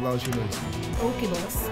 तलाशी लो इसकी। Okay boss.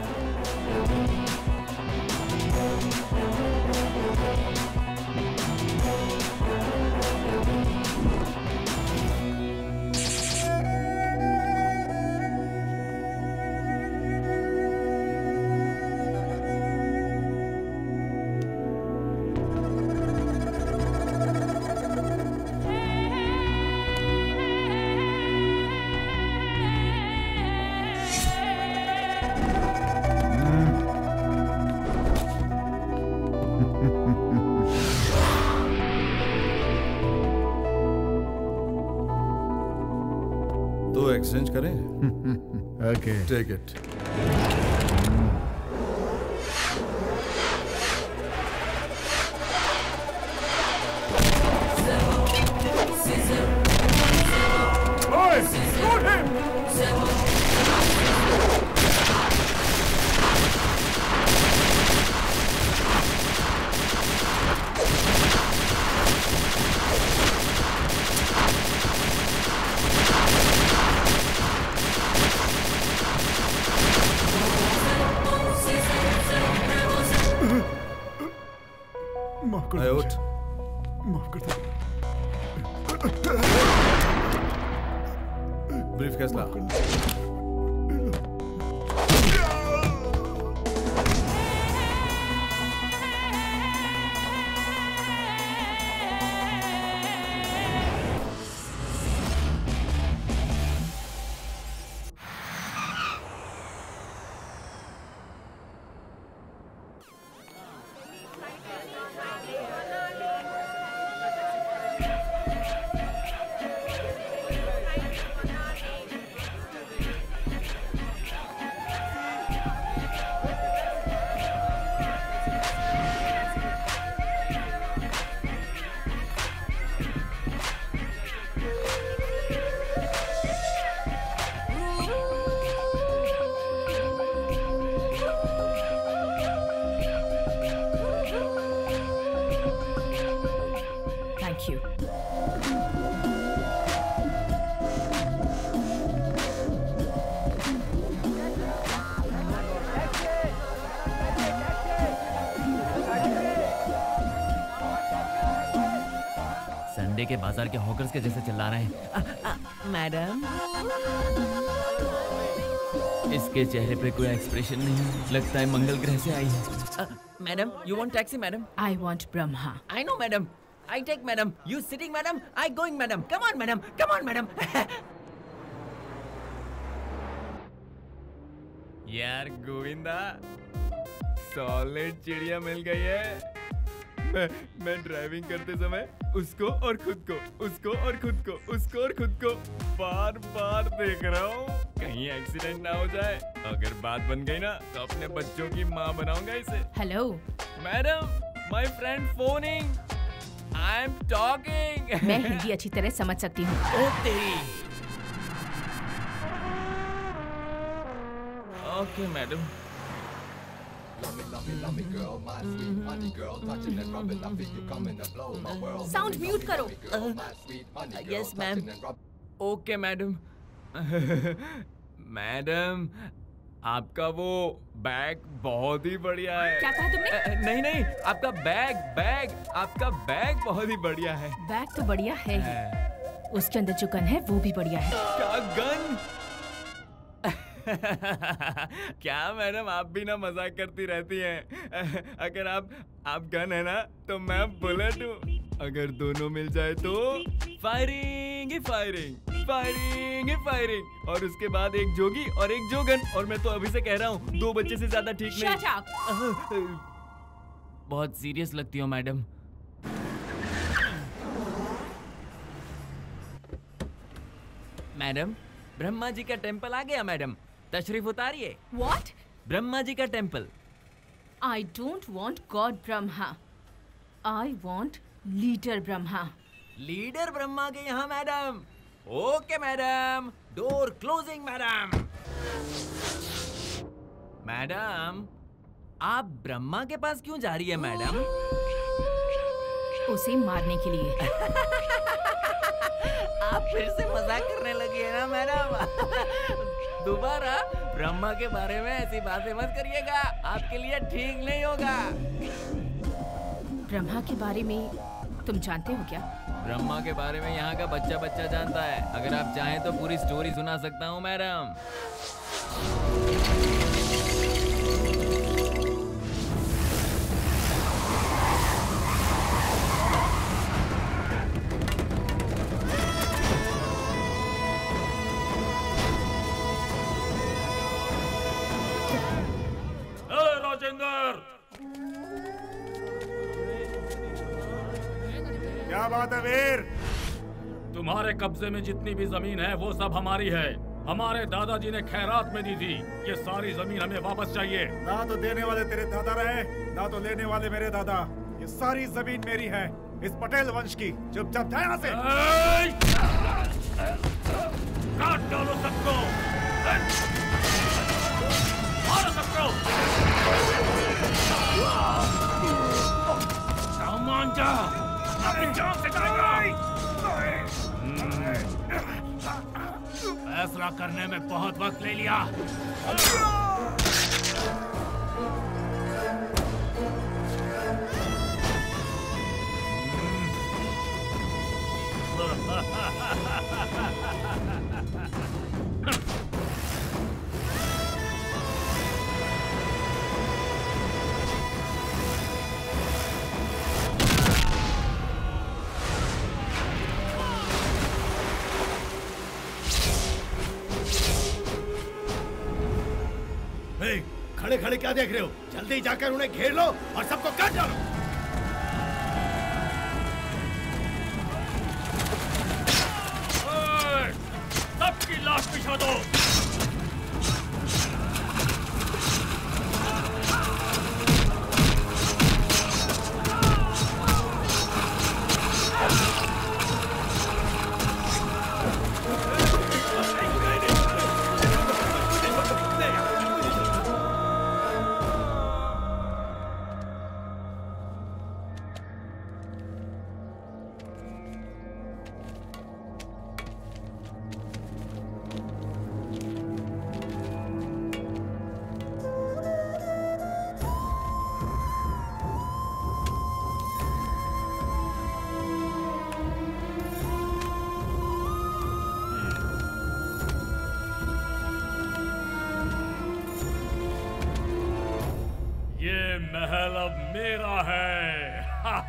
तो एक्सचेंज करें? Okay take it. माफ कर आए दो उठ। मुझे। माफ कर दो। ब्रीफ केस ला। Thank you. संडे के बाजार के हॉकर्स के जैसे चिल्ला रहे हैं। मैडम, इसके चेहरे पे कोई एक्सप्रेशन नहीं, लगता है मंगल ग्रह से आई है। Madam, you want taxi madam? I want Brahma. I know madam, I take madam, you sitting madam, I going madam, come on madam, come on madam. यार गोविंदा, सॉलिड चिड़िया मिल गई है। मैं ड्राइविंग करते समय उसको और खुद को, उसको और खुद को, उसको और खुद को बार बार देख रहा हूँ। कहीं एक्सीडेंट ना हो जाए। अगर बात बन गई ना तो अपने बच्चों की माँ बनाऊंगा इसे। Hello madam, my friend phoning, I am talking. मैं हिंदी अच्छी तरह समझ सकती हूँ। ओ तेरी। Okay madam. साउंड म्यूट करो। Yes ma'am. Okay madam. Madam, आपका वो बैग बहुत ही बढ़िया है। क्या कहा तुमने? नहीं नहीं, आपका बैग आपका बैग बहुत ही बढ़िया है। बैग तो बढ़िया है ही। उसके अंदर जो गन है वो भी बढ़िया है। क्या गन? क्या मैडम, आप भी ना मजाक करती रहती हैं। अगर आप गन है ना तो मैं बुलेट हूँ। अगर दोनों मिल जाए तो फायरिंग ही फायरिंग, फायरिंग ही फायरिंग, और उसके बाद एक जोगी और एक जोगन। और मैं तो अभी से कह रहा हूँ, 2 बच्चे से ज्यादा ठीक नहीं। Shut up! बहुत सीरियस लगती हो मैडम। मैडम, ब्रह्मा जी का टेम्पल आ गया मैडम, तशरीफ उतारिए। What? ब्रह्मा जी का temple. I don't want God Brahma. I want leader Brahma. Leader Brahma के यहाँ madam. Okay madam, door closing madam. Madam, आप ब्रह्मा के पास क्यों जा रही है मैडम? उसे मारने के लिए। आप फिर से मजाक करने लगी है ना मैडम? दोबारा ब्रह्मा के बारे में ऐसी बातें मत करिएगा, आपके लिए ठीक नहीं होगा। ब्रह्मा के बारे में तुम जानते हो क्या? ब्रह्मा के बारे में यहाँ का बच्चा बच्चा जानता है। अगर आप चाहें तो पूरी स्टोरी सुना सकता हूँ मैडम। राजेंद्र, क्या बात है वीर? तुम्हारे कब्जे में जितनी भी जमीन है वो सब हमारी है। हमारे दादाजी ने खैरात में दी थी। ये सारी जमीन हमें वापस चाहिए। ना तो देने वाले तेरे दादा रहे, ना तो लेने वाले मेरे दादा। ये सारी जमीन मेरी है, इस पटेल वंश की। चुपचाप जा यहाँ से। काट डालो सबको, मारो सबको। सामान जा, अपनी जान से जाएगा। फैसला करने में बहुत वक्त ले लिया। खड़े खड़े क्या देख रहे हो? जल्दी जाकर उन्हें घेर लो और सबको काट डालो। सबकी लाश बिछा दो। महल अब मेरा है।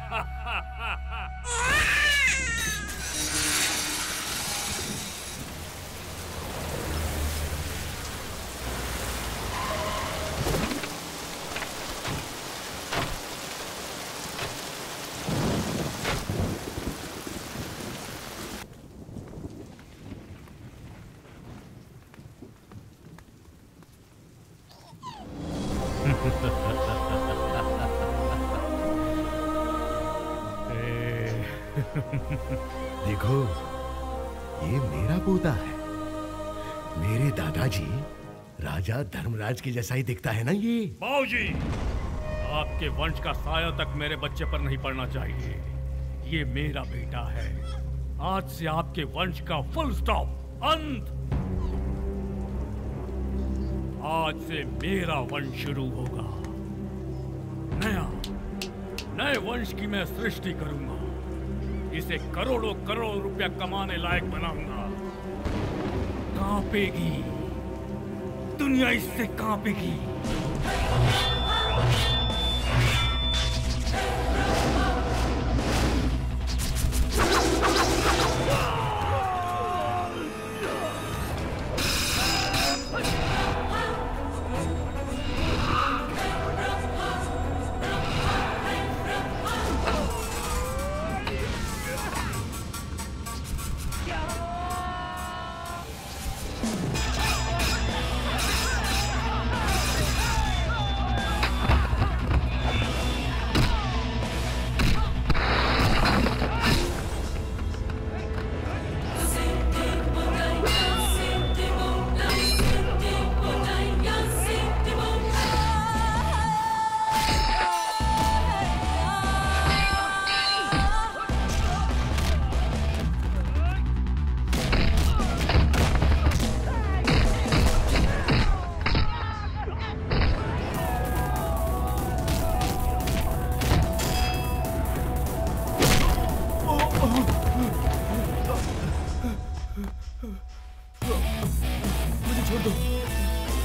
देखो, ये मेरा पोता है। मेरे दादाजी राजा धर्मराज के जैसा ही दिखता है ना ये। बाबूजी, आपके वंश का साया तक मेरे बच्चे पर नहीं पड़ना चाहिए। ये मेरा बेटा है। आज से आपके वंश का फुल स्टॉप, अंत। आज से मेरा वंश शुरू होगा। नए वंश की मैं सृष्टि करूंगा। इसे करोड़ों करोड़ रुपया कमाने लायक बनाऊंगा। कांपेगी दुनिया, इससे कांपेगी।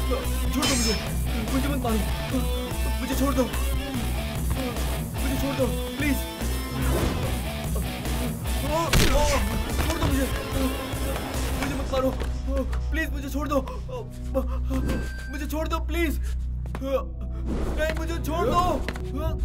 छोड़ दो मुझे, मुझे मत मारो, मुझे छोड़ दो, मुझे छोड़ दो प्लीज, छोड़ दो मुझे मत मारो प्लीज, मुझे छोड़ दो, मुझे छोड़ दो प्लीज, नहीं मुझे छोड़ दो।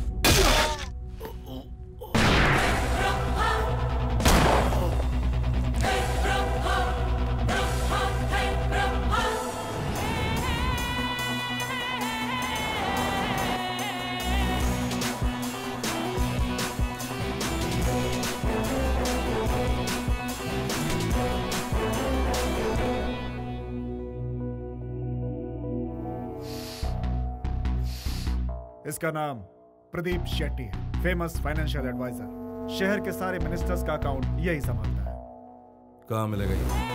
इसका नाम प्रदीप शेट्टी है, फेमस फाइनेंशियल एडवाइजर। शहर के सारे मिनिस्टर्स का अकाउंट यही संभालता है। कहाँ मिलेगा ये?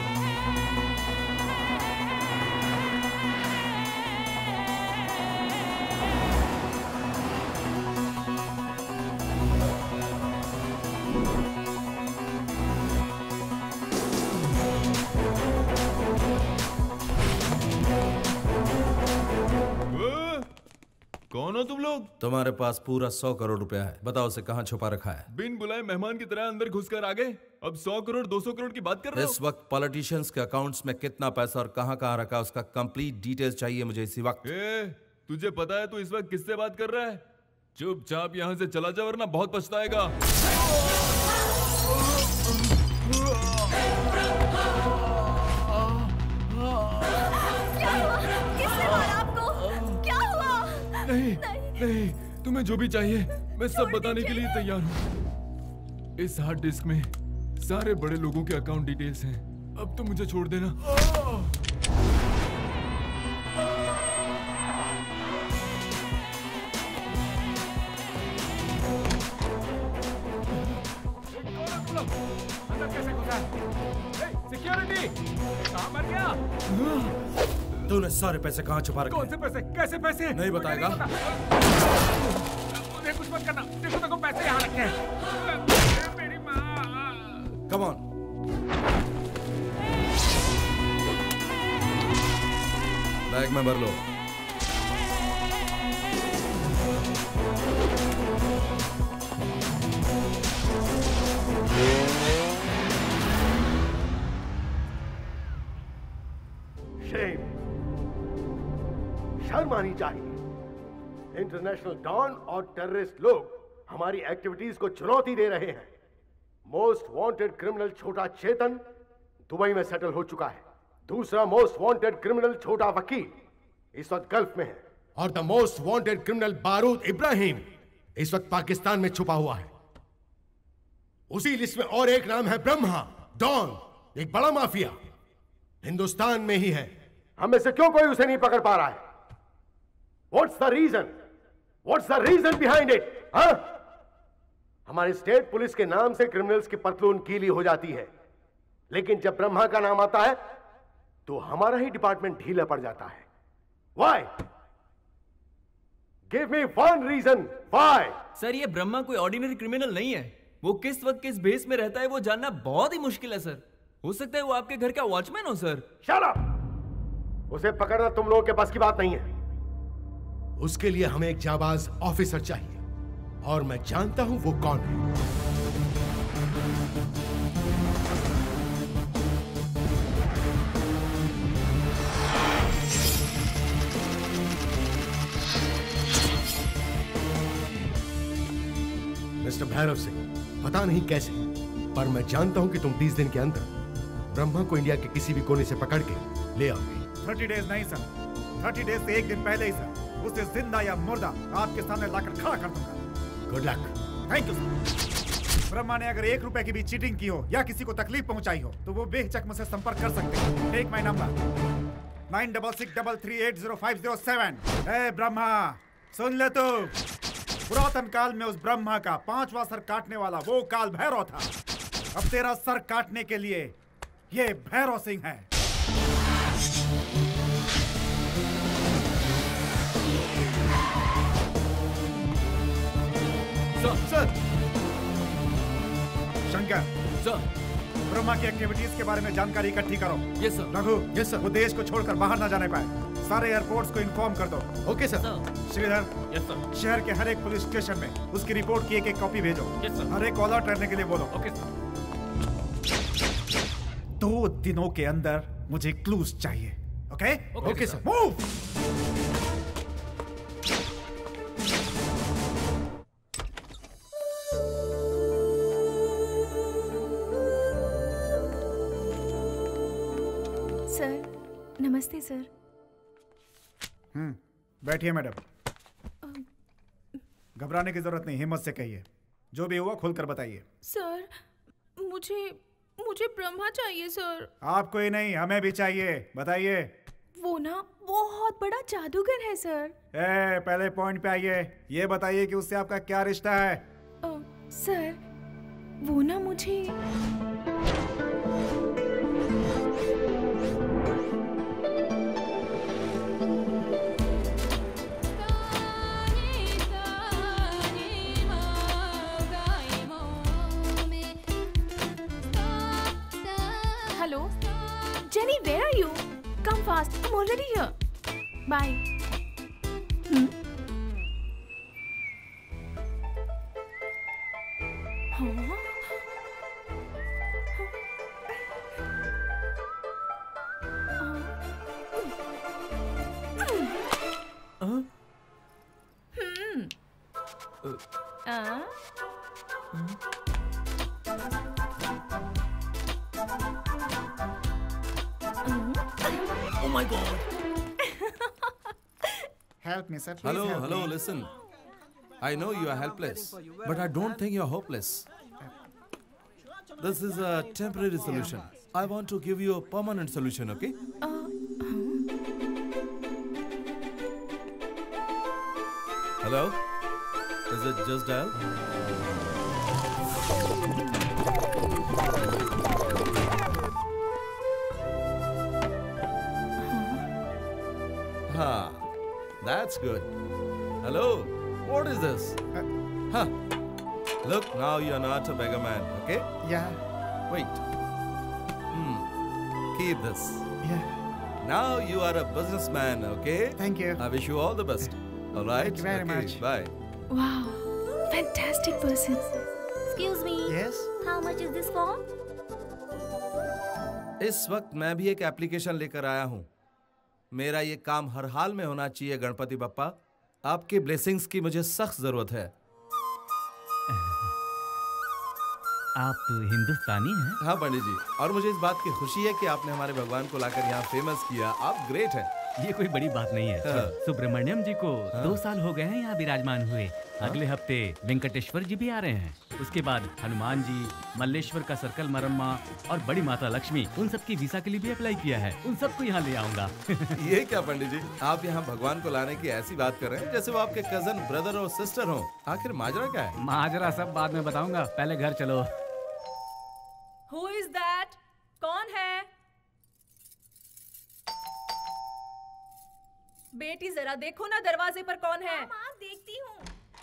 कौन हो तुम लोग? तुम्हारे पास पूरा 100 करोड़ रुपया है, बताओ उसे कहाँ छुपा रखा है? बिन बुलाए मेहमान की तरह अंदर घुसकर आ गए, अब 100 करोड़ 200 करोड़ की बात कर रहे हो? इस वक्त पॉलिटिशियंस के अकाउंट्स में कितना पैसा और कहाँ कहाँ रखा, उसका कंप्लीट डिटेल्स चाहिए मुझे इसी वक्त। तुझे पता है तू इस वक्त किससे बात कर रहा है? चुपचाप यहाँ से चला जा वरना बहुत पछताएगा। नहीं, तुम्हें जो भी चाहिए मैं सब बताने के लिए तैयार हूँ। इस हार्ड डिस्क में सारे बड़े लोगों के अकाउंट डिटेल्स हैं, अब तो मुझे छोड़ देना। अंदर कैसे घुसा? सिक्योरिटी, कहाँ मर गया? तूने सारे पैसे कहाँ छुपा रखे? कौन से पैसे? कैसे पैसे? नहीं बताएगा? मुझे कुछ मत करना, देखो देखो पैसे यहाँ रखे हैं। मेरी माँ। Come on. बैग में भर लो। शर्म आनी चाहिए। इंटरनेशनल डॉन और टेररिस्ट लोग हमारी एक्टिविटीज को चुनौती दे रहे हैं। मोस्ट वांटेड क्रिमिनल छोटा चेतन दुबई में सेटल हो चुका है। दूसरा मोस्ट वांटेड क्रिमिनल छोटा वकील इस वक्त गल्फ में है। और द मोस्ट वांटेड क्रिमिनल बारूद इब्राहिम इस वक्त पाकिस्तान में छुपा हुआ है। उसी लिस्ट में और एक नाम है ब्रह्मा डॉन, एक बड़ा माफिया हिंदुस्तान में ही है। हमें से क्यों कोई उसे नहीं पकड़ पा रहा है? What's the reason? What's the reason behind it? हाँ? हमारे स्टेट पुलिस के नाम से क्रिमिनल्स की पतलून गीली हो जाती है, लेकिन जब ब्रह्मा का नाम आता है तो हमारा ही डिपार्टमेंट ढीला पड़ जाता है। Why? Give me one reason. Why? Sir ये ब्रह्मा कोई ऑर्डिनरी क्रिमिनल नहीं है। वो किस वक्त किस भेस में रहता है वो जानना बहुत ही मुश्किल है सर। हो सकता है वो आपके घर का वॉचमैन हो सर। Shut up! उसे पकड़ना तुम लोगों के पास की बात नहीं है। उसके लिए हमें एक जाबाज ऑफिसर चाहिए और मैं जानता हूं वो कौन है। मिस्टर भैरव सिंह, पता नहीं कैसे पर मैं जानता हूं कि तुम 30 दिन के अंदर ब्रह्मा को इंडिया के किसी भी कोने से पकड़ के ले आओगे। 30 डेज नहीं सर, 30 डेज से एक दिन पहले ही सर उसे जिंदा या मुर्दा आपके सामने लाकर खड़ा कर दूंगा। Good luck. Thank you sir. Brahma ने अगर 1 रुपए की भी चीटिंग की हो या किसी को तकलीफ पहुंचाई हो तो वो बेहिचक मुझसे संपर्क कर सकते हैं। Take my number 9663380507। ए ब्रह्मा सुन ले तू, पुरातन काल में उस ब्रह्मा का 5वां सर काटने वाला वो काल भैरव था। अब तेरा सर काटने के लिए ये भैरव सिंह है। सर शंकर सर, ब्रह्मा की एक्टिविटीज के बारे में जानकारी इकट्ठी करो। Yes sir. Raghu, yes sir. वो देश को छोड़कर बाहर ना जाने पाए। सारे एयरपोर्ट्स को इन्फॉर्म कर दो। Okay sir. Shridhar, yes sir. शहर के हर एक पुलिस स्टेशन में उसकी रिपोर्ट की एक कॉपी भेजो। Yes sir. हर एक अलर्ट रहने के लिए बोलो। Okay sir. 2 दिनों के अंदर मुझे क्लूज चाहिए। Okay? Okay sir. Move. Sir, नमस्ते सर। बैठिए मैडम। घबराने की जरूरत नहीं, हिम्मत से कहिए। जो भी हुआ खुलकर बताइए। सर, मुझे ब्रह्मा चाहिए सर। आपको ही नहीं, हमें भी चाहिए। बताइए। वो ना बहुत बड़ा जादूगर है सर। पहले पॉइंट पे आइए। ये बताइए कि उससे आपका क्या रिश्ता है? सर, वो ना मुझे Hello? Jenny, where are you? Come fast. I'm already here. Bye. Huh? Oh my God. Help me, sir. Please Hello, help hello, me. listen. I know you are helpless, but I don't think you're hopeless. This is a temporary solution. I want to give you a permanent solution, okay? Hello? Is it just dial? Ha, that's good. Hello? What is this? Huh. Look, now you're not a beggar man, okay? Yeah, Wait. Keep this. yeah. Now you are a businessman, okay? Thank you. I wish you all the best. All right? Thank you very Okay, much. Bye. Wow. Fantastic person. Excuse me. Yes? How much is this for? इस वक्त मैं भी एक application लेकर आया हूँ। मेरा ये काम हर हाल में होना चाहिए गणपति बप्पा। आपके ब्लेसिंग्स की मुझे सख्त जरूरत है। आप हिंदुस्तानी हैं? हाँ पंडित जी, और मुझे इस बात की खुशी है कि आपने हमारे भगवान को लाकर यहाँ फेमस किया। आप ग्रेट हैं। ये कोई बड़ी बात नहीं है। हाँ। सुब्रमण्यम जी को 2 साल हो गए हैं यहाँ विराजमान हुए। अगले हफ्ते वेंकटेश्वर जी भी आ रहे हैं। उसके बाद हनुमान जी, मल्लेश्वर का सर्कल मरम्मा और बड़ी माता लक्ष्मी, उन सब की वीसा के लिए भी अप्लाई किया है। उन सबको यहाँ ले आऊंगा। ये क्या पंडित जी, आप यहाँ भगवान को लाने की ऐसी बात कर रहे हैं जैसे वो आपके कजन, ब्रदर और सिस्टर हो। आखिर माजरा क्या है? माजरा सब बाद में बताऊंगा, पहले घर चलो। Who is that? कौन है? बेटी जरा देखो ना दरवाजे पर कौन है? हाँ, देखती हूँ।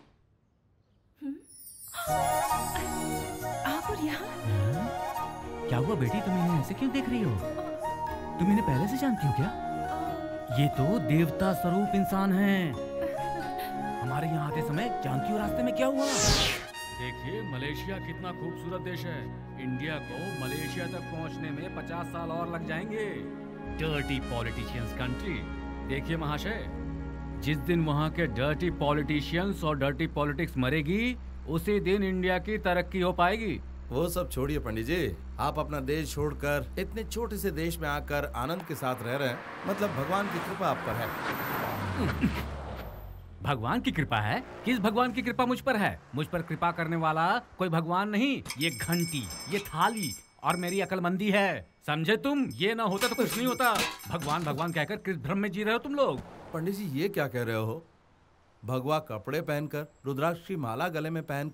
आप और यहाँ? क्या हुआ बेटी, तुम इन्हें ऐसे क्यों देख रही हो? तुम इन्हें पहले से जानती हो क्या? ये तो देवता स्वरूप इंसान हैं। हमारे यहाँ आते समय जानती हो रास्ते में क्या हुआ? देखिए मलेशिया कितना खूबसूरत देश है। इंडिया को मलेशिया तक पहुँचने में 50 साल और लग जाएंगे। Dirty politicians country. देखिए महाशय, जिस दिन वहाँ के डर्टी पॉलिटिशियंस और डर्टी पॉलिटिक्स मरेगी, उसी दिन इंडिया की तरक्की हो पाएगी। वो सब छोड़िए पंडित जी, आप अपना देश छोड़कर इतने छोटे से देश में आकर आनंद के साथ रह रहे हैं, मतलब भगवान की कृपा आप पर है। भगवान की कृपा है? किस भगवान की कृपा मुझ पर है? मुझ पर कृपा करने वाला कोई भगवान नहीं, ये घंटी, ये थाली और मेरी अकलमंदी है। समझे तुम? ये ना होता तो कुछ नहीं होता। भगवान भगवान कहकर किस भ्रम में जी रहे हो तुम लोग? पंडित जी ये क्या कह रहे हो? भगवा कपड़े पहनकर, रुद्राक्ष की माला गले में पहनकर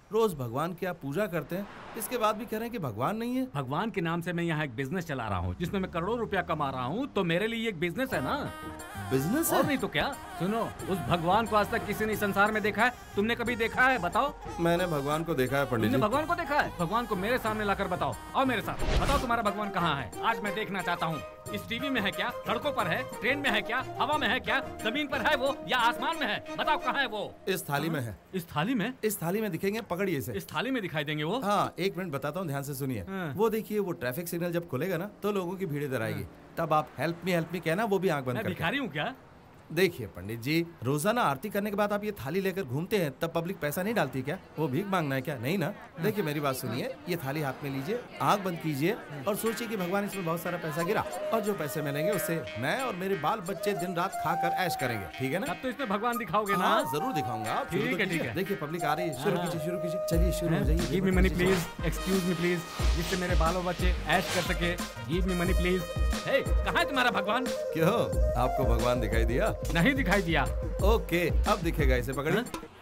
रोज भगवान की आप पूजा करते हैं, इसके बाद भी कह रहे हैं कि भगवान नहीं है। भगवान के नाम से मैं यहाँ एक बिजनेस चला रहा हूँ जिसमें मैं करोड़ों रुपया कमा रहा हूँ, तो मेरे लिए एक बिजनेस है ना। बिजनेस और है? नहीं तो क्या। सुनो, उस भगवान को आज तक किसी ने संसार में देखा है? तुमने कभी देखा है? बताओ। मैंने भगवान को देखा है पंडित तुमने जी। भगवान को देखा है? भगवान को मेरे सामने लाकर बताओ। आओ मेरे साथ, बताओ तुम्हारा भगवान कहाँ है? आज मैं देखना चाहता हूँ। इस टीवी में है क्या? सड़कों पर है? ट्रेन में है क्या? हवा में है क्या? जमीन पर है वो या आसमान में है? बताओ कहाँ है वो? इस थाली में है। इस थाली में? इस थाली में दिखेंगे, पकड़िए इसे। इस थाली में दिखाई देंगे वो? हाँ, एक मिनट बताता हूँ, ध्यान से सुनिए। वो देखिए, वो ट्रैफिक सिग्नल जब खुलेगा ना तो लोगों की भीड़ इधर आएगी, तब आप हेल्प मी कहना, वो भी आंख बंद मैं करके। भिखारी हूँ क्या? देखिए पंडित जी, रोजाना आरती करने के बाद आप ये थाली लेकर घूमते हैं, तब पब्लिक पैसा नहीं डालती क्या? वो भीख मांगना है क्या? नहीं ना। देखिए मेरी बात सुनिए, ये थाली हाथ में लीजिए, आंख बंद कीजिए और सोचिए कि भगवान इसमें बहुत सारा पैसा गिरा और जो पैसे मिलेंगे उससे मैं और मेरे बाल बच्चे दिन रात खाकर ऐश करेंगे, ठीक है ना? तब तो इसमें भगवान दिखाओगे ना? हाँ, जरूर दिखाऊंगा। आप शुरू तो ठीक है, कीजिए। ठीक है। देखिए पब्लिक आ रही है, शुरू कीजिए। चलिए शुरू हो जाइए। Give me money please, excuse me please, जिससे मेरे बालों बच्चे ऐश कर सके। Give me money please. Hey, कहाँ है तुम्हारा भगवान? क्यों, आपको भगवान दिखाई दिया? नहीं दिखाई दिया। ओके, अब दिखेगा, इसे पकड़िए।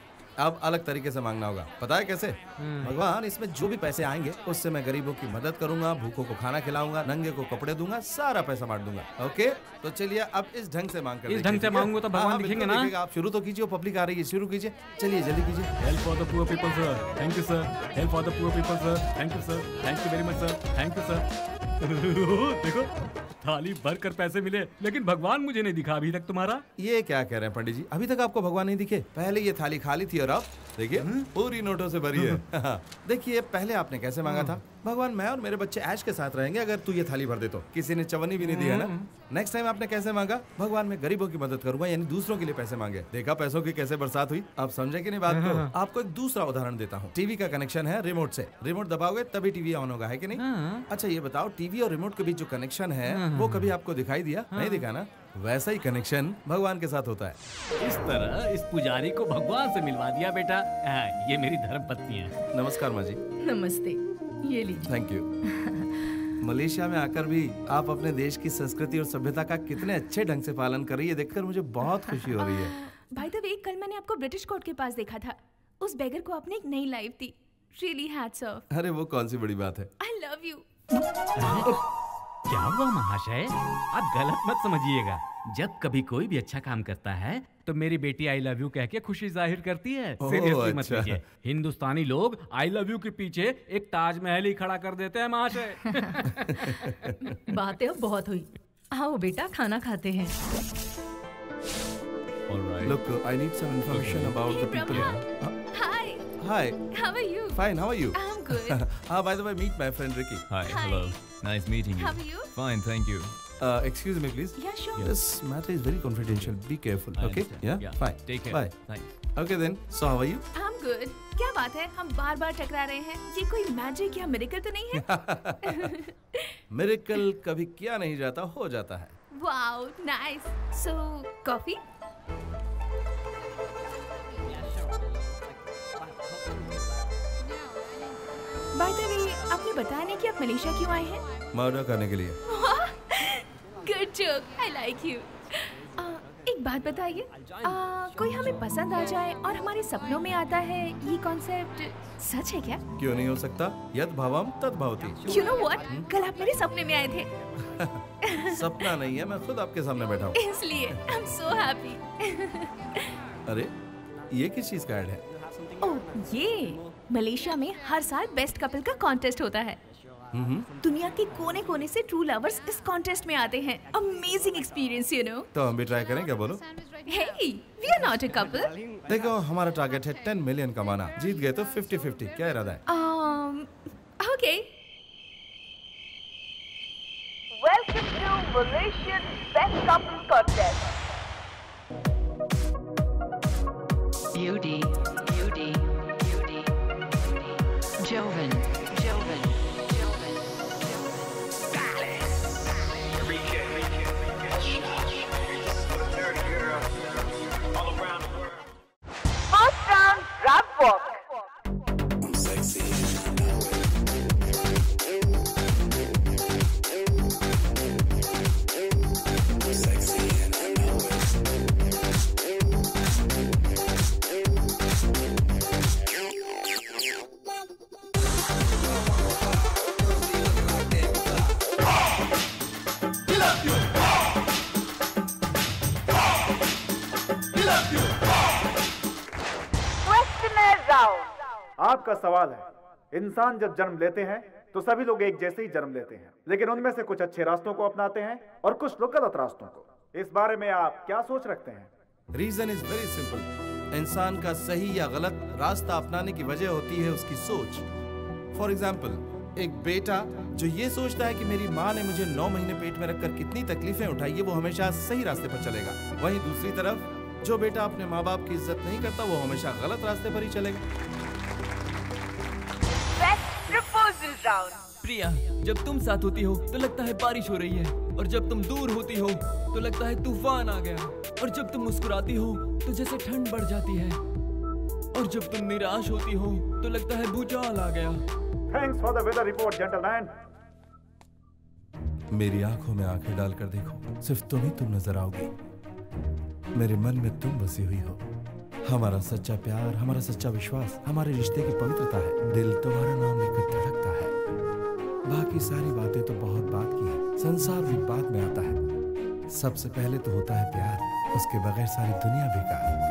अब अलग तरीके से मांगना होगा, पता है कैसे? भगवान, इसमें जो भी पैसे आएंगे उससे मैं गरीबों की मदद करूंगा, भूखों को खाना खिलाऊंगा, नंगे को कपड़े दूंगा, सारा पैसा बांट दूंगा। ओके, तो चलिए अब इस ढंग से मांग कर इस ढंग से मांगूंगा तो भगवान दिखेंगे ना? आप शुरू तो कीजिए, पब्लिक आ रही है, शुरू कीजिए। चलिए जल्दी कीजिए। Help for the poor people sir, thank you sir. Help for the poor people sir, thank you sir. Thank you very much sir, thank you sir. देखो, थाली भर कर पैसे मिले, लेकिन भगवान मुझे नहीं दिखा अभी तक तुम्हारा। ये क्या कह रहे हैं पंडित जी, अभी तक आपको भगवान नहीं दिखे? पहले ये थाली खाली थी और अब देखिए पूरी नोटों से भरी है। देखिए पहले आपने कैसे मांगा था, भगवान मैं और मेरे बच्चे ऐश के साथ रहेंगे अगर तू ये थाली भर दे तो। किसी ने चवन्नी भी नहीं दिया ना। नेक्स्ट टाइम आपने कैसे मांगा, भगवान मैं गरीबों की मदद करूंगा, यानी दूसरों के लिए पैसे मांगे। देखा पैसों की कैसे बरसात हुई। आप समझे कि नहीं बात को? आपको एक दूसरा उदाहरण देता हूँ। टीवी का कनेक्शन है रिमोट से, रिमोट दबाओगे तभी टीवी ऑन होगा, है कि नहीं? अच्छा ये बताओ, टीवी और रिमोट के बीच जो कनेक्शन है वो कभी आपको दिखाई दिया? नहीं दिखा ना। वैसा ही कनेक्शन भगवान के साथ होता है। इस तरह इस पुजारी को भगवान से मिलवा दिया बेटा। ये मेरी धर्मपत्नी है। नमस्कार माँ जी। नमस्ते, ये लीजिए। Thank you. मलेशिया में आकर भी आप अपने देश की संस्कृति और सभ्यता का कितने अच्छे ढंग से पालन कर रही है, देखकर मुझे बहुत खुशी हो रही है। बाय द वे, कल मैंने आपको ब्रिटिश कोर्ट के पास देखा था। उस बेगर को आपने एक नई लाइफ दी। Really hats off. अरे वो कौन सी बड़ी बात है। I love you. क्या हुआ महाशय, आप गलत मत समझिएगा। जब कभी कोई भी अच्छा काम करता है तो मेरी बेटी आई लव यू कह के खुशी जाहिर करती है। सीरियसली मत अच्छा। लीजिए। हिंदुस्तानी लोग आई लव यू के पीछे एक ताजमहल ही खड़ा कर देते हैं महाशय। बातें अब बहुत हुई, आओ बेटा खाना खाते हैं। Look, I need some information about the people. Hi. Hi. How are you? Fine. How are you? I'm good. By the way, meet my friend Ricky. Hi, Hi. hello. Nice meeting you. How are you? Fine, thank you. Excuse me, please. Yeah, sure. This matter is very confidential. Be careful. I Okay? understand. Yeah. Fine. Take care. Bye. Thanks. Okay then. So how are you? I'm good. क्या बात है, हम बार बार टकरा रहे हैं। ये कोई magic या मिरेकल तो नहीं है? मिरेकल कभी किया नहीं जाता, हो जाता है। Wow, nice. So, coffee? By the way, आपने बताया नहीं कि आप मलेशिया क्यों आए हैं? मर्डर करने के लिए। Good joke. I like you. एक बात बताइए, कोई हमें पसंद आ जाए और हमारे सपनों में आता है, ये कॉन्सेप्ट सच है क्या? क्यों नहीं हो सकता? यद भावम तद भवति। You know what? कल आप मेरे सपने में आए थे। सपना नहीं है, मैं खुद आपके सामने बैठा हूँ। इसलिए I'm so happy. अरे ये किस चीज का ऐड है? ओह, ये मलेशिया में हर साल बेस्ट कपल का कॉन्टेस्ट होता है। दुनिया के कोने कोने से ट्रू लवर्स इस कॉन्टेस्ट में आते हैं। Amazing experience, you know. तो हम भी ट्राई करें क्या, बोलो? Hey, we are not a couple. देखो हमारा टारगेट है 10 मिलियन कमाना, जीत गए तो 50-50, क्या इरादा है? Okay. Welcome to Malaysian Best Couple Contest. Beauty, beauty, beauty, Joven, Joven, Joven, First round, rap walk. round. आपका सवाल है, इंसान जब जन्म लेते हैं तो सभी लोग एक जैसे ही जन्म लेते हैं, लेकिन उनमें से कुछ अच्छे रास्तों को अपनाते हैं और कुछ लोग गलत रास्तों को। इस बारे में आप क्या सोच रखते हैं? Reason is very simple. इंसान का सही या गलत रास्ता अपनाने की वजह होती है उसकी सोच। फॉर एग्जाम्पल, एक बेटा जो ये सोचता है कि मेरी माँ ने मुझे 9 महीने पेट में रखकर कितनी तकलीफें उठाई है, वो हमेशा सही रास्ते पर चलेगा। वहीं दूसरी तरफ जो बेटा अपने माँ बाप की इज्जत नहीं करता, वो हमेशा गलत रास्ते पर ही चलेगा। Best proposal round. प्रिया, जब तुम साथ होती हो तो लगता है बारिश हो रही है, और जब तुम दूर होती हो तो लगता है तूफान आ गया, और जब तुम मुस्कुराती हो तो जैसे ठंड बढ़ जाती है, और जब तुम निराश होती हो तो लगता है भूचाल आ गया। Thanks for the weather report, gentlemen. मेरी आंखों में आंखें डालकर देखो, सिर्फ तुम नजर आओगी। मेरे मन में तुम बसी हुई हो। हमारा सच्चा प्यार, हमारा सच्चा विश्वास, हमारे रिश्ते की पवित्रता है। दिल तुम्हारा नाम लेकर धड़कता है। बाकी सारी बातें तो बहुत बात की है, संसार भी बाद में आता है। सबसे पहले तो होता है प्यार, उसके बगैर सारी दुनिया बेकार।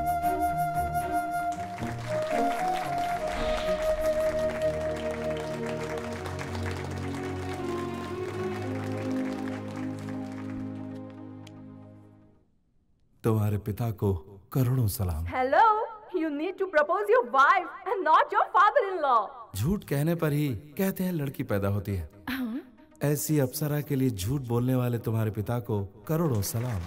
तुम्हारे पिता को करोड़ों सलाम। Hello, you need to propose your wife and not your father-in-law. झूठ कहने पर ही कहते हैं लड़की पैदा होती है। ऐसी अप्सरा के लिए झूठ बोलने वाले तुम्हारे पिता को करोड़ों सलाम।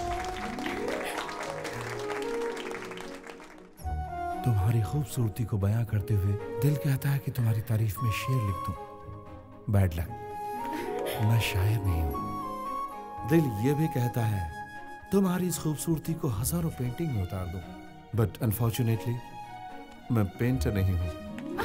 तुम्हारी खूबसूरती को बयां करते हुए दिल कहता है कि तुम्हारी तारीफ में शेर लिख दूं। बैड लक, मैं शायर नहीं हूं। दिल ये भी कहता है तुम्हारी इस खूबसूरती को हजारों पेंटिंग में उतार दूं, बट अनफॉर्चुनेटली मैं पेंटर नहीं हूं।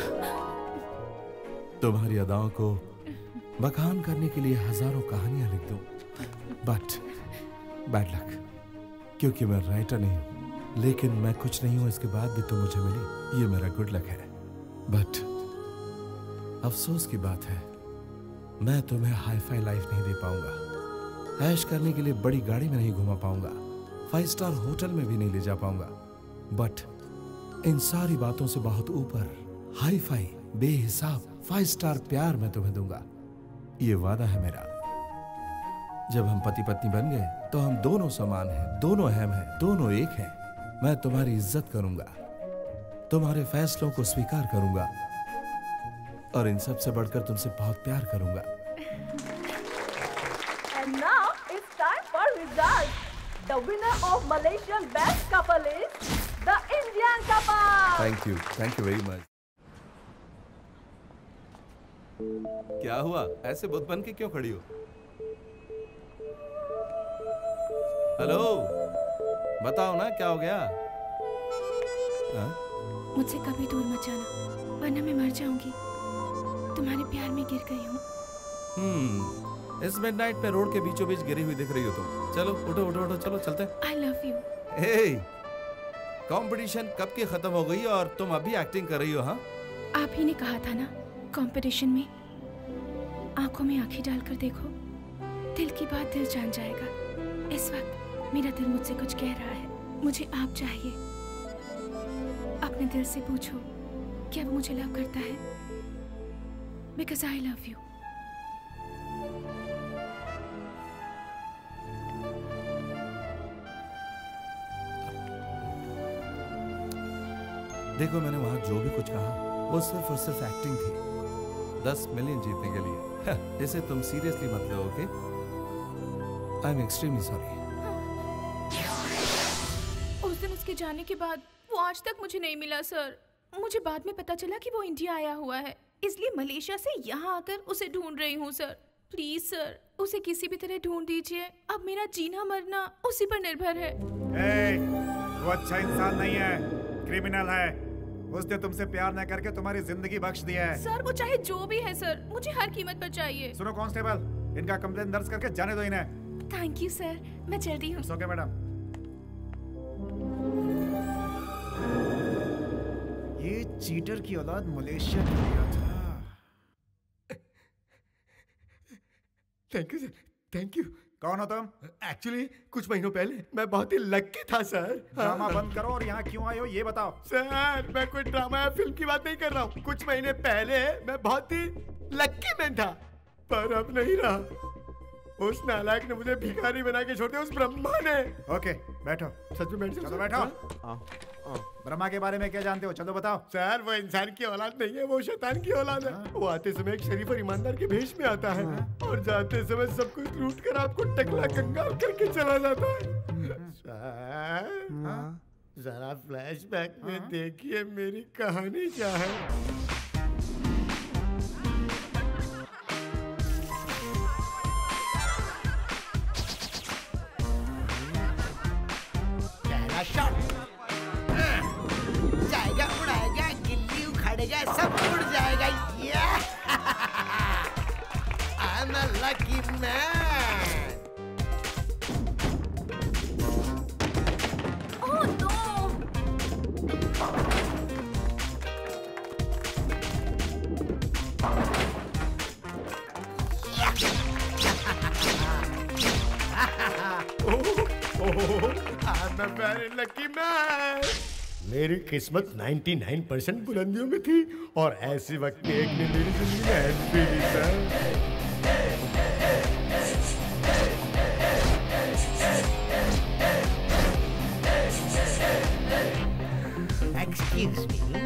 तुम्हारी अदाओं को बखान करने के लिए हजारों कहानियां लिख दूं, बट बैड लक, क्योंकि मैं राइटर नहीं हूं। लेकिन मैं कुछ नहीं हूं, इसके बाद भी तुम मुझे मिली, ये मेरा गुड लक है। बट अफसोस की बात है, मैं तुम्हें हाई फाई लाइफ नहीं दे पाऊंगा। ऐश करने के लिए बड़ी गाड़ी में नहीं घुमा पाऊंगा, 5 स्टार होटल में भी नहीं ले जा पाऊंगा, बट इन सारी बातों से बहुत ऊपर हाई फाई बेहिसाब 5 स्टार प्यार मैं तुम्हें दूंगा। ये वादा है मेरा। जब हम पति पत्नी बन गए तो हम दोनों समान हैं, दोनों अहम हैं, दोनों एक हैं। मैं तुम्हारी इज्जत करूंगा, तुम्हारे फैसलों को स्वीकार करूंगा, और इन सब से बढ़कर तुमसे बहुत प्यार करूंगा। And now it's time for results. The winner of Malaysian Best Couple is the Indian couple. Thank you very much. क्या हुआ, ऐसे बुत बन के क्यों खड़ी हो? हेलो, बताओ ना क्या हो गया? मुझसे कभी दूर मत जाना, वरना मैं मर जाऊंगी। तुम्हारे प्यार में गिर गई हूँ। इस मिडनाइट पे रोड के बीचों बीच गिरी हुई दिख रही हो तुम। चलो उठो उठो उठो, चलो चलते हैं। I love you. Hey, competition कब की खत्म हो गई और तुम अभी एक्टिंग कर रही हो? हाँ, आप ही ने कहा था ना, कंपटीशन में आंखों में आंखें डालकर देखो, दिल की बात दिल जान जाएगा। इस वक्त मेरा दिल मुझसे कुछ कह रहा है, मुझे आप चाहिए। अपने दिल से पूछो क्या वो मुझे लव करता है, बिकॉज आई लव यू। देखो, मैंने वहां जो भी कुछ कहा वो सिर्फ और सिर्फ एक्टिंग थी, 10 मिलियन जीतने के लिए। इसे तुम सीरियसली मत लो, okay? I am extremely sorry. उस दिन उसके जाने के बाद वो आज तक मुझे नहीं मिला सर। मुझे बाद में पता चला कि वो इंडिया आया हुआ है, इसलिए मलेशिया से यहाँ आकर उसे ढूंढ रही हूँ सर। प्लीज सर, उसे किसी भी तरह ढूंढ दीजिए। अब मेरा जीना मरना उसी पर निर्भर है। वो अच्छा इंसान नहीं है, क्रिमिनल है। उसने तुमसे प्यार न करके तुम्हारी जिंदगी बख्श दी है। सर वो चाहे जो भी है सर, मुझे हर कीमत पर चाहिए। सुनो कांस्टेबल, इनका कंप्लेंट दर्ज करके जाने दो इन्हें। थैंक यू सर, मैं जल्दी हूँ। Okay madam. ये चीटर की औलाद मलेशिया में गया था। Thank you sir, thank you. कौन हो तुम? एक्चुअली कुछ महीनों पहले मैं बहुत ही लकी था सर। ड्रामा बंद करो और यहाँ क्यों आए हो ये बताओ। सर मैं कोई ड्रामा या फिल्म की बात नहीं कर रहा हूँ। कुछ महीने पहले मैं बहुत ही लकी मैन था, पर अब नहीं रहा। उस नालायक ने मुझे भिखारी बना के छोड़ दिया, उस ब्रह्मा ने। ओके बैठो। सच में बैठ जाओ। चलो बैठो। ब्रह्मा के बारे में क्या जानते हो? चलो बताओ। सर वो इंसान की औलाद नहीं है, वो शैतान की औलाद है। वो आते समय एक शरीफ और ईमानदार के भेष में आता है और जाते समय सब कुछ लूट कर आपको टकला कंगाल करके चला जाता है। सर जरा फ्लैशबैक में देखिए मेरी कहानी क्या है। जाएगा, उड़ाएगा, गिल्ली उखाड़ेगा, सब उड़ जाएगा। I'm a lucky man. Oh no! I'm a very lucky man. मेरी किस्मत 99% बुलंदियों में थी और ऐसे वक्त में एक ने मेरी जिंदगी में हेल्प भी की sir. Excuse me.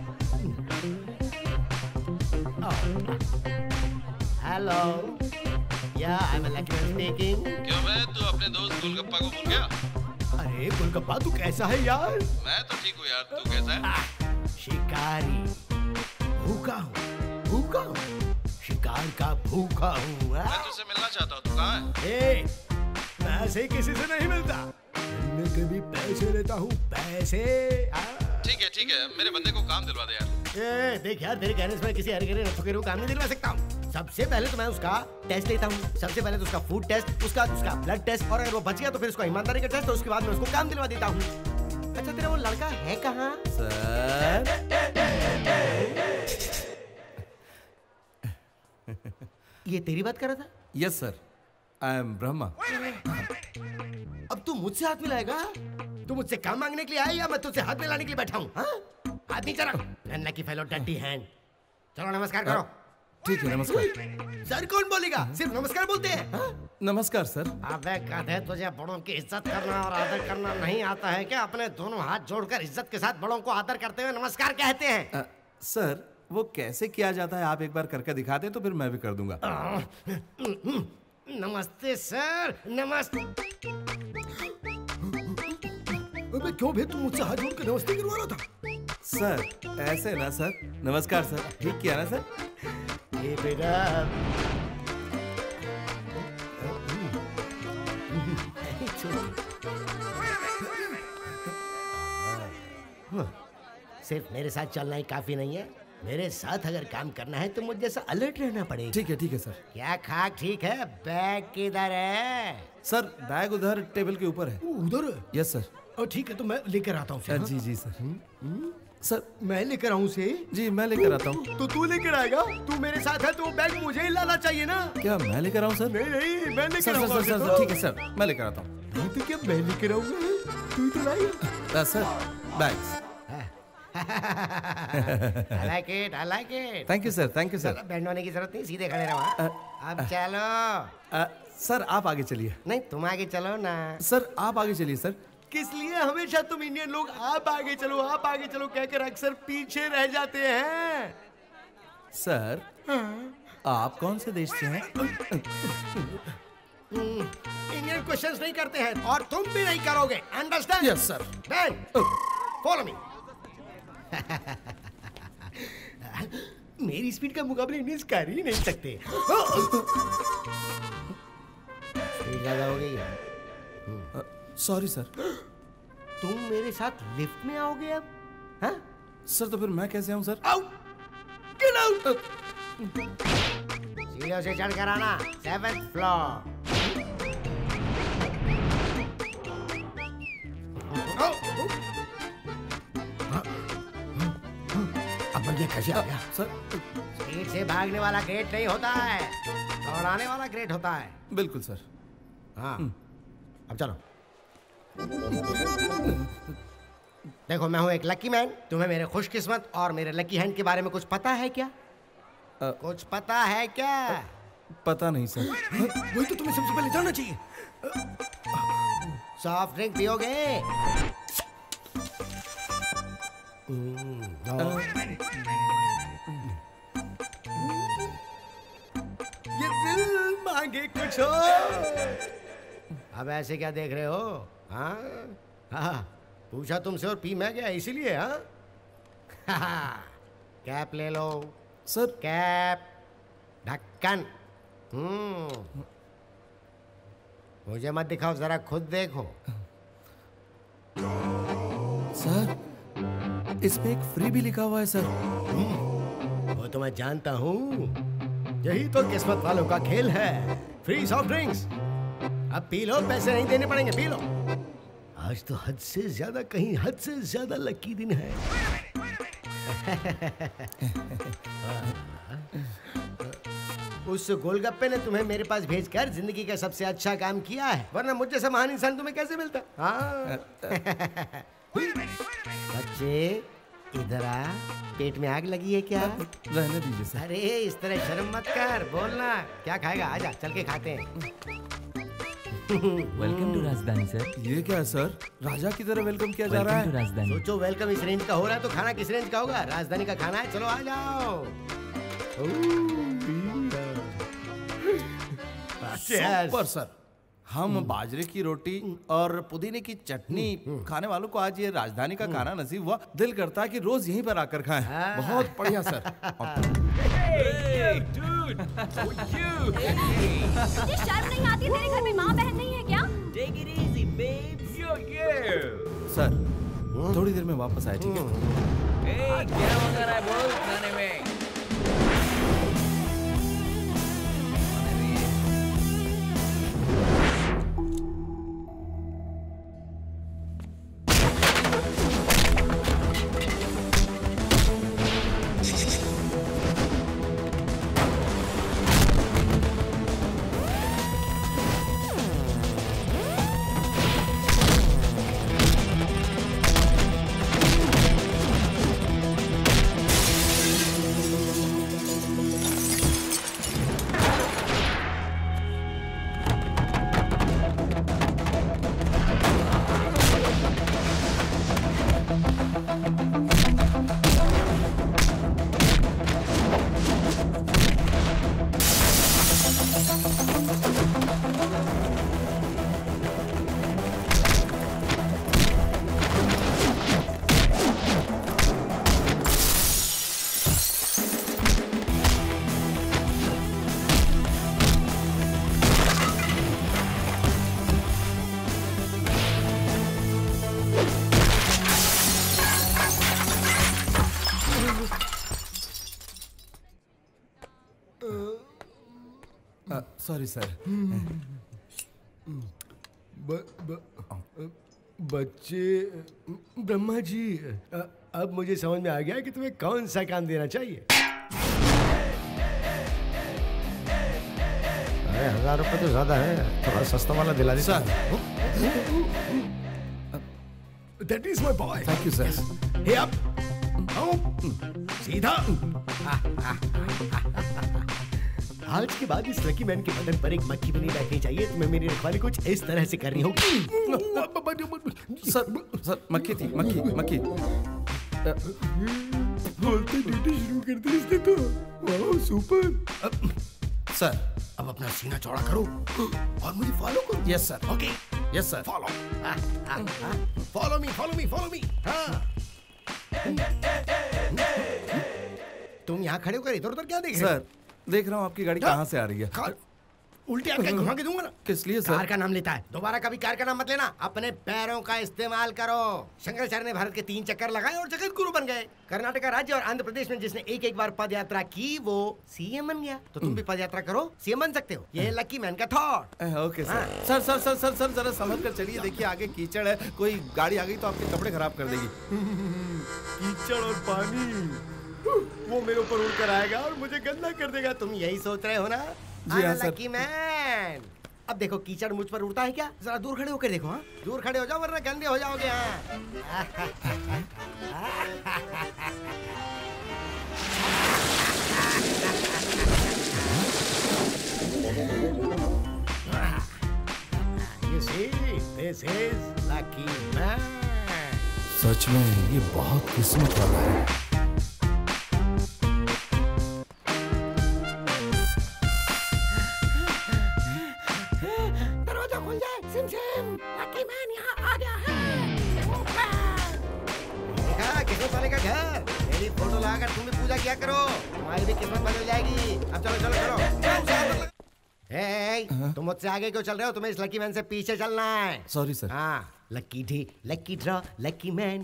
Hello. Yeah, I'm a lucky man speaking. क्यों बे, तू अपने दोस्त गोलगप्पा को भूल गया? अरे गोलगप्पा तू कैसा है यार? मैं तो ठीक हूँ यार, तू कैसा है? शिकारी, भूखा हूँ, शिकार का भूखा हूँ। मैं तुझसे मिलना चाहता हूँ, तू कहाँ है? ए, मैं ऐसे किसी से नहीं मिलता। मैं कभी पैसे लेता हूँ, पैसे। ठीक है, मेरे बंदे को काम दिलवा दे यार। देख यार, तेरे कहने से मैं किसी हरगरे नटुके को काम नहीं दिलवा सकता हूँ। सबसे पहले तो मैं उसका टेस्ट लेता हूँ। सबसे पहले तो उसका फूड टेस्ट, उसका ब्लड टेस्ट, और अगर वो बच गया तो फिर उसका ईमानदारी का टेस्ट, तो उसके बाद मैं उसको काम दिलवा देता हूँ। अच्छा तेरा वो लड़का है कहाँ? सर ये तेरी बात कर रहा था? Yes sir, I am Brahma. अब तू मुझसे हाथ मिलाएगा? तू मुझसे काम मांगने के लिए आया या मैं तुझसे हाथ मिलाने के लिए बैठा हूँ? हाथ नहीं चला, नन्ना की फैलो डंटी हैंड। चलो नमस्कार करो। ठीक है, नमस्कार। सर कौन बोलेगा? सिर्फ नमस्कार बोलते हैं। नमस्कार सर। अबे कहते तुझे बड़ों की इज्जत करना और आदर करना नहीं आता है क्या? अपने दोनों हाथ जोड़कर इज्जत के साथ बड़ों को आदर करते हुए नमस्कार कहते हैं। सर वो कैसे किया जाता है, आप एक बार करके दिखा दें तो फिर मैं भी कर दूंगा। नमस्ते सर, नमस्ते। अबे क्यों बे, तू मुझसे हाथ जोड़ के नमस्ते करवा रहा था? सर ऐसे ना सर। नमस्कार सर, ठीक किया ना सर? ये बेटा सिर्फ मेरे साथ चलना ही काफी नहीं है। मेरे साथ अगर काम करना है तो मुझ जैसा अलर्ट रहना पड़ेगा। ठीक है सर। क्या खाक ठीक है? बैग किधर है? सर बैग उधर टेबल के ऊपर है। उधर? Yes sir. ठीक है तो मैं लेकर आता हूँ। जी सर। सर मैं लेकर आऊँ से? जी मैं लेकर आता हूँ। तो तू लेकर आएगा? तू मेरे साथ है तो बैग मुझे ही लाना चाहिए ना? क्या मैं लेकर आऊँ सर? नहीं मैं लेकर आऊँगा। सर ठीक है सर, मैं लेकर आता हूँ। तो क्या मैं लेकर आऊँगा? तू तो लाएगा। Sir bags. I like it. Thank you sir. Band होने की जरूरत नहीं, सीधे खड़े रहो। अब चलो। सर आप आगे चलिए। नहीं तुम आगे चलो ना। सर आप आगे चलिए सर। किस लिए हमेशा तुम इंडियन लोग आप आगे चलो कहकर अक्सर पीछे रह जाते हैं? सर आप कौन से देश से हैं? इंडियन क्वेश्चंस नहीं करते हैं और तुम भी नहीं करोगे। Understand? Yes sir. Band follow me. मेरी स्पीड का मुकाबला इंडियंस कर ही नहीं सकते। स्पीड ज्यादा हो गई है। Sorry sir. तुम मेरे साथ लिफ्ट में आओगे अब? हाँ? सर तो फिर मैं कैसे आऊं सर? आउट! Get out! सीढ़ियों से चढ़ कर आना। 7th floor. अब ये कैसे आ गया? सर स्पीड से भागने वाला ग्रेट नहीं होता है, दौड़ाने वाला ग्रेट होता है। बिल्कुल सर। हाँ अब चलो। देखो मैं हूँ एक लकी मैन। तुम्हें मेरे खुशकिस्मत और मेरे लकी हैंड के बारे में कुछ पता है क्या? कुछ पता है क्या? पता नहीं सर। वही तो तुम्हें सबसे पहले जानना चाहिए। सॉफ्ट ड्रिंक पियोगे? ये दिल मांगे कुछ हो। अब ऐसे क्या देख रहे हो? हाँ हाँ पूछा तुमसे और पी मैं गया इसीलिए। हाँ कैप ले लो सर। कैप ढक्कन। मुझे मत दिखाओ, जरा खुद देखो। सर इसमें एक फ्री भी लिखा हुआ है सर। वो तो मैं जानता हूँ, यही तो किस्मत वालों का खेल है। Free soft drinks. अब पी लो, पैसे नहीं देने पड़ेंगे, पी लो। आज तो हद से ज्यादा, कहीं हद से ज्यादा लकी दिन है। उस गोलगप्पे ने तुम्हें मेरे पास भेजकर जिंदगी का सबसे अच्छा काम किया है, वरना मुझ जैसा महान इंसान तुम्हें कैसे मिलता? हाँ। बच्चे इधर आ, पेट में आग लगी है क्या? रहने दीजिए सर। अरे इस तरह शर्म मत कर, बोलना क्या खाएगा? आजा चल के खाते हैं। Welcome to Rajdhani sir. ये क्या है सर? राजा की तरह वेलकम किया जा रहा है। राजधानी। सोचो वेलकम इस रेंज का हो रहा है तो खाना किस रेंज का होगा? राजधानी का खाना है, चलो आ जाओ। Super sir. हम बाजरे की रोटी और पुदीने की चटनी खाने वालों को आज ये राजधानी का खाना नसीब हुआ। दिल करता है कि रोज यहीं पर आकर खाएं। बहुत बढ़िया सर। तुझे शर्म नहीं आती? तेरे घर में माँ बहन नहीं है क्या? Take it easy, babes. Sir थोड़ी देर में वापस आए, ठीक है? क्या मंगा रहा है बोल खाने में? Sorry sir. बच्चे ब्रह्मा जी, अब मुझे समझ में आ गया कि तुम्हें कौन सा काम देना चाहिए। अरे 1000 रुपए तो ज्यादा है, थोड़ा सस्ता वाला दिला दे sir. That is my boy. Thank you sir. Hey up, सीधा। आज के बाद इस लकी मैन के बटन पर एक मक्खी भी नहीं बैठनी चाहिए। तुम्हें मेरी रखवाली कुछ इस तरह से करनी होगी। सर मक्खी थी, मक्खी। बोलते ड्यूटी शुरू कर दी इसने तो। वाह सुपर। सर अब अपना सीना चौड़ा करो और मुझे फॉलो करो। Yes sir. Okay yes sir. Follow me. हाँ तुम यहाँ खड़े होकर इधर उधर क्या देख रहे हो? सर देख रहा हूँ आपकी गाड़ी कहाँ से आ रही है। उल्टी आंखें घुमा के दूंगा ना। किस लिए सर? कार का नाम लेता है, दोबारा कभी कार का नाम मत लेना। अपने पैरों का इस्तेमाल करो। शंकराचार्य ने भारत के 3 चक्कर लगाए और जगत गुरु बन गए। कर्नाटक राज्य और आंध्र प्रदेश में जिसने एक बार पद यात्रा की वो सीएम बन गया। तो तुम भी पद यात्रा करो, सीएम बन सकते हो। ये है लकी मैन का थॉट। Okay sir. सर जरा समझ कर चलिए। देखिए आगे कीचड़ है, कोई गाड़ी आ गई तो आपके कपड़े खराब कर देगी। कीचड़ और पानी वो मेरे ऊपर उड़कर आएगा और मुझे गंदा कर देगा। तुम यही सोच रहे हो ना? जी हाँ सर। Lucky man. अब देखो कीचड़ मुझ पर उड़ता है क्या? जरा दूर खड़े होकर देखो। हाँ, दूर खड़े हो जाओ वरना गंदे हो जाओगे। You see, this is lucky man. सच में ये बहुत किस्मत वाला है। दरवाजा खुल जाए। सिम सिम, लकी मैन यहाँ आ गया है। देखा किस्मत वाले का घर। मेरी फोटो लगाकर तुम भी पूजा किया करो, तुम्हारी भी किस्मत बदल जाएगी। अब चलो चलो चलो। तुम मुझसे आगे क्यों चल रहे हो? तुम्हें इस लकी मैन से पीछे चलना है। Sorry sir. हाँ, lucky day, lucky draw, lucky man.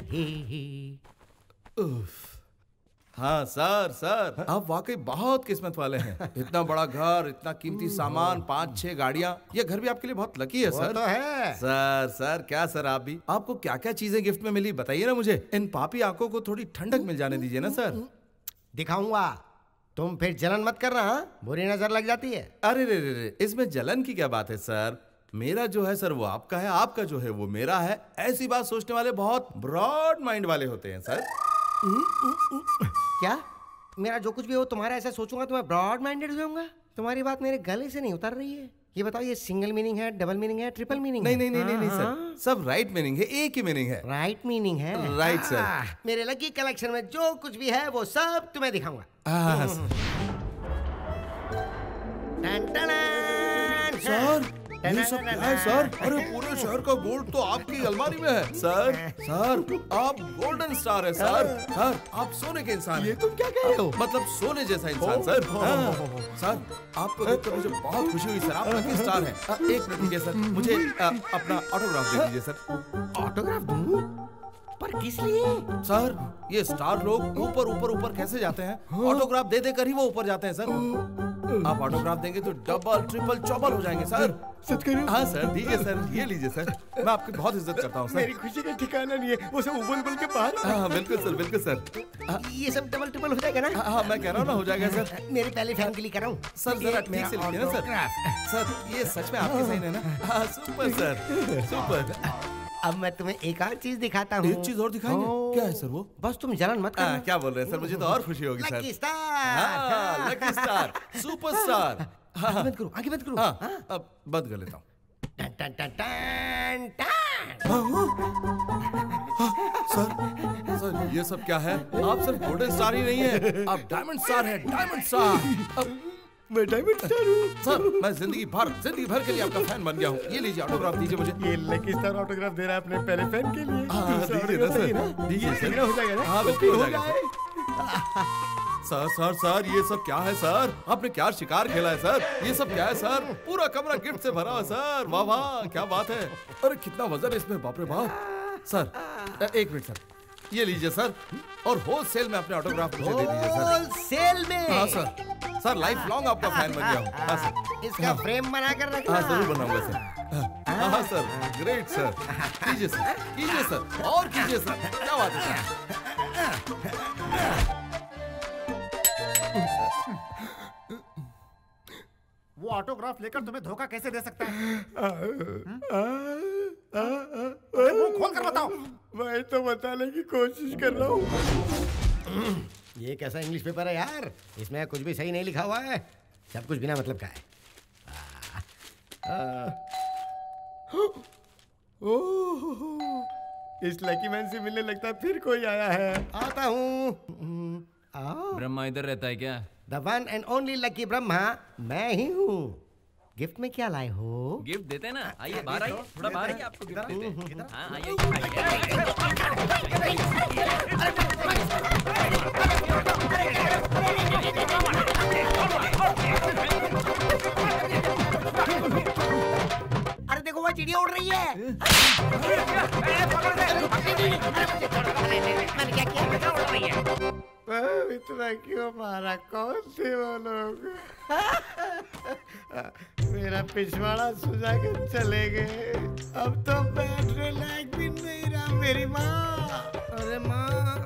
हाँ सर, सर आप वाकई बहुत किस्मत वाले हैं। इतना बड़ा घर, इतना कीमती सामान, 5-6 गाड़ियाँ, ये घर भी आपके लिए बहुत लकी है सर। वो तो है। सर क्या सर, आप भी, आपको क्या क्या चीजें गिफ्ट में मिली बताइए ना मुझे। इन पापी आंखों को थोड़ी ठंडक मिल जाने दीजिए ना सर। दिखाऊंगा, तुम फिर जलन मत करना। बुरी नजर लग जाती है। अरे रे, इसमें जलन की क्या बात है सर? मेरा जो है सर वो आपका है, आपका जो है वो मेरा है। ऐसी बात सोचने वाले बहुत ब्रॉड माइंड वाले होते हैं सर। क्या? मेरा जो कुछ भी हो तुम्हारा ऐसा सोचूंगा तो मैं ब्रॉड माइंडेड हो जाऊंगा? तुम्हारी बात मेरे गले से नहीं उतर रही है। ये बताओ, ये सिंगल मीनिंग है, डबल मीनिंग है, ट्रिपल मीनिंग है? नहीं सर, सब राइट मीनिंग है, एक ही मीनिंग है। राइट मीनिंग है? Right sir. मेरे लकी कलेक्शन में जो कुछ भी है वो सब तुम्हें दिखाऊंगा। सर ये सब क्या है सर? अरे पूरे शहर का गोल्ड तो आपकी अलमारी में है सर। सर आप गोल्डन स्टार है सर। सर आप सोने के इंसान हैं। ये तुम क्या कह रहे हो? मतलब सोने जैसा इंसान सर। सर आपको देखकर मुझे बहुत खुशी हुई सर, आप लकी स्टार हैं। एक मिनट दीजिए सर, मुझे अपना ऑटोग्राफ दे दीजिए सर। ऑटोग्राफ दूं? पर किस लिए? सर ये स्टार लोग ऊपर कैसे जाते हैं? ऑटोग्राफ दे देकर ही वो ऊपर जाते हैं सर। आप ऑटोग्राफ देंगे तो डबल ट्रिपल चौबल हो जाएंगे सर। सच कह रहे हो? हाँ सर, दीजिए सर, ये लीजिए सर। मैं आपकी बहुत इज्जत करता हूँ सर। मेरी खुशी का ठिकाना नहीं है, वो सब उबल के बाहर। हाँ बिल्कुल सर, बिल्कुल सर। ये सब डबल ट्रिपल हो जाएगा ना? हाँ मैं कह रहा हूँ ना, हो जाएगा सर। मेरे पहले फैन के लिए कर रहा हूँ सर। जरा ठीक से लिखिए ना सर। सर ये सच में आपकी साइन है ना? हाँ सुपर सर, सुपर। अब मैं तुम्हें एक और चीज दिखाता हूँ। एक चीज और दिखाएंगे? क्या है सर वो? बस तुम जलन मत करना। क्या बोल रहे हैं सर? मुझे तो और खुशी होगी sir. Lucky star, lucky star, superstar. आगे बंद करो, आगे बंद करो। अब बंद कर लेता हूँ। सर ये सब क्या है? आप सिर्फ गोल्डन स्टार ही नहीं है, आप डायमंड स्टार है, डायमंड स्टार। मैं डायमंड स्टार हूँ सर। मैं जिंदगी भर के लिए आपका फैन बन गया हूँ। ये लीजिए ऑटोग्राफ दीजिए मुझे। ये लकी स्टार ऑटोग्राफ दे रहा है अपने पहले फैन के लिए। दीजिए ना सर, दीजिए सर। हो जाएगा ना? हाँ बिल्कुल हो जाएगा सर। ये सब क्या है सर? आपने क्या शिकार खेला है सर? ये सब क्या है सर? पूरा कमरा गिफ्ट से भरा है सर। वाह वाह, क्या बात है। अरे कितना वजन है इसमें, बाप रे बाप। सर एक मिनट सर, ये लीजिए सर, और होलसेल में अपने ऑटोग्राफ मुझे दे दीजिए सर। होलसेल में? हाँ सर लाइफ लॉन्ग आपका फैन बन गया हूँ। हाँ सर। इसका फ्रेम बना कर रखना। हाँ जरूर बनाऊंगा सर। हाँ सर, ग्रेट सर। कीजिए सर, और कीजिए सर। क्या बात है सर? वो ऑटोग्राफ लेकर तुम्हें धोखा कैसे दे सकता है? वो खोल कर बताओ। मैं तो बताने की कोशिश कर रहा हूँ। ये कैसा इंग्लिश पेपर है यार? इसमें कुछ भी सही नहीं लिखा हुआ है, सब कुछ बिना मतलब का है। इस लकी मैन से मिलने लगता फिर कोई आया है। आता हूँ। ब्रह्मा इधर रहता है क्या? The one and only lucky Brahma मैं ही हूँ। गिफ्ट में क्या लाए हो? गिफ्ट देते हैं ना, आइए बाहर आइए, थोड़ा बाहर आइए, आपको गिफ्ट देते हैं। हाँ आइए। अरे देखो वो चिड़िया उड़ रही है। मैंने क्या किया? उड़ रही है। इतना क्यों मारा? कौन थे वो लोग? मेरा पिछवाड़ा सुझा के चले गए। अब तो बैठने लायक भी नहीं रहा मेरी माँ। अरे माँ,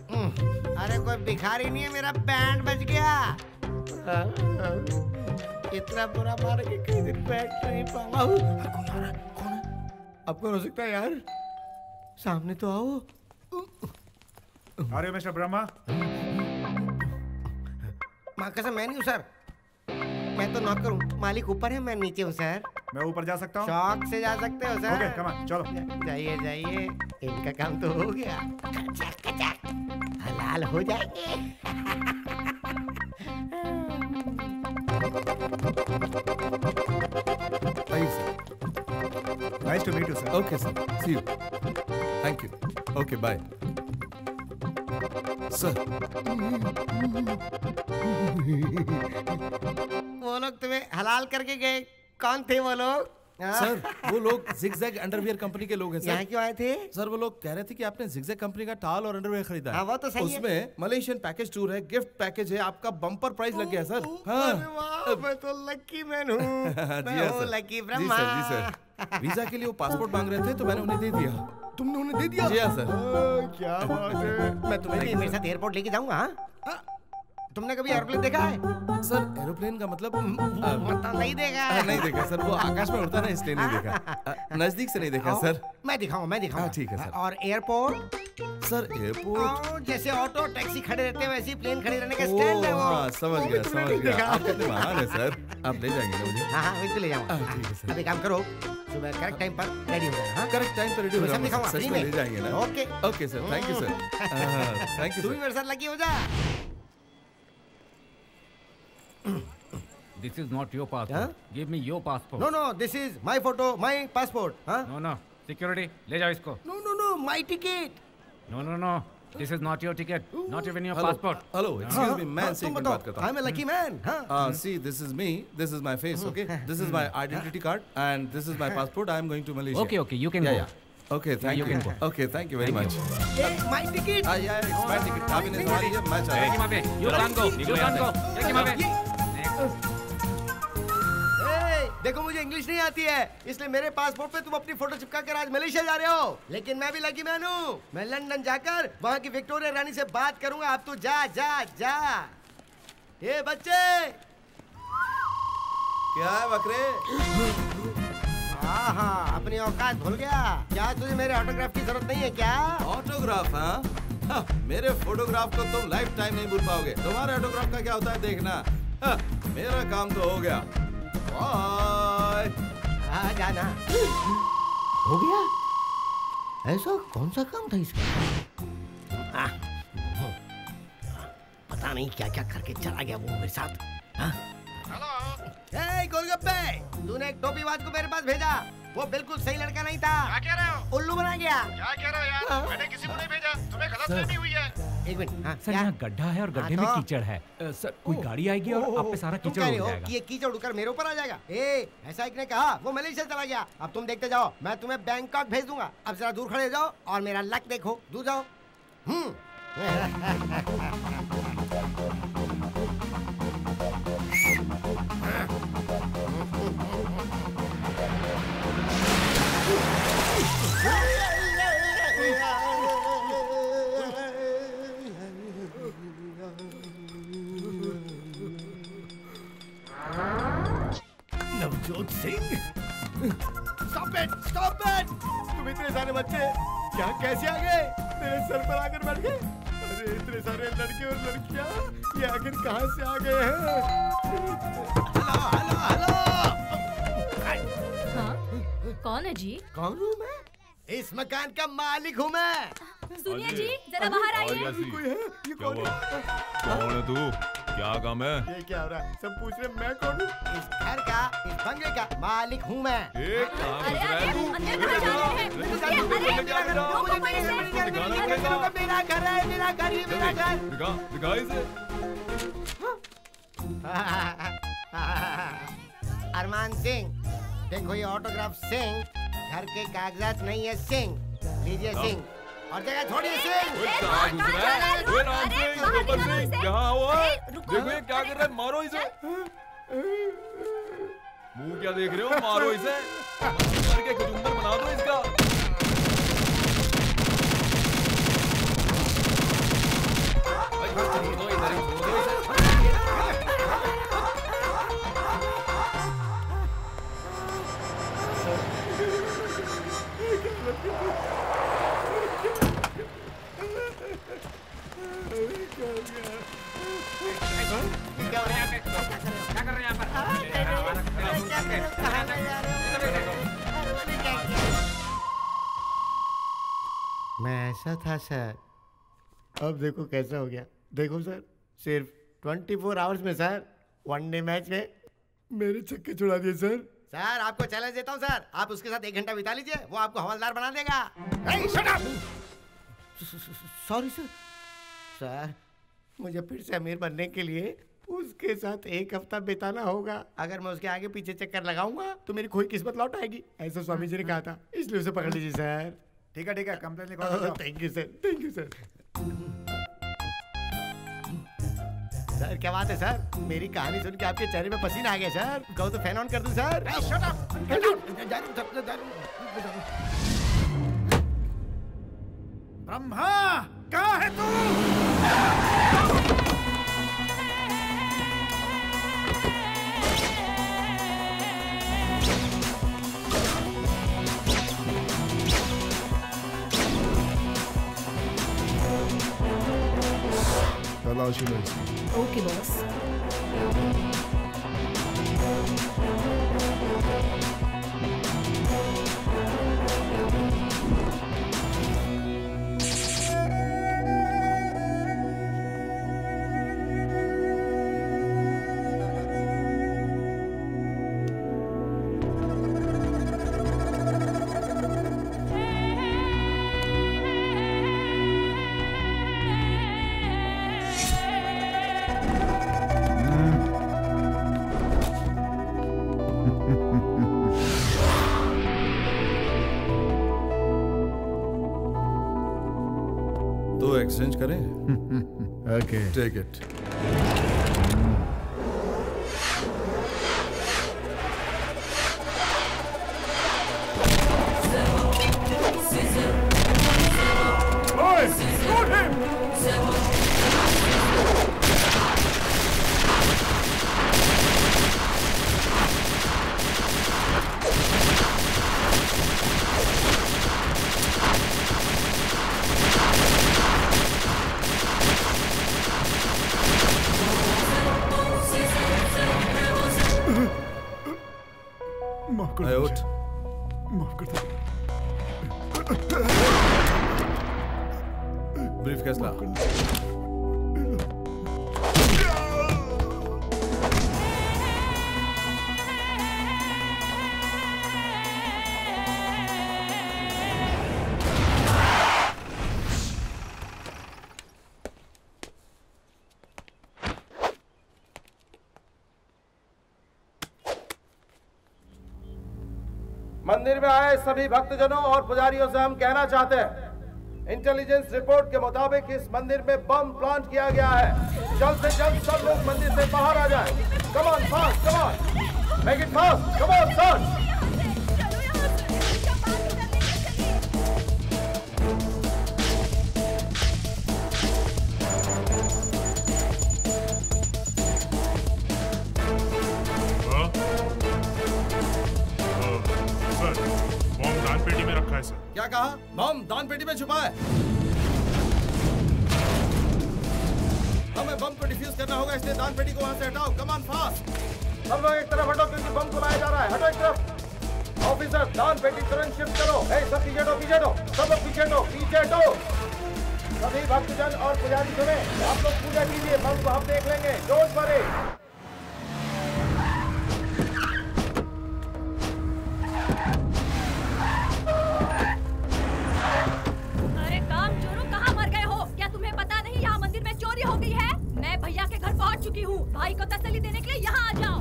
अरे कोई भिखारी नहीं है, मेरा बैंड बज गया। इतना बुरा मार के कई दिन बैठ नहीं पाऊंगा। कौन आ रहा है? कौन है? अब कौन हो सकता है यार? सामने तो आओ। अरे मिस्टर ब्रह्मा। माँ कसम मैं नहीं हूँ सर, मैं तो नौकर हूँ। मालिक ऊपर है, मैं नीचे हूँ सर। मैं ऊपर जा सकता हूँ? शौक से जा सकते हो सर। ओके, कम ऑन, चलो। जाइए जाइए, इनका काम तो हो गया। हलाल हो जाएंगे। Nice to meet you, sir. Okay, sir. See you. Thank you. Okay, bye. Sir. वो लोग तुम्हें हलाल करके गए, कौन थे वो लोग? सर वो लोग जिगजैग अंडरवियर कंपनी के लोग हैं सर। यहाँ क्यों आए थे? सर वो लोग कह रहे थे कि आपने जिगजैग कंपनी का टाल और अंडरवियर खरीदा है। हाँ, वो तो सही है। उसमें मलेशियन पैकेज टूर है, गिफ्ट पैकेज है, आपका बम्पर प्राइस लग गया सर। हाँ। अरे वाह, मैं तो लकी मैन हूँ। मैं हूँ लकी ब्रह्मा। जी सर। वीजा के लिए वो पासपोर्ट मांग रहे थे तो मैंने उन्हें दे दिया। तुमने उन्हें दे दिया? जी हाँ सर। क्या बात है। मैं तुम्हें मेरे साथ एयरपोर्ट लेके जाऊंगा। हाँ? तुमने कभी एरोप्लेन देखा है? सर एरोप्लेन का मतलब मतलब नहीं देखा। नहीं देखा सर, वो आकाश में उड़ता है ना, इसलिए नहीं देखा। नजदीक से नहीं देखा सर। मैं दिखाऊंगा। ठीक है सर। और एयरपोर्ट? सर एयरपोर्ट जैसे ऑटो टैक्सी खड़े रहते हैं वैसे ही प्लेन खड़े रहने का स्टैंड है वो। हाँ, समझ गया। आप कितने महान है सर। आप ले जाएंगे ना मुझे? हाँ बिल्कुल ले जाऊंगा। ठीक है सर। अभी काम करो, सुबह करेक्ट टाइम पर रेडी हो जाना। करेक्ट टाइम पर रेडी हो जाना। दिखाऊंगा, सच में ले जाएंगे ना? Okay okay sir, thank you sir. Thank you. तू भी मेरे साथ लगी हो जा। This is not your passport. Give me your passport. No, this is my photo, my passport. No. Security, ले जाओ इसको. No, my ticket. No. This is not your ticket. Not even your passport. Hello, excuse me, man से बात करता हूँ. I'm a lucky man. See, this is me. This is my face. Okay. This is my identity card and this is my passport. I am going to Malaysia. Okay, you can go. Okay, thank you. Okay, thank you very much. My ticket. Yeah, it's my ticket. आप इन्हें सवारी है, मैं चला। You can't go. You can't go. देखो मुझे English नहीं आती है, इसलिए मेरे पासपोर्ट पे तुम अपनी फोटो चिपका कर आज मलेशिया जा रहे हो। लेकिन मैं भी लकी मैन हूँ, मैं लंदन जाकर वहाँ की विक्टोरिया रानी से बात करूंगा। अब तू जा। ये बच्चे क्या है बकरे? हाँ, अपनी औकात भूल गया क्या? तुझे मेरे ऑटोग्राफ की जरूरत नहीं है क्या? ऑटोग्राफ? हाँ, मेरे फोटोग्राफ को तुम लाइफ टाइम नहीं भूल पाओगे। तुम्हारे ऑटोग्राफ का क्या होता है देखना। मेरा काम तो हो गया। बाय। जाना हो गया। ऐसा कौन सा काम था इसका? पता नहीं क्या क्या करके चला गया वो मेरे साथ। हेलो गोलगप्पे, तूने एक टोपीबाज को मेरे पास भेजा, वो बिल्कुल सही लड़का नहीं था। क्या कह रहे हो? उल्लू बना गया। क्या कह रहे हो यार? मैंने किसी को नहीं भेजा, तुम्हें गलतफहमी हुई है। एक मिनट सर, यहाँ गड्ढा है और गड्ढे में कीचड़ है। सर कोई गाड़ी आएगी और आप पे सारा कीचड़ उड़ जाएगा। ये कीचड़ उड़कर मेरे ऊपर आ जाएगा। ऐसा एक ने कहा, वो मलेशिया चला गया। अब तुम देखते जाओ, मैं तुम्हें बैंकॉक भेज दूंगा। अब जरा दूर खड़े जाओ और मेरा लक देखो। दूर जाओ। Navjot Singh, stop it! तुम इतने सारे बच्चे क्या कैसे आ गए? मेरे सर पर आकर बैठ गए। अरे इतने सारे लड़के और लड़कियां ये आखिर कहाँ से आ गए हैं? हेलो। हाँ? कौन है जी? कौन हूँ मैं? इस मकान का मालिक हूँ मैं। सुनिए जी, जरा बाहर आइए। कोई है? ये कौन है? कौन है तू? क्या काम है? ये क्या हो रहा है? सब पूछ रहे मैं कौन हूँ? इस घर का, इस बंगले का मालिक हूँ मैं। मेरा घर। अरमान सिंह, देखो ये ऑटोग्राफ सिंह, घर के कागजात नहीं है सिंह। लीजिए सिंह, और जगह छोड़िए सिंह। क्या हुआ? देखो ये क्या कर रहा है, मारो इसे। मुंह क्या देख रहे हो? मारो इसे, करके कुचुंदर बना दो इसका। छोड़ दो इधर ही, छोड़ दो इसे। मैं ऐसा था सर, अब देखो कैसा हो गया। देखो सर, सिर्फ 24 आवर्स में सर, वनडे मैच में मेरे छक्के छुड़ा दिए सर। सर आपको चैलेंज देता हूँ सर, आप उसके साथ 1 घंटा बिता लीजिए, वो आपको हवलदार बना देगा। Sorry sir. सर मुझे फिर से अमीर बनने के लिए उसके साथ 1 हफ्ता बिताना होगा। अगर मैं उसके आगे पीछे चक्कर लगाऊंगा तो मेरी खोई किस्मत लौट आएगी, ऐसा स्वामी जी ने कहा था, इसलिए उसे पकड़ लीजिए सर। ठीक है, कंप्लेंट लिखो। Thank you sir, thank you sir. Sir क्या बात है सर, मेरी कहानी सुन के आपके चेहरे पे पसीना आ गया सर। कहो तो फैन ऑन कर दूं सर। ब्रह्मा कहाँ है तू? तलाशी में। Okay boss. एक्सचेंज करें? Okay, take it. Briefcase ला। मंदिर में आए सभी भक्तजनों और पुजारियों से हम कहना चाहते हैं, इंटेलिजेंस रिपोर्ट के मुताबिक इस मंदिर में बम प्लांट किया गया है। जल्द से जल्द सब लोग मंदिर से बाहर आ जाएं। Come on fast, come on, make it fast, come on sir. क्या कहा? बम दान पेटी में छुपा है। हमें बम को डिफ्यूज करना होगा, इसलिए दान पेटी को वहां से हटाओ। Come on fast. सब लोग एक तरफ हटो क्योंकि बम को लाया जा रहा है। हटो एक तरफ। ऑफिसर दान पेटी तुरंत शिफ्ट करो। सब पीछे हटो, पीछे हटो, सब लोग पीछे हटो, पीछे हटो। सभी भक्तजन और पुजारी सुने, आप लोग पूजा कीजिए, बम को हम देख लेंगे। Don't worry. भैया के घर पहुंच चुकी हूँ। भाई को तसल्ली देने के लिए यहाँ आ जाओ।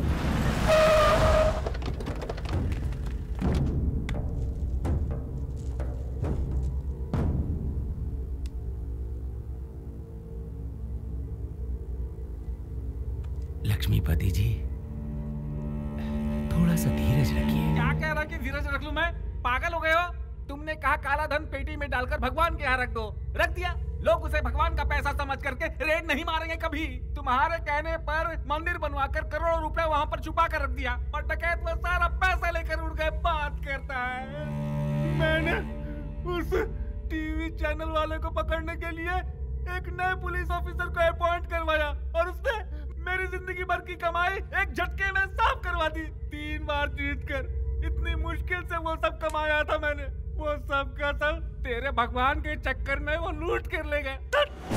लक्ष्मीपति जी, थोड़ा सा धीरज रखिए। क्या कह रहा कि धीरज रख लूं मैं? पागल हो गए हो? तुमने कहा काला धन पेटी में डालकर भगवान के यहाँ रख दो, रख दिया। लोग उसे भगवान का पैसा समझ करके रेड नहीं मारेंगे कभी। तुम्हारे कहने पर मंदिर बनवाकर करोड़ों रुपए वहाँ पर छुपा कर रख दिया और डकैत वो सारा पैसा लेकर उड़ गए। बात करता है। मैंने उस टीवी चैनल वाले को पकड़ने के लिए एक नए पुलिस ऑफिसर को अपॉइंट करवाया और उसने मेरी जिंदगी भर की कमाई एक झटके में साफ करवा दी। 3 बार जीत कर इतनी मुश्किल से वो सब कमाया था मैंने। वो सब का सब तेरे भगवान के चक्कर में वो लूट कर ले गए।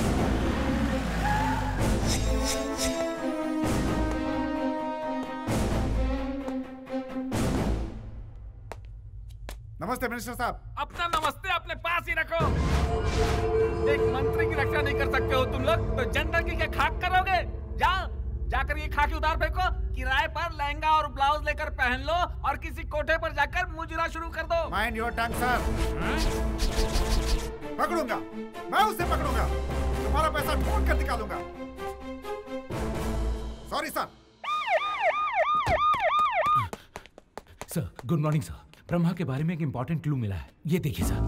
नमस्ते मिनिस्टर साहब। अपना नमस्ते अपने पास ही रखो। एक मंत्री की रक्षा नहीं कर सकते हो तुम लोग, तो जनरल की क्या खाक करोगे? जाओ जाकर ये खाकी उतार फेंको, किराए पर लहंगा और ब्लाउज लेकर पहन लो और किसी कोठे पर जाकर मुजरा शुरू कर दो। Mind your tongue sir. पकड़ूंगा, मैं उसे पकड़ूंगा, तुम्हारा पैसा ढूंढ कर निकालूंगा। Sorry sir. Sir good morning sir. Brahma के बारे में एक इंपॉर्टेंट क्लू मिला है, ये देखिए सर।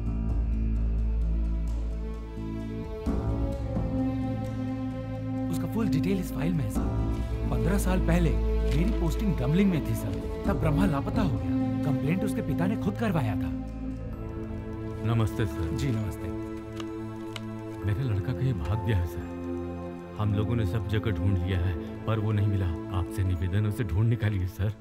उसका फुल डिटेल इस फाइल में है सर। 15 साल पहले मेरी पोस्टिंग गमलिंग में थी सर, तब ब्रह्मा लापता हो गया। कंप्लेंट उसके पिता ने खुद करवाया था। नमस्ते सर। जी नमस्ते। मेरे लड़का कहीं भाग गया है सर। हम लोगों ने सब जगह ढूंढ लिया है पर वो नहीं मिला। आपसे निवेदन उसे ढूंढ निकालिए सर।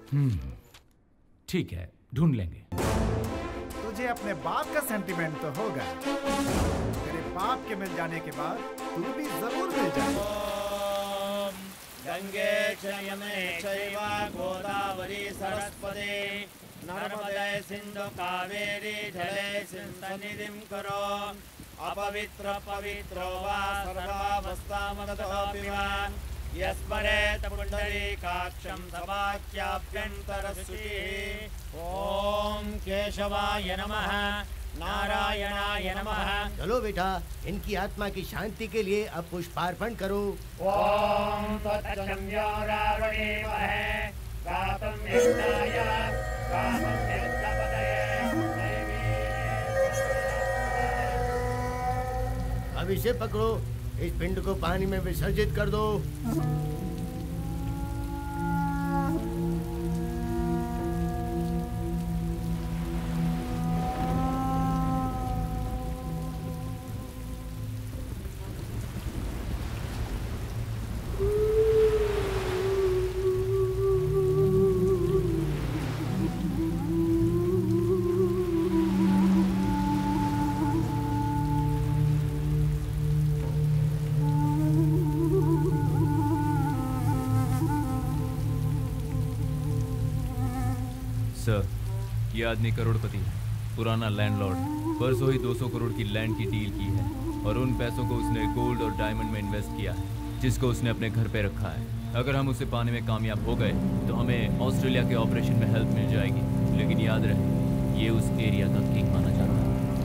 ठीक है, ढूंढ लेंगे। तुझे अपने बाप का सेंटिमेंट तो होगा। तेरे बाप के मिल जाने के बाद तू भी जरूर मिल जाएगा। गंगे चयमे चैव गोदावरी सरस्वती नर्मदे सिंधु कावेरी जले सिंधनिधिं करो अपवित्र पवित्रो वा सर्वावस्थामगतोऽपि वा यस्मरेत पुण्डरीकाक्षं सवाक्याभ्यन्तरश्रुतिः। ओम केशवाय नमः नारायणाय नमः। चलो बेटा, इनकी आत्मा की शांति के लिए अब पुष्पार्पण करो। ओम तत्संज्ञारावणीमहे गातुं यज्ञाय गातुं यज्ञपतये अब इसे पकड़ो, इस पिंड को पानी में विसर्जित कर दो। सर, ये आदमी करोड़पति है, पुराना लैंडलॉर्ड। परसों ही 200 करोड़ की लैंड की डील की है और उन पैसों को उसने गोल्ड और डायमंड में इन्वेस्ट किया है, जिसको उसने अपने घर पे रखा है। अगर हम उसे पाने में कामयाब हो गए तो हमें ऑस्ट्रेलिया के ऑपरेशन में हेल्प मिल जाएगी। लेकिन याद रहे, ये उस एरिया का किंग माना जाता है।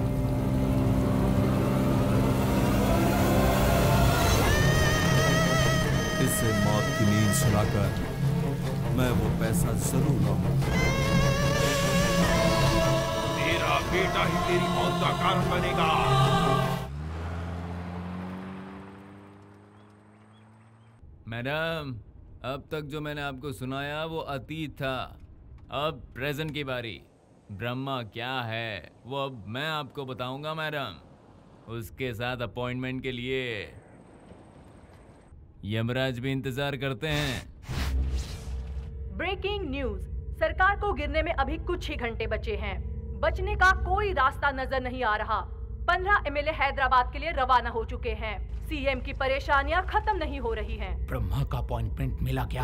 इससे मौत की नींद सुलाकर मैं वो पैसा जरूर लाऊंगा। तेरा बेटा ही तेरी मौत का कारण बनेगा। मैडम, अब तक जो मैंने आपको सुनाया वो अतीत था। अब प्रेजेंट की बारी। ब्रह्मा क्या है वो अब मैं आपको बताऊंगा मैडम। उसके साथ अपॉइंटमेंट के लिए यमराज भी इंतजार करते हैं। ब्रेकिंग न्यूज, सरकार को गिरने में अभी कुछ ही घंटे बचे हैं। बचने का कोई रास्ता नजर नहीं आ रहा। 15 एमएलए हैदराबाद के लिए रवाना हो चुके हैं। सीएम की परेशानियां खत्म नहीं हो रही हैं। ब्रह्मा का अपॉइंटमेंट मिला क्या?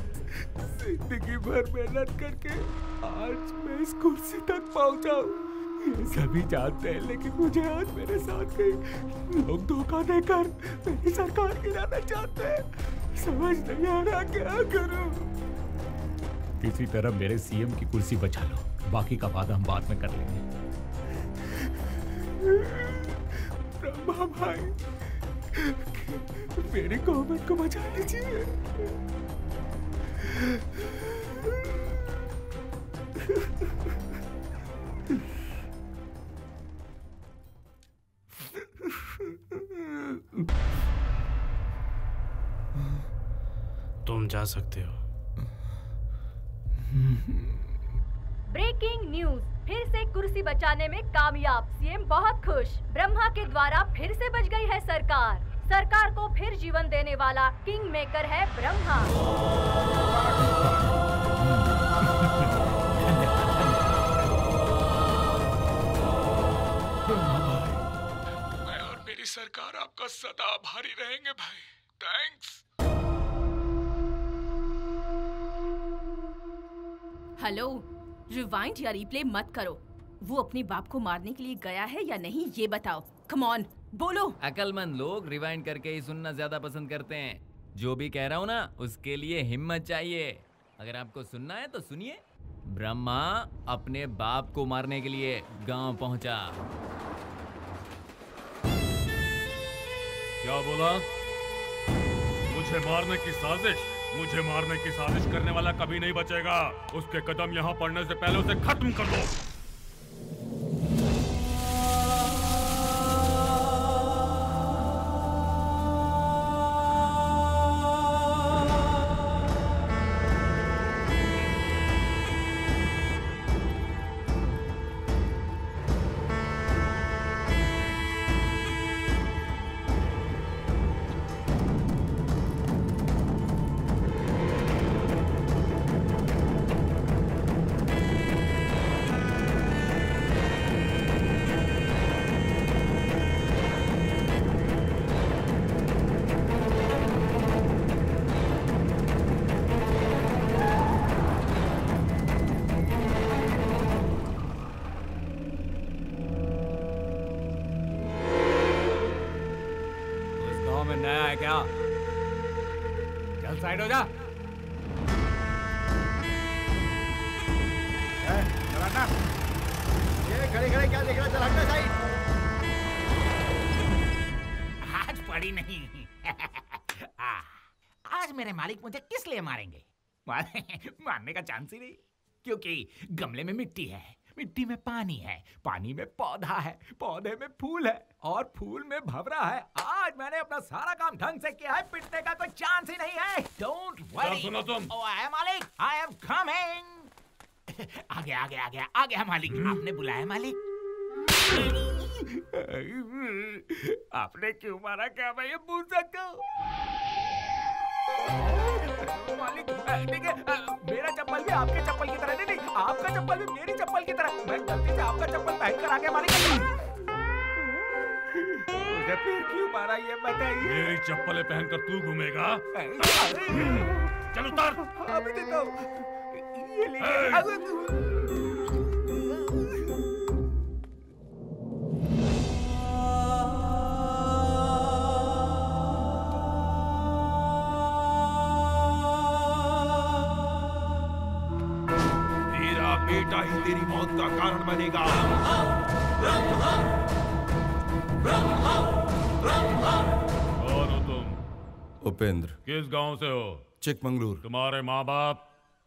जिंदगी भर मेहनत करके आज मैं इस कुर्सी तक पहुंचा हूँ। ये सभी जानते हैं, लेकिन मुझे आज मेरे साथ कई लोग धोखा देकर मेरी सरकार गिराना चाहते हैं। समझ नहीं आ रहा क्या करूं। किसी तरह मेरे सीएम की कुर्सी बचा लो, बाकी का वादा हम बाद में कर लेंगे। ब्रह्मा भाई, मेरी गवर्नमेंट को बचा लीजिए। तुम जा सकते हो। ब्रेकिंग न्यूज, फिर से कुर्सी बचाने में कामयाब, सीएम बहुत खुश। ब्रह्मा के द्वारा फिर से बच गई है सरकार। सरकार को फिर जीवन देने वाला किंग मेकर है ब्रह्मा। मैं और मेरी सरकार आपका सदा आभारी रहेंगे भाई। थैंक्स। हेलो, रिवाइंड या रिप्ले मत करो। वो अपने बाप को मारने के लिए गया है या नहीं ये बताओ। कम ऑन, बोलो। अकलमंद लोग रिवाइंड करके ही सुनना ज्यादा पसंद करते हैं। जो भी कह रहा हूँ ना, उसके लिए हिम्मत चाहिए। अगर आपको सुनना है तो सुनिए। ब्रह्मा अपने बाप को मारने के लिए गांव पहुंचा। क्या बोला? मुझे मारने की साजिश? मुझे मारने की साजिश करने वाला कभी नहीं बचेगा। उसके कदम यहाँ पड़ने से पहले उसे खत्म कर दो। साइड हो जा। ये खड़े खड़े क्या देख रहा? चल हटना साइड। आज पड़ी नहीं। आज मेरे मालिक मुझे किस लिए मारेंगे? मारने का चांस ही नहीं, क्योंकि गमले में मिट्टी है, मिट्टी में पानी है, पानी में पौधा है, पौधे में फूल है और फूल में भंवरा है। आज मैंने अपना सारा काम ढंग से किया है, पिटने का कोई चांस ही नहीं है। Don't worry. सुनो तुम। ओह आई एम मालिक, आई एम कमिंग। आगे आगे आगे आगे मालिक। आपने बुलाया मालिक? आपने क्यों मारा, क्या मैं ये पूछ सकता हूँ? मालिक देखिए, मेरा चप्पल भी आपके चप्पल की तरह नहीं, आपका चप्पल भी मेरी चप्पल की तरह। मैं गलती से आपका चप्पल पहन कर आ गया मालिक। मुझे फिर क्यों मारा ये बताइए? मेरी चप्पलें पहनकर तू घूमेगा? चल उतार। अभी देता हूँ, ये लीजिए। बेटा ही तेरी मौत का कारण बनेगा। कौन हो तुम? उपेंद्र। किस गांव से हो? चिकमंगलूर। तुम्हारे माँ बाप?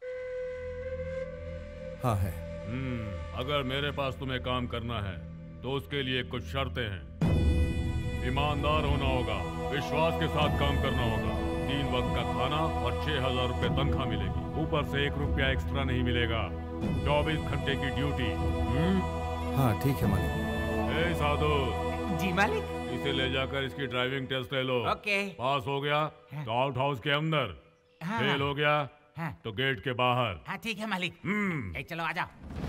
हाँ है। अगर मेरे पास तुम्हें काम करना है तो उसके लिए कुछ शर्तें हैं। ईमानदार होना होगा, विश्वास के साथ काम करना होगा, 3 वक्त का खाना और 6000 रुपए तनख्वाह मिलेगी। ऊपर से 1 रुपया एक्स्ट्रा नहीं मिलेगा। 24 घंटे की ड्यूटी। हाँ ठीक है मालिक। ए साधु। जी मालिक। इसे ले जाकर इसकी ड्राइविंग टेस्ट ले लो। ओके। पास हो गया तो आउट हाउस के अंदर, फेल हो गया तो गेट के बाहर। हाँ ठीक है मालिक। चलो आजा।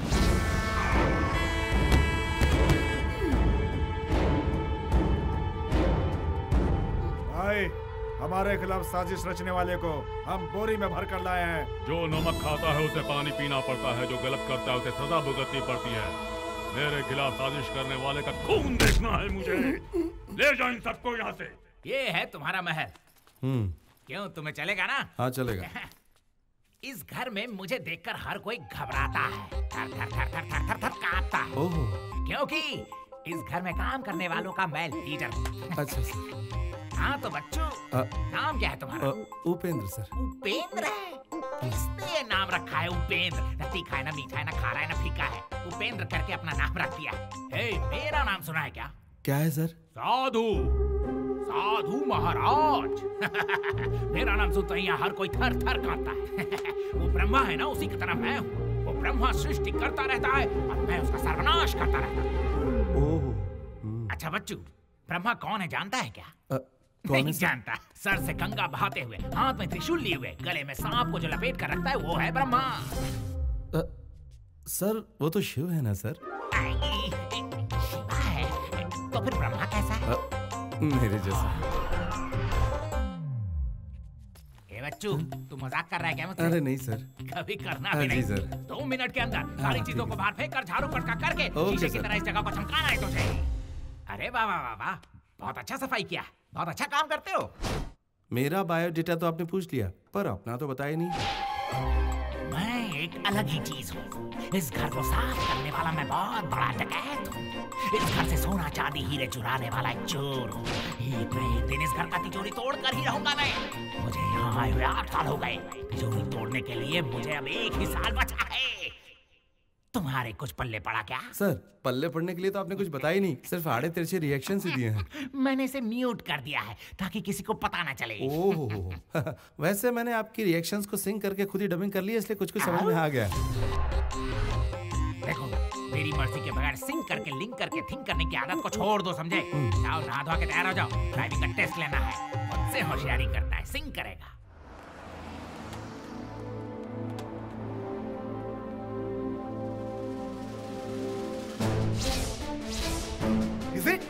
भाई, हमारे खिलाफ साजिश रचने वाले को हम बोरी में भर कर लाए हैं। जो नमक खाता है उसे पानी पीना पड़ता है, जो गलत करता है उसे सजा भुगतनी पड़ती है। मेरे खिलाफ साजिश करने वाले का खून देखना है मुझे। ले जाओ इन सबको यहाँ से। ये है तुम्हारा महल। क्यों, तुम्हें चलेगा ना? हाँ चलेगा। इस घर में मुझे देखकर हर कोई घबराता है, थर थर थर थर थर थर थर कांपता है, क्योंकि इस घर में काम करने वालों का मैं लीडर। अच्छा सर। हाँ तो बच्चों, नाम क्या है तुम्हारा? उपेंद्र सर। उपेंद्र है? किसने ये नाम रखा है उपेंद्र? न तीखा है, न मीठा है, न खारा है, न फीका है। उपेंद्र करके अपना नाम रख दिया। मेरा नाम सुना है क्या? क्या है सर? साधु, साधु महाराज। मेरा नाम सुनते ही हर कोई थर थर कांपता है। वो ब्रह्मा है ना, उसी की तरह मैं हूँ। वो ब्रह्मा सृष्टि करता रहता है और मैं उसका सर्वनाश करता रहता हूँ। अच्छा बच्चू, ब्रह्मा कौन है जानता है क्या? नहीं जानता। सर से गंगा बहाते हुए, हाथ में त्रिशूल लिए हुए, गले में सांप को जो लपेट कर रखता है, वो है ब्रह्मा। सर वो तो शिव है ना सर? शिवा है? तो फिर ब्रह्मा कैसा है? मेरे जैसा। बच्चू, तू मजाक कर रहा है क्या मुझसे? अरे नहीं सर। कभी करना भी नहीं। सर। 2 मिनट के अंदर सारी चीजों को बाहर फेंक कर झाड़ू पटका करके शीशे की तरह इस जगह को चमकाना है तुझे। अरे वाह वाह वाह वाह, बहुत अच्छा सफाई किया, बहुत अच्छा काम करते हो। मेरा बायोडेटा तो आपने पूछ लिया, पर अपना तो बताया नहीं। मैं एक अलग ही चीज हूँ। इस घर को साफ करने वाला मैं बहुत बड़ा डकैत हूँ। इस घर से सोना चांदी हीरे चुराने वाला एक चोर हूँ। एक न एक दिन इस घर का तिजोरी तोड़ कर ही रहूंगा मैं। मुझे यहाँ आए हुए 8 साल हो गए। तिजोरी तोड़ने के लिए मुझे अब 1 ही साल बचा है। तुम्हारे कुछ पल्ले पड़ा क्या? सर पल्ले पड़ने के लिए तो आपने कुछ बताया ही नहीं, सिर्फ आड़े तिरछे रिएक्शन ही दिए हैं। मैंने इसे म्यूट कर दिया है ताकि किसी को पता ना चले। ओह वैसे मैंने आपकी रिएक्शंस को सिंक करके खुद ही डबिंग कर लिया, इसलिए कुछ समझ में आ गया। देखो, मेरी मर्जी के बगैर सिंक करके लिंक करके थिंक करने की आदत को छोड़ दो, समझे? जाओ नहा धोआ के तैयार हो जाओ, ड्राइविंग का टेस्ट लेना है। मुझसे होशियारी करना है, सिंक करेगा। Is it?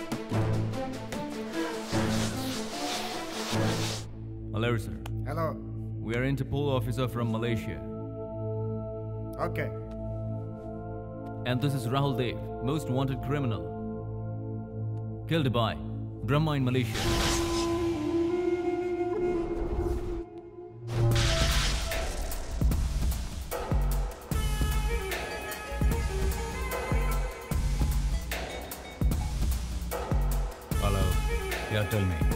Hello, sir. Hello. We are Interpol officer from Malaysia. Okay. And this is Rahul Dev, most wanted criminal. Killed by Brahma in Malaysia. Hello. Yeah, tell me.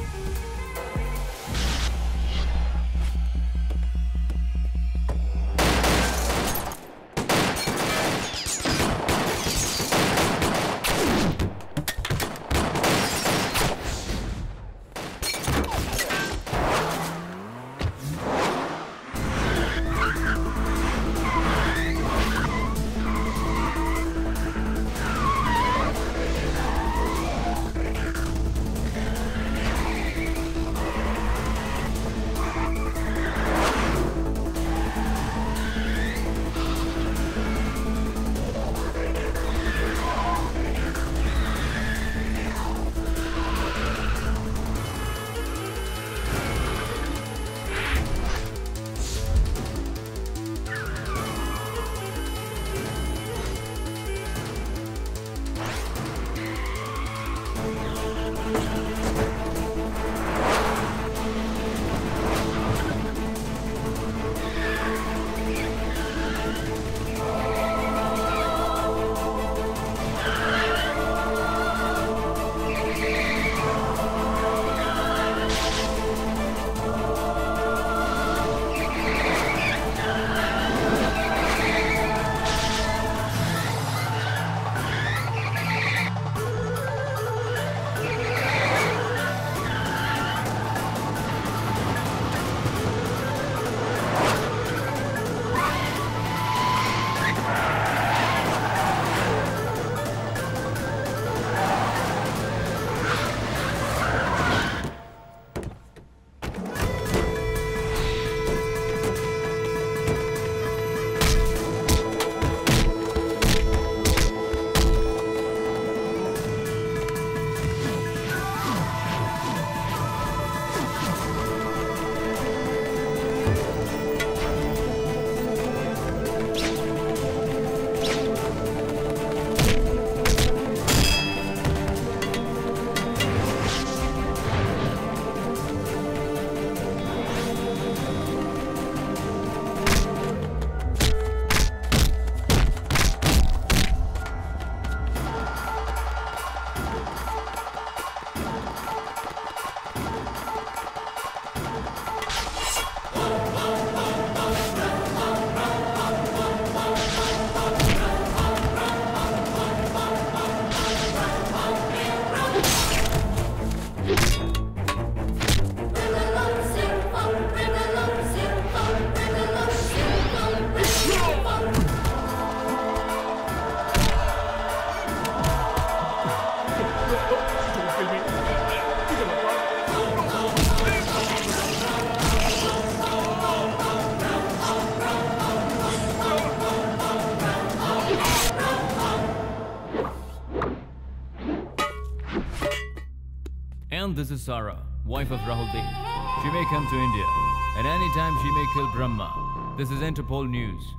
Ma'am, this is Sarah, wife of Rahul Dev. She may come to India. At any time, she may kill Brahma. This is Interpol News.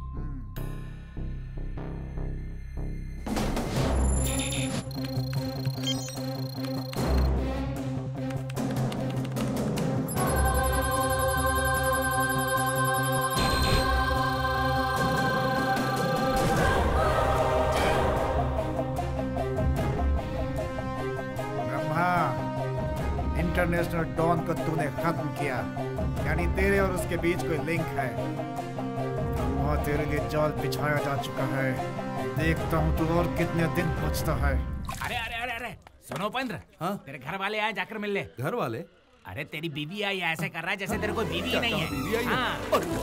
International don को तूने खत्म किया, यानी तेरे और उसके बीच कोई link है। और तेरे लिए जाल बिछाया जा चुका है। देखता हूँ तू और कितने दिन बचता है। अरे अरे अरे अरे सुनो उपेंद्र, हाँ? तेरे घर वाले आए, जाकर मिल ले। घर वाले? अरे तेरी बीवी आई, ऐसे कर रहा है जैसे तेरे कोई बीवी ही नहीं है। बीवी आई हाँ।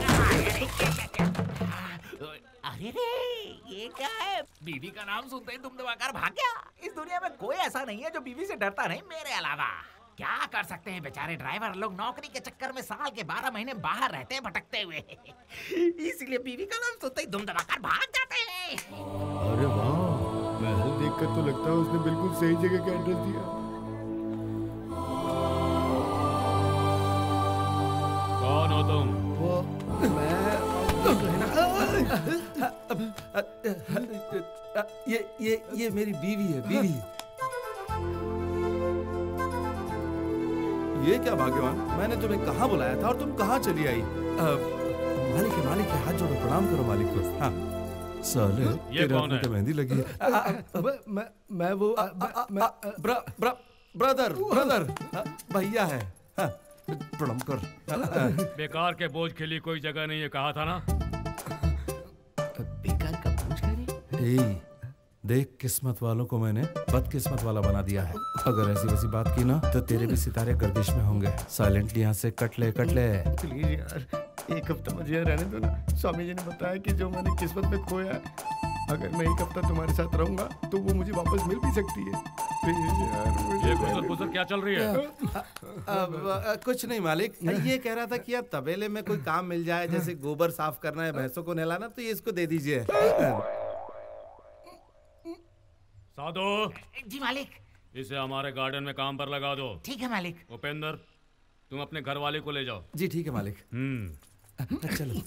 अरे रे, ये क्या है? बीवी का नाम सुनते ही तुम दबाकर भाग गया। इस दुनिया में कोई ऐसा नहीं है जो बीवी से डरता नहीं, मेरे अलावा। क्या कर सकते हैं बेचारे ड्राइवर लोग, नौकरी के चक्कर में साल के 12 महीने बाहर रहते हैं भटकते हुए। इसलिए बीवी का नाम सुनते ही दुम दबाकर भाग जाते हैं। अरे वाह, महल देखकर तो लगता है उसने बिल्कुल सही जगह का एड्रेस दिया। कौन हो तुम? वो ये मेरी बीवी है, बीवी। ये क्या भाग्यवान, मैंने तुम्हें कहाँ बुलाया था और तुम कहाँ चली आई? मालिक है, हाथ जोड़ो, प्रणाम करो मालिक को। हाँ साले, ये कौन है? तो मेहंदी लगी है। मैं वो ब्रदर भैया है। प्रणाम कर। बेकार के बोझ के लिए कोई जगह नहीं है, कहा था ना। बेकार का बोझ करे? देख, किस्मत वालों को मैंने बदकिस्मत वाला बना दिया है। अगर ऐसी वैसी बात की ना तो तेरे भी सितारे गर्दिश में होंगे। साइलेंटली यहाँ से कट ले। प्लीज यार, एक हफ्ता मुझे यहाँ रहने दो ना। स्वामी जी ने बताया कि जो मैंने किस्मत में खोया है, अगर मैं एक हफ्ता तुम्हारे साथ रहूंगा तो वो मुझे वापस मिल भी सकती है। प्लीज यार, ये गुजर क्या चल रही है? कुछ नहीं मालिक, ये कह रहा था कि यार तबेले में कोई काम मिल जाए, जैसे गोबर साफ करना है, भैंसों को नहलाना, तो ये इसको दे दीजिए। साधु जी मालिक। इसे हमारे गार्डन में काम पर लगा दो। ठीक है मालिक। उपेंद्र, तुम अपने घर वाले को ले जाओ। जी ठीक है मालिक। चलो।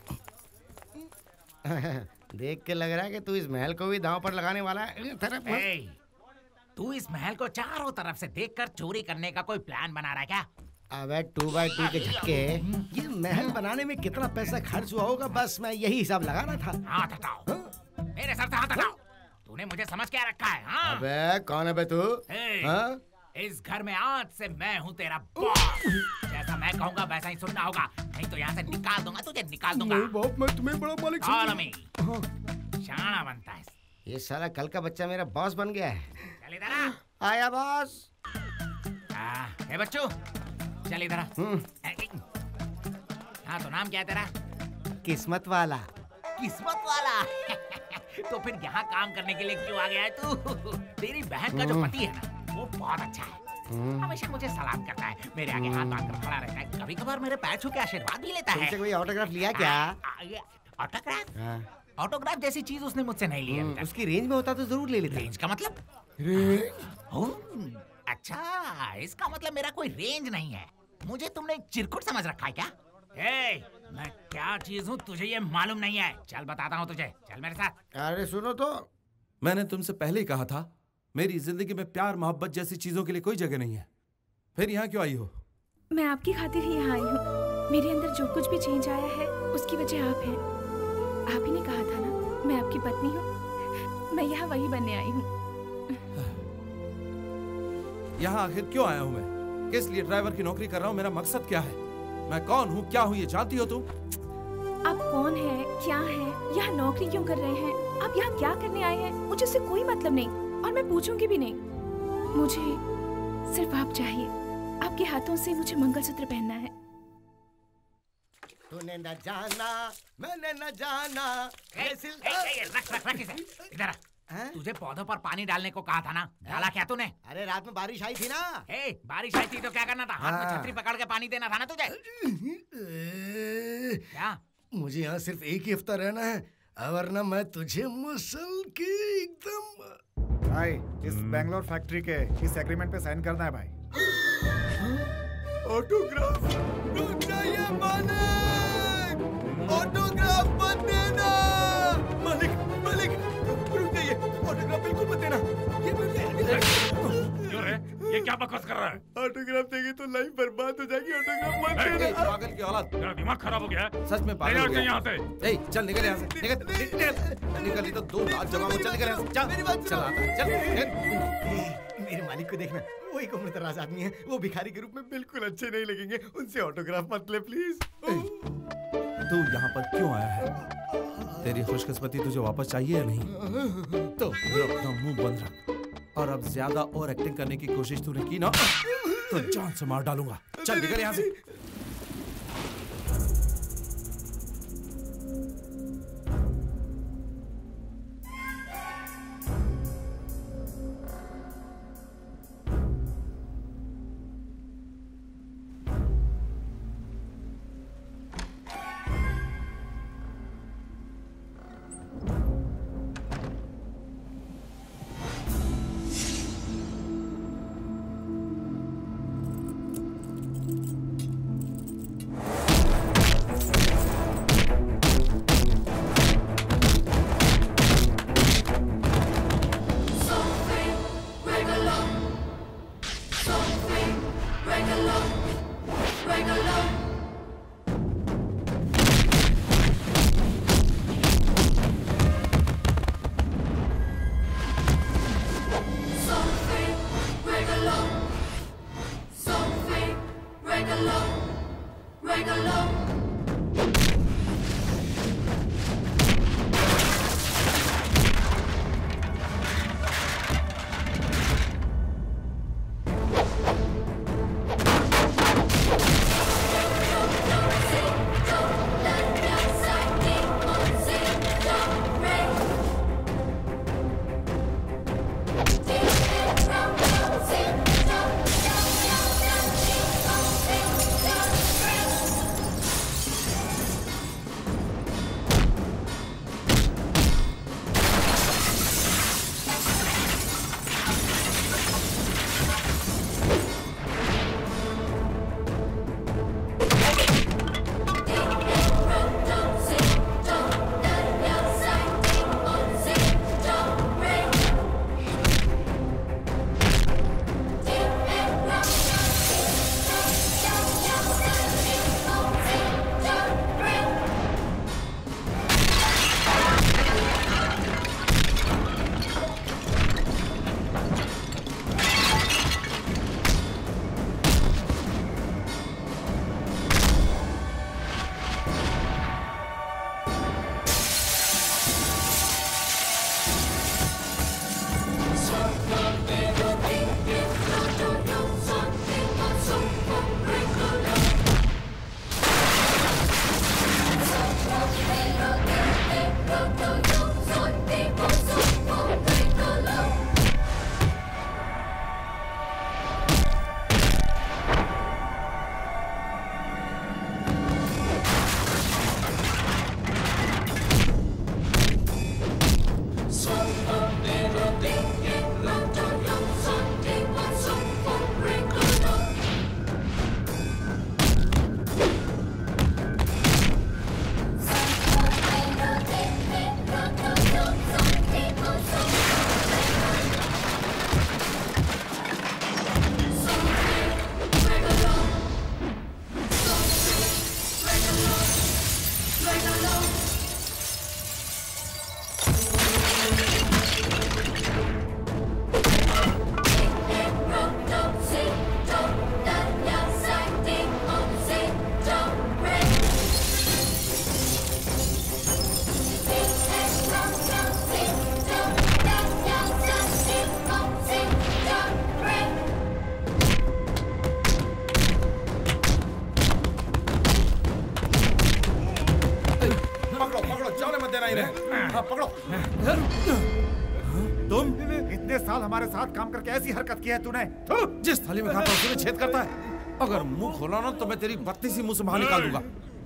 देख के लग रहा है कि तू इस महल को भी दांव पर लगाने वाला है। तू इस महल को चारों तरफ से देखकर चोरी करने का कोई प्लान बना रहा है क्या? अबे 2x2 के झटके, ये महल बनाने में कितना पैसा खर्च हुआ होगा, बस मैं यही हिसाब लगा रहा था। हाथ हटाओ, मेरे सर से हाथ हटाओ। तूने मुझे समझ क्या रखा है? हाँ? अबे कौन है बे तू? हाँ? इस घर में आज से मैं हूँ तेरा बॉस। जैसा मैं कहूँगा वैसा ही सुनना होगा, नहीं तो यहाँ से निकाल दूंगा, तुझे निकाल दूंगा। नहीं बाप, मैं तुम्हें बड़ा मालिक शाना बनता है। ये साला कल का बच्चा मेरा बॉस बन गया है। चल इधर आ। आया बॉस। ए बच्चू, चल इधर आ। हाँ तो नाम क्या है तेरा? किस्मत वाला। किस्मत वाला? तो फिर यहाँ काम करने के लिए क्यों आ गया है तू? तेरी बहन का जो पति है ना, वो बहुत अच्छा है। हमेशा मुझे सलाम करता है, मेरे आगे हाथ बांध कर खड़ा रहता है, कभी कभार मेरे पैर छू के आशीर्वाद भी लेता है। तुमसे कोई ऑटोग्राफ लिया क्या? ऑटोग्राफ? ऑटोग्राफ जैसी चीज उसने मुझसे नहीं लिया। उसकी रेंज में होता तो जरूर ले लेता। रेंज का मतलब? अच्छा, इसका मतलब मेरा कोई रेंज नहीं है। मुझे तुमने चिरकुट समझ रखा है क्या? मैं क्या चीज हूँ तुझे ये मालूम नहीं है। चल बताता हूँ तुझे, चल मेरे साथ। अरे सुनो तो, मैंने तुमसे पहले ही कहा था, मेरी जिंदगी में प्यार मोहब्बत जैसी चीजों के लिए कोई जगह नहीं है। फिर यहाँ क्यों आई हो? मैं आपकी खातिर ही यहाँ आई हूँ। मेरे अंदर जो कुछ भी चेंज आया है उसकी वजह आप हैं। आप ही ने कहा था ना, मैं आपकी पत्नी हूँ। मैं यहाँ वही बनने आई हूँ। यहाँ आखिर क्यों आया हूँ मैं? किस लिए ड्राइवर की नौकरी कर रहा हूँ? मेरा मकसद क्या है? मैं कौन हूँ, क्या हूँ, ये जानती हो तुम? आप कौन है, क्या है, यहाँ नौकरी क्यों कर रहे हैं, आप यहाँ क्या करने आए हैं, मुझे इससे कोई मतलब नहीं और मैं पूछूंगी भी नहीं। मुझे सिर्फ आप चाहिए। आपके हाथों से मुझे मंगलसूत्र पहनना है। तूने न जाना, मैंने न जाना। रख इसे। इधर तुझे पौधों पर पानी डालने को कहा था ना, डाला क्या तूने? अरे रात में बारिश आई थी ना। बारिश आई थी तो क्या करना था? हाथ में छतरी पकड़ के पानी देना था ना तुझे। क्या? मुझे यहाँ सिर्फ एक ही हफ्ता रहना है, वरना मैं तुझे मसल के एकदम। भाई, इस बेंगलोर फैक्ट्री के इस एग्रीमेंट पे साइन करना है भाई। ऑटोग्राफ चाहिए मालिक, ऑटोग्राफ मत देना मालिक, मालिक रुक जाइए, ऑटोग्राफ बिल्कुल मत देना। क्यों रे? ये क्या बकवास कर रहा है? ऑटोग्राफ देंगे तो लाइफ बर्बाद हो जाएगी, ऑटोग्राफ मत देना। पागल की औलाद, तेरा दिमाग खराब हो गया है? सच में पागल हो गया। यहाँ से ए, चल निकल यहाँ से, निकल तो 2 लाख जमा हो, चल निकल यहाँ से, चल आता है, चल। मेरे मालिक को देखना, वो एक उम्रदराज आदमी है, वो भिखारी के रूप में बिल्कुल अच्छे नहीं लगेंगे, उनसे ऑटोग्राफ मत ले प्लीज। तू यहाँ पर क्यों आया है? तेरी खुशकिस्मती तुझे वापस चाहिए या नहीं? तो अपना मुंह बंद रख, और अब ज्यादा और एक्टिंग करने की कोशिश तूने की ना तो जान से मार डालूंगा। चल निकल यहाँ से। हाँ, पकड़ो। तुम इतने साल हमारे साथ काम करके ऐसी हरकत की है तूने? जिस थाली में खाता है उसमें छेद करता है। अगर मुंह खोला ना तो मैं तेरी 32 मुंह से बाहर निकाल दूंगा।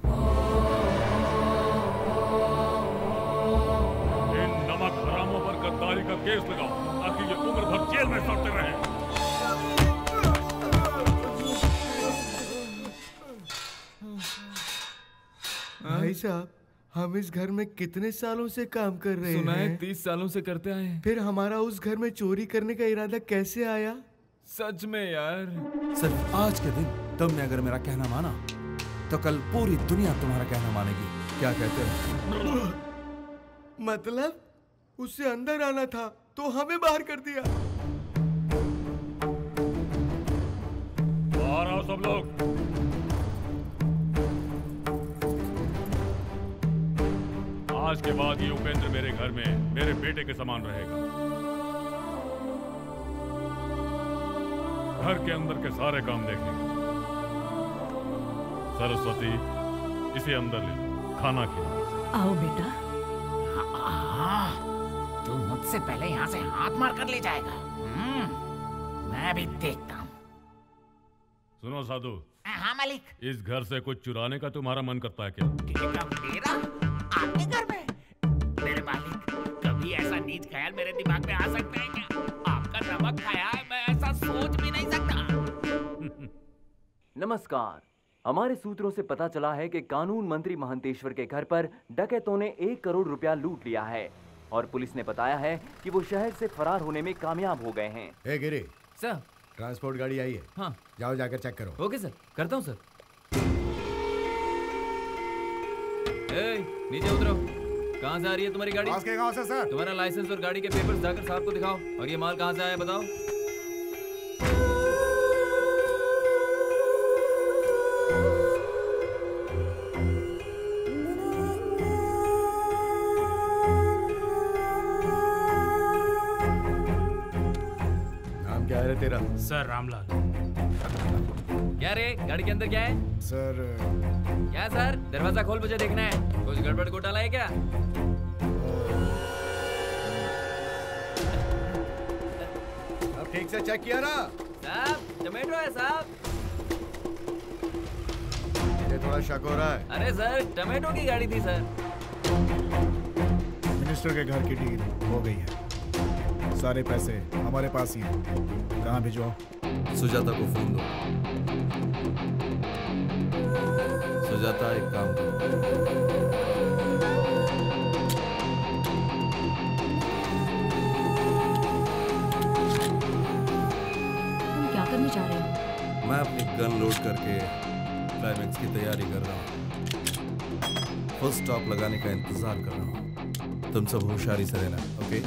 इन नमक हरामों पर गद्दारी का केस लगाओ ताकि ये उम्र भर जेल में सड़ते रहे। साहब, हम इस घर में कितने सालों से काम कर रहे हैं? सुना है 30 सालों से करते आए हैं। फिर हमारा उस घर में चोरी करने का इरादा कैसे आया? सच में यार। सिर्फ आज के दिन तुमने अगर मेरा कहना माना तो कल पूरी दुनिया तुम्हारा कहना मानेगी। क्या कहते हो? मतलब उससे अंदर आना था तो हमें बाहर कर दिया। बाहर आओ सब लोग। आज के बाद ये उपेंद्र मेरे घर में मेरे बेटे के समान रहेगा। घर के अंदर के सारे काम देखेंगे। सरस्वती, इसे अंदर ले लो, खाना खिलाओ। आओ बेटा। तू मुझसे पहले यहाँ से हाथ मार कर ले जाएगा। मैं भी देखता हूँ। सुनो साधु। हाँ मालिक। इस घर से कुछ चुराने का तुम्हारा मन करता है क्या? मेरा आपके घर में? मेरे मालिक, कभी ऐसा नीच ख्याल मेरे दिमाग में आ सकता है क्या? आपका नमक खाया है, मैं ऐसा सोच भी नहीं सकता। नमस्कार। हमारे सूत्रों से पता चला है कि कानून मंत्री महंतेश्वर के घर पर डकैतों ने 1 करोड़ रुपया लूट लिया है और पुलिस ने बताया है कि वो शहर से फरार होने में कामयाब हो गए हैं। ए गिरी सर, ट्रांसपोर्ट गाड़ी आई है। हाँ, जाओ जाकर चेक करो। ओके सर, करता हूँ सर। नीचे उतरो। कहाँ से आ रही है तुम्हारी गाड़ी? पास के गांव से सर। तुम्हारा लाइसेंस और गाड़ी के पेपर्स जाकर साहब को दिखाओ। और ये माल कहाँ से आया बताओ। नाम क्या है तेरा? सर रामलाल। क्या रे, गाड़ी के अंदर क्या है? सर क्या सर? दरवाजा खोल, मुझे देखना है। कुछ गड़बड़ घोटाला है क्या? अब ठीक से चेक किया ना? साहब, टमाटो है साहब। मुझे थोड़ा शक हो रहा है। अरे सर, टमाटो की गाड़ी थी सर। मिनिस्टर के घर की डील हो गई है। सारे पैसे हमारे पास ही हैं। कहाँ भिजवाओ? सुजाता को फोन दो। सुजाता, एक काम करो। तुम क्या करने जा रहे हो? मैं अपनी गन लोड करके क्लाइमेक्स की तैयारी कर रहा हूँ। फुल स्टॉप लगाने का इंतजार कर रहा हूँ। तुम सब होशियारी से रहना, ओके?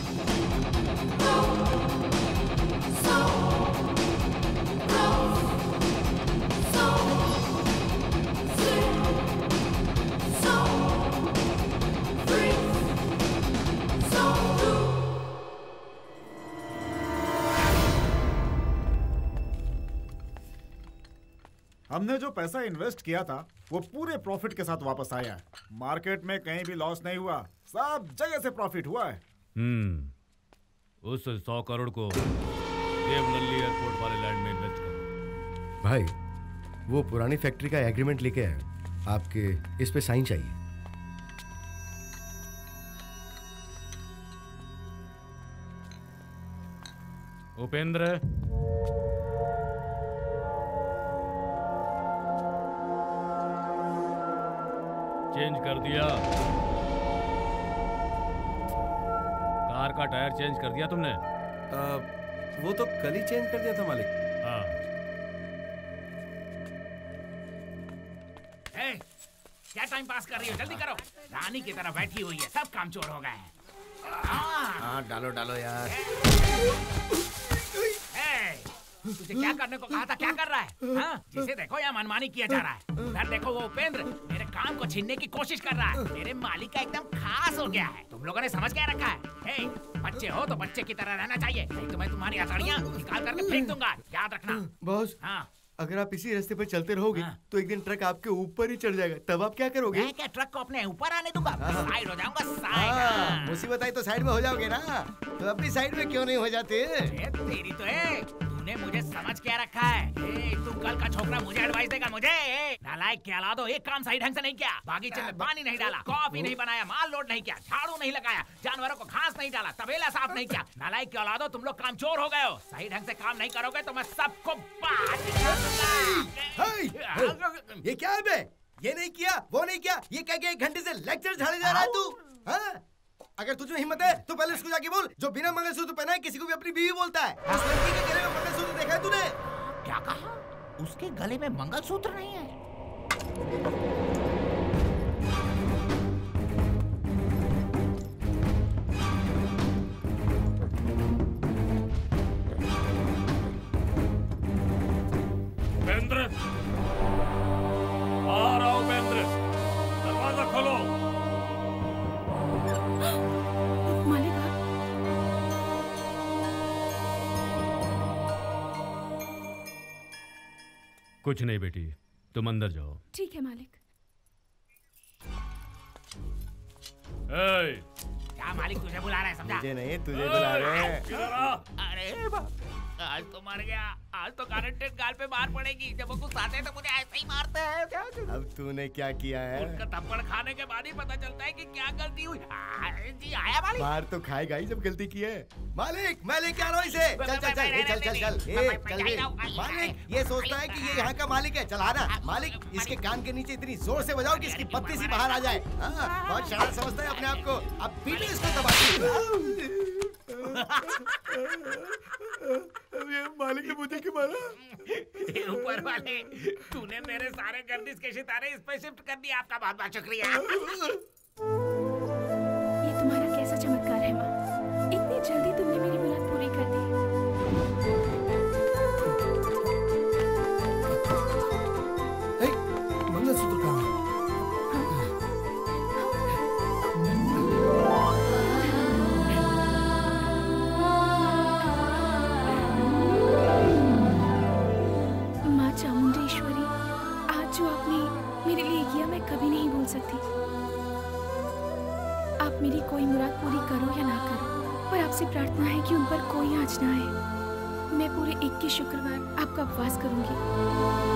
हमने जो पैसा इन्वेस्ट किया था वो पूरे प्रॉफिट के साथ वापस आया है। मार्केट में कहीं भी लॉस नहीं हुआ, सब जगह से प्रॉफिट हुआ है। उस 100 करोड़ को देवनल्ली एयरपोर्ट वाले लैंड में इन्वेस्ट करो। भाई, वो पुरानी फैक्ट्री का एग्रीमेंट लेके आए, आपके इस पे साइन चाहिए। उपेंद्र, चेंज कर दिया? कार का टायर चेंज कर दिया तुमने? वो तो कल ही चेंज कर दिया था मालिक। हाँ। क्या टाइम पास कर रही हो? जल्दी करो। रानी की तरह बैठी हुई है, सब काम चोर हो गए हैं। हाँ, डालो डालो यार। तुझे क्या करने को कहा था, क्या कर रहा है? हाँ? जिसे देखो यहाँ मनमानी किया जा रहा है। उधर देखो वो उपेंद्र मेरे काम को छीनने की कोशिश कर रहा है। मेरे मालिक का एकदम खास हो गया है। तुम लोगों ने समझ क्या रखा है? बच्चे हो तो बच्चे की तरह रहना चाहिए, नहीं तो मैं तुम्हारी हथौड़ियाँ निकाल करके फेंक दूंगा, याद रखना। बॉस, हाँ, अगर आप इसी रास्ते पर चलते रहोगे तो एक दिन ट्रक आपके ऊपर ही चढ़ जाएगा, तब आप क्या करोगे? मैं क्या ट्रक को अपने ऊपर आने दूंगा? साइड हो जाऊंगा, साइड। मुसीबत आई तो साइड में हो जाओगे ना, तो अपनी साइड में क्यों नहीं हो जाते? तेरी तो है, तूने मुझे समझ क्या रखा है? तू कल का छोकरा मुझे एडवाइस देगा? मुझे नालायक क्या ला दो, एक काम सही ढंग से नहीं किया, बागीचे में पानी नहीं डाला, कॉफी नहीं बनाया, माल लोड नहीं किया, झाड़ू नहीं लगाया, जानवरों को घास नहीं डाला, तबेला साफ नहीं किया। नालायक क्या ला दो, तुम लोग काम चोर हो गए हो। सही ढंग से काम नहीं करोगे तो मैं सबको बांट दूंगा। ये क्या है बे? ये नहीं किया, वो नहीं किया, ये कह के 1 घंटे से लेक्चर झाड़े जा रहा है तू। हाँ? अगर तुझे हिम्मत है तो पहले उसको जाके बोल, जो बिना मंगलसूत्र पहना है किसी को भी अपनी बीवी बोलता है। उस लड़की के गले में मंगलसूत्र देखा है तूने? क्या कहा? उसके गले में मंगलसूत्र नहीं है। बेंद्र, आ रहा हूं बेंद्र, दरवाजा खोलो। मालिक कुछ नहीं बेटी, तुम अंदर जाओ। ठीक है मालिक। क्या मालिक तुझे बुला रहे हैं? समझा? मुझे नहीं, तुझे बुला रहे हैं। अरे बाप, आज तो मर गया। आज तो गारंटेड गाल पे मार पड़ेगी। जब वो गुस्सा आते हैं तो मुझे ऐसे ही मारते हैं। क्या अब तूने क्या किया है? उनका थप्पड़ खाने के बाद ही पता चलता है कि क्या गलती हुई। जी आया मालिक। मार तो खाएगा ही जब गलती की है। मालिक, मैं लेके आ रहा हूँ इसे। चल चल चल, चल चल चल। मालिक ये सोचता है कि ये यहाँ का मालिक है। चल आना। मालिक, इसके कान के नीचे इतनी जोर से बजाओ कि इसकी बत्ती सी बाहर आ जाए। बहुत शरारत समझता है अपने आप को। अब पीटो इसको दबा। ये मालिक ने मुझे क्यों मारा? ऊपर वाले, तूने मेरे सारे गर्दिश के सितारे इस पे शिफ्ट कर दिया। आपका बहुत बहुत शुक्रिया। ये तुम्हारा कैसा चमत्कार है माँ? इतनी जल्दी तुमने मेरी मुराद पूरी कर दी। मंगलसूत्र कहाँ है? माँ चामुंडेश्वरी, आज जो आपने मेरे लिए किया मैं कभी नहीं भूल सकती। आप मेरी कोई मुराद पूरी करो या ना करो, पर आपसे प्रार्थना है कि उन पर कोई आँच ना आए। मैं पूरे 21 शुक्रवार आपका उपवास करूंगी।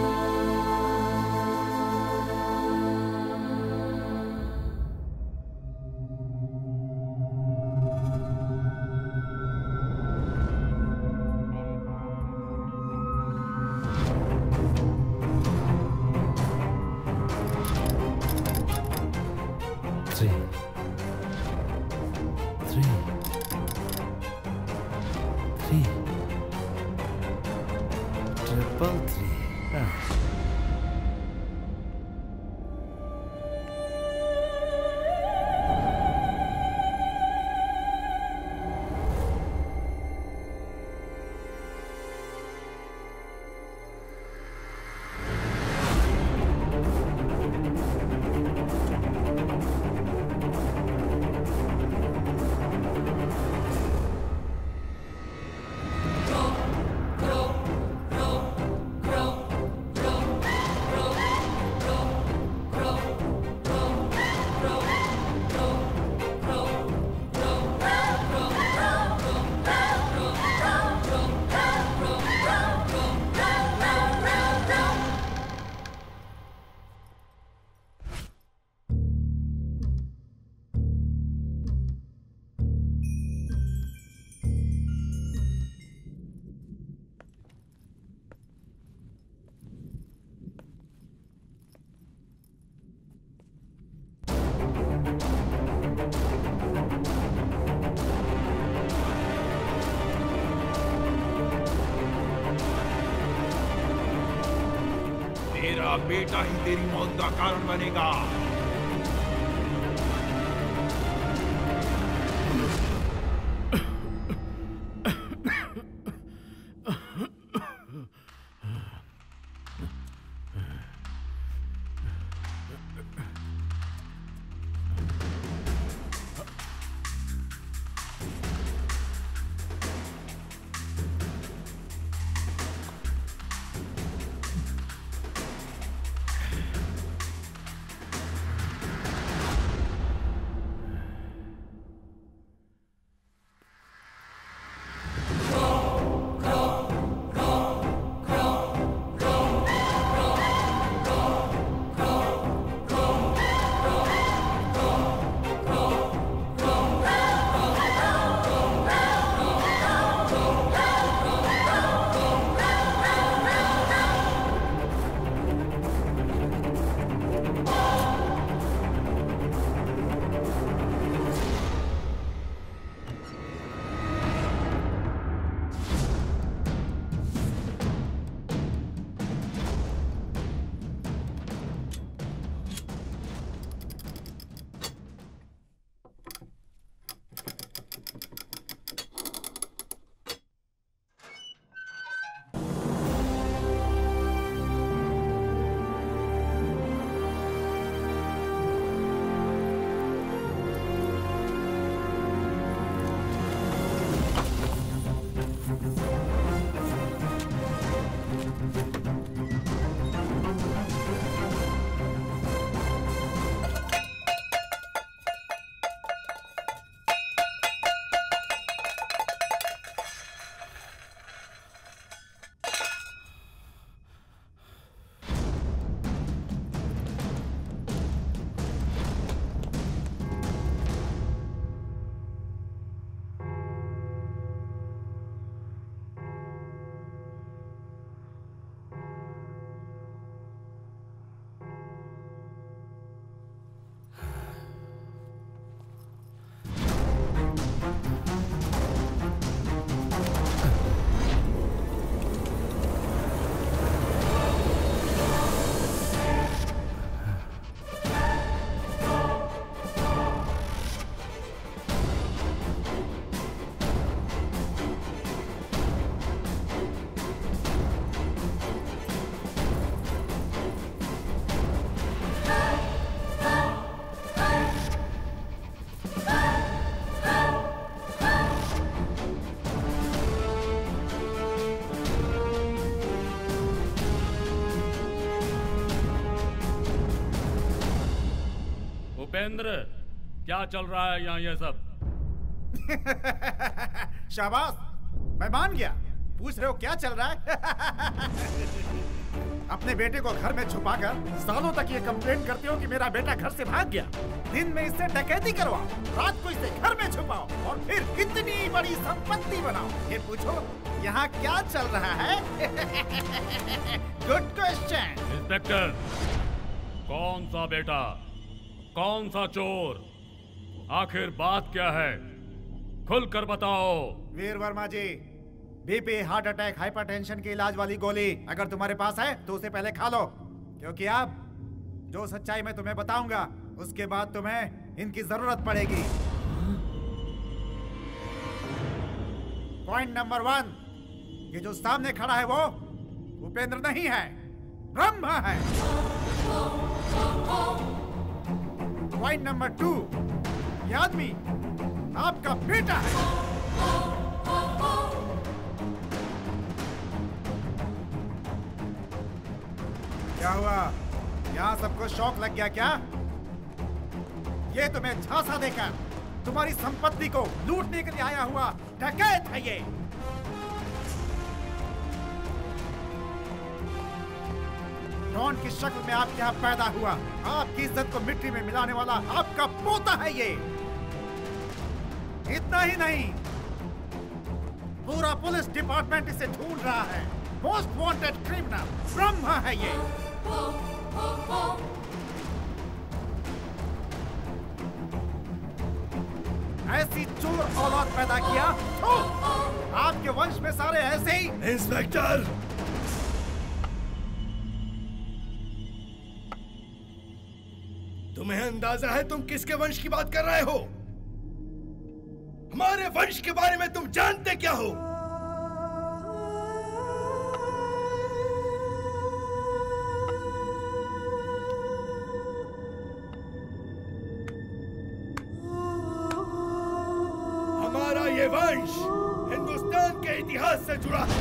तेरा बेटा ही तेरी मौत का कारण बनेगा। उपेंद्र, क्या चल रहा है यहाँ ये सब? शाबाश, मैं मान गया। पूछ रहे हो क्या चल रहा है? अपने बेटे को घर में छुपाकर सालों तक ये कंप्लेंट करते हो कि मेरा बेटा घर से भाग गया। दिन में इससे डकैती करवाओ, रात को इसे घर में छुपाओ और फिर इतनी बड़ी संपत्ति बनाओ। ये पूछो यहाँ क्या चल रहा है? Good question. इंस्पेक्टर, कौन सा बेटा, कौन सा चोर, आखिर बात क्या है? खुलकर बताओ। Veer Verma ji, BP, heart attack, hypertension के इलाज वाली गोली अगर तुम्हारे पास है तो उसे पहले खा लो, क्योंकि अब जो सच्चाई मैं तुम्हें बताऊंगा उसके बाद तुम्हें इनकी जरूरत पड़ेगी। पॉइंट नंबर 1, ये जो सामने खड़ा है वो उपेंद्र नहीं है, ब्रह्मा है। पॉइंट नंबर 2, ये आदमी आपका बेटा है। क्या हुआ, यहाँ सबको शौक लग गया क्या? ये तुम्हें झांसा देकर तुम्हारी संपत्ति को लूटने के लिए आया हुआ डकैत है ये। डॉन की शक्ल में आपके यहाँ पैदा हुआ, आपकी इज्जत को मिट्टी में मिलाने वाला आपका पोता है ये। इतना ही नहीं, पूरा पुलिस डिपार्टमेंट इसे ढूंढ रहा है। मोस्ट वांटेड क्रिमिनल ब्रह्मा है ये। ऐसी चोर औलाद पैदा किया तो आपके वंश में सारे ऐसे ही। इंस्पेक्टर, तुम्हें अंदाजा है तुम किसके वंश की बात कर रहे हो? हमारे वंश के बारे में तुम जानते क्या हो? हमारा ये वंश हिंदुस्तान के इतिहास से जुड़ा है।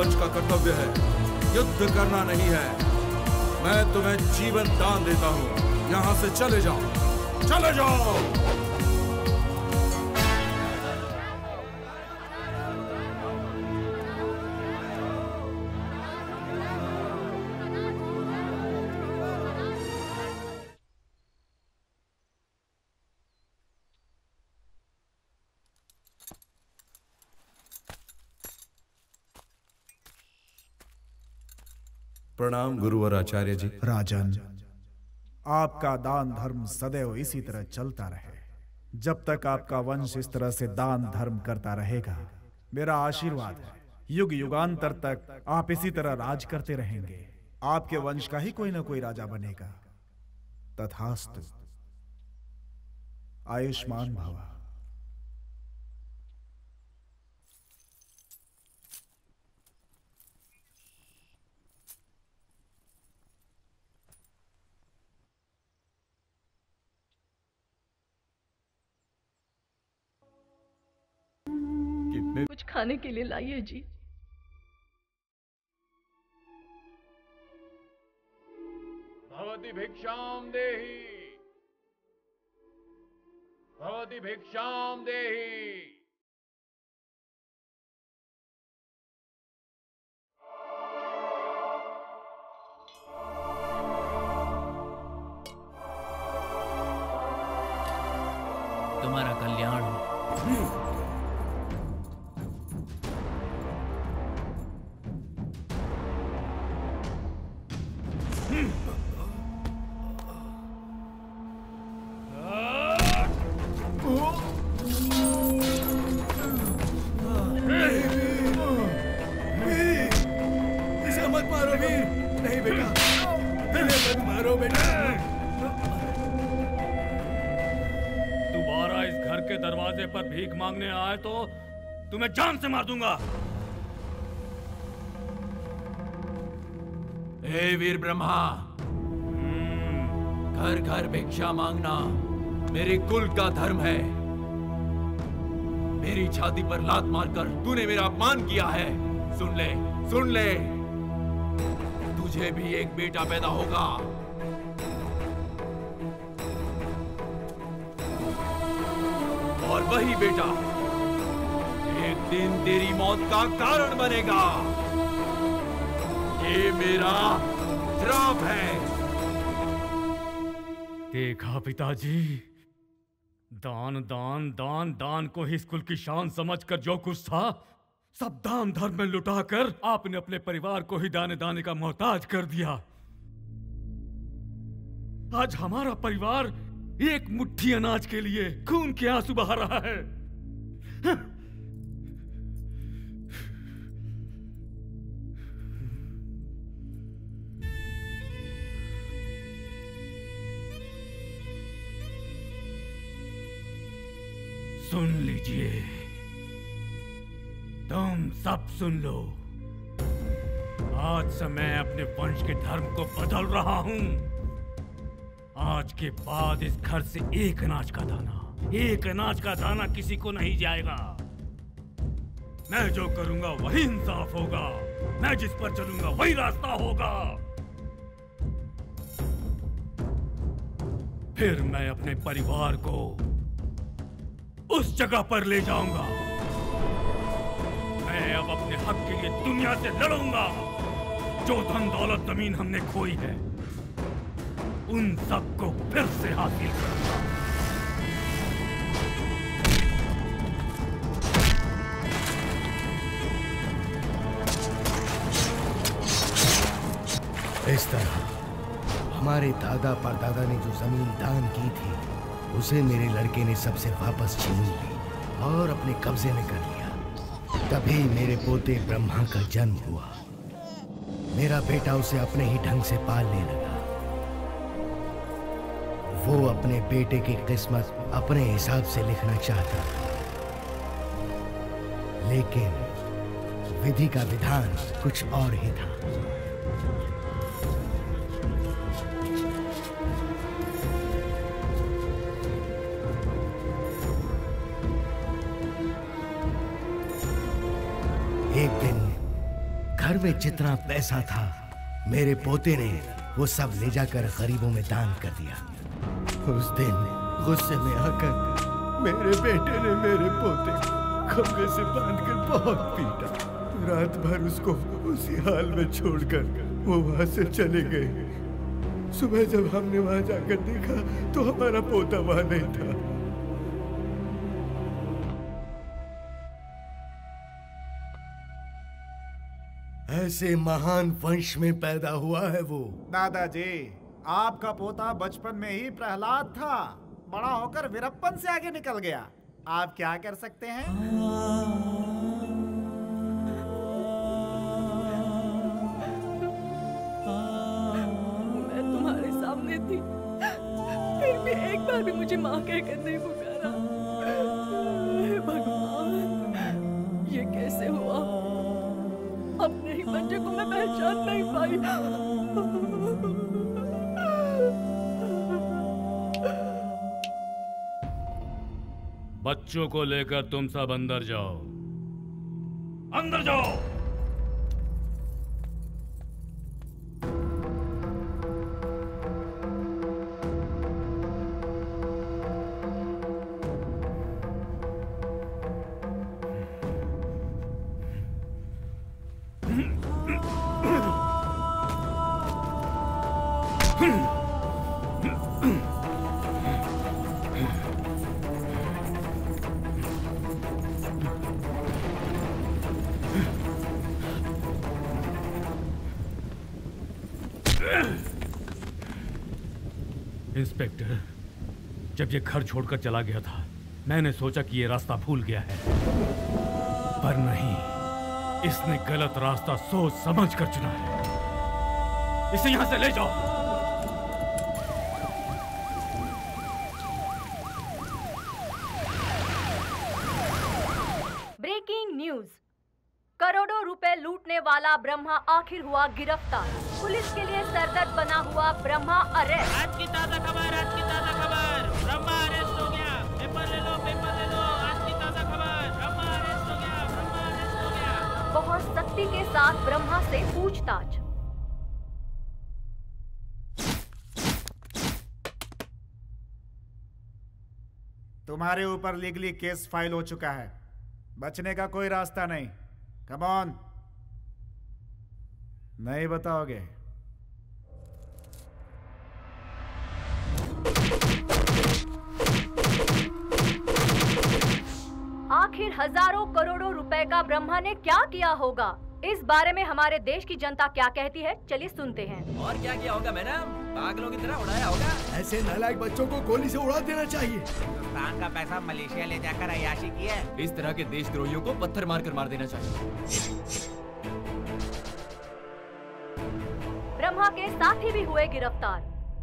वंश का कर्तव्य है, युद्ध करना नहीं है। मैं तुम्हें जीवन दान देता हूँ। यहाँ से चले जाओ, चले जाओ। प्रणाम गुरु और आचार्य जी। राजन, आपका दान धर्म सदैव इसी तरह चलता रहे। जब तक आपका वंश इस तरह से दान धर्म करता रहेगा, मेरा आशीर्वाद है, युग युगांतर तक आप इसी तरह राज करते रहेंगे। आपके वंश का ही कोई ना कोई राजा बनेगा। तथास्तु। आयुष्मान भव। कुछ खाने के लिए लाइए जी। भवति भिक्षाम देहि, भवति भिक्षाम देहि। तुम्हारा कल्याण हो। इसे मत मारो वीर। नहीं बेटा, इसे मत मारो बेटा। दोबारा इस घर के दरवाजे पर भीख मांगने आए तो तुम्हें जान से मार दूंगा। हे वीर ब्रह्मा, घर घर भिक्षा मांगना मेरे कुल का धर्म है। मेरी छाती पर लात मारकर तूने मेरा अपमान किया है। सुन ले, सुन ले, तुझे भी एक बेटा पैदा होगा। और वही बेटा एक दिन तेरी मौत का कारण बनेगा। ये मेरा श्राप है। देखा पिताजी, दान दान दान दान को ही इस कुल की शान समझकर जो कुछ था सब दान धर्म में लुटाकर आपने अपने परिवार को ही दाने दाने का मोहताज कर दिया। आज हमारा परिवार एक मुट्ठी अनाज के लिए खून के आंसू बहा रहा है। सुन लीजिए, तुम सब सुन लो। आज से मैं अपने वंश के धर्म को बदल रहा हूं। आज के बाद इस घर से एक अनाज का दाना किसी को नहीं जाएगा। मैं जो करूंगा वही इंसाफ होगा। मैं जिस पर चलूंगा वही रास्ता होगा। फिर मैं अपने परिवार को उस जगह पर ले जाऊंगा। मैं अब अपने हक के लिए दुनिया से लड़ूंगा। जो धन दौलत जमीन हमने खोई है उन सबको फिर से हासिल करूंगा। इस तरह हमारे दादा परदादा ने जो जमीन दान की थी उसे मेरे लड़के ने सबसे वापस छीन ली और अपने कब्जे में कर लिया। तभी मेरे पोते ब्रह्मा का जन्म हुआ। मेरा बेटा उसे अपने ही ढंग से पालने लगा। वो अपने बेटे की किस्मत अपने हिसाब से लिखना चाहता था, लेकिन विधि का विधान कुछ और ही था। एक दिन में जितना पैसा था मेरे पोते ने वो सब ले जाकर गरीबों में दान कर दिया। उस दिन गुस्से में आकर मेरे बेटे ने मेरे पोते को खंभे से बांधकर बहुत पीटा। रात भर उसको उसी हाल में छोड़कर वो वहां से चले गए। सुबह जब हमने वहां जाकर देखा तो हमारा पोता वहां नहीं था। ऐसे महान वंश में पैदा हुआ है वो। दादाजी, आपका पोता बचपन में ही प्रहलाद था, बड़ा होकर वीरप्पन से आगे निकल गया। आप क्या कर सकते हैं? मैं तुम्हारे सामने थी, फिर भी एक बार भी मुझे माँ कहकर नहीं पुकारा। हे भगवान, ये कैसे हुआ? अपने ही बच्चे को मैं पहचान नहीं पाई। बच्चों को लेकर तुम सब अंदर जाओ। अंदर जाओ। इंस्पेक्टर, जब ये घर छोड़कर चला गया था मैंने सोचा कि ये रास्ता भूल गया है, पर नहीं, इसने गलत रास्ता सोच समझ कर चुना है। इसे यहां से ले जाओ। ब्रेकिंग न्यूज, करोड़ों रुपए लूटने वाला ब्रह्मा आखिर हुआ गिरफ्तार। पुलिस के लिए सरदर्द बना हुआ ब्रह्मा अरेस्ट। आज की ताजा खबर, आज की ताजा खबर, ब्रह्मा अरेस्ट हो गया। पेपर ले लो, पेपर ले लो। आज की ताजा खबर, ब्रह्मा अरेस्ट हो गया, ब्रह्मा अरेस्ट हो गया। बहुत सख्ती के साथ ब्रह्मा से पूछताछ। तुम्हारे ऊपर लीगली केस फाइल हो चुका है, बचने का कोई रास्ता नहीं। कम ऑन, नहीं बताओगे? आखिर हजारों करोड़ों रुपए का ब्रह्मा ने क्या किया होगा? इस बारे में हमारे देश की जनता क्या कहती है, चलिए सुनते हैं। और क्या किया होगा मैडम? पागलों की तरह उड़ाया होगा। ऐसे नालायक बच्चों को गोली से उड़ा देना चाहिए। हिंदुस्तान का पैसा मलेशिया ले जाकर अय्याशी की है। इस तरह के देशद्रोहियों को पत्थर मारकर मार देना चाहिए। ब्रह्मा के साथी भी हुए गिरफ्तार।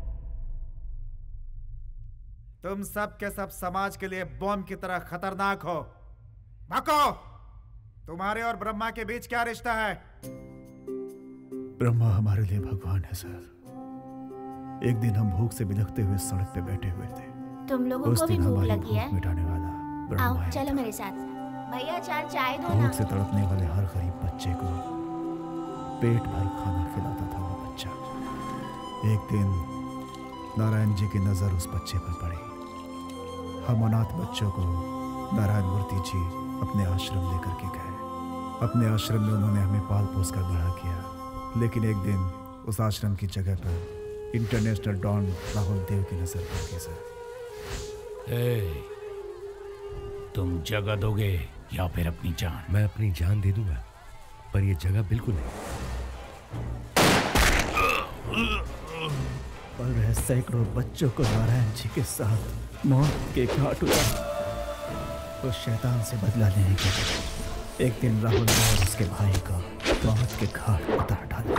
तुम सब के सब समाज के लिए बॉम्ब की तरह खतरनाक हो। भागो! तुम्हारे और ब्रह्मा के बीच क्या रिश्ता है? ब्रह्मा हमारे लिए भगवान है सर। एक दिन हम भूख से बिलखते हुए सड़क पे बैठे हुए थे। तुम लोगों को भी भूख लगी है? मिटाने वाला आओ चलो मेरे साथ। भैया 4 चाय दो ना। भूख से तड़पने वाले हर गरीब बच्चे को पेट भर खाना खिलाता था वो बच्चा। एक दिन नारायण जी की नजर उस बच्चे पर पड़ी। हम अनाथ बच्चों को नारायण मूर्ति जी अपने आश्रम लेकर के गए। अपने आश्रम में उन्होंने हमें पाल पोस कर बड़ा किया। लेकिन एक दिन उस आश्रम की जगह पर इंटरनेशनल डॉन राहुल देव की नजर पड़ी सर। तुम जगह दोगे या फिर अपनी जान? मैं अपनी जान दे दूंगा, पर ये जगह बिल्कुल नहीं। पल रहे सैकड़ों बच्चों को नारायण जी के साथ मौत के घाट उतारा। उस शैतान से बदला लेने के लिए एक दिन राहुल ने और उसके भाई को मौत के घाट उतार डाला।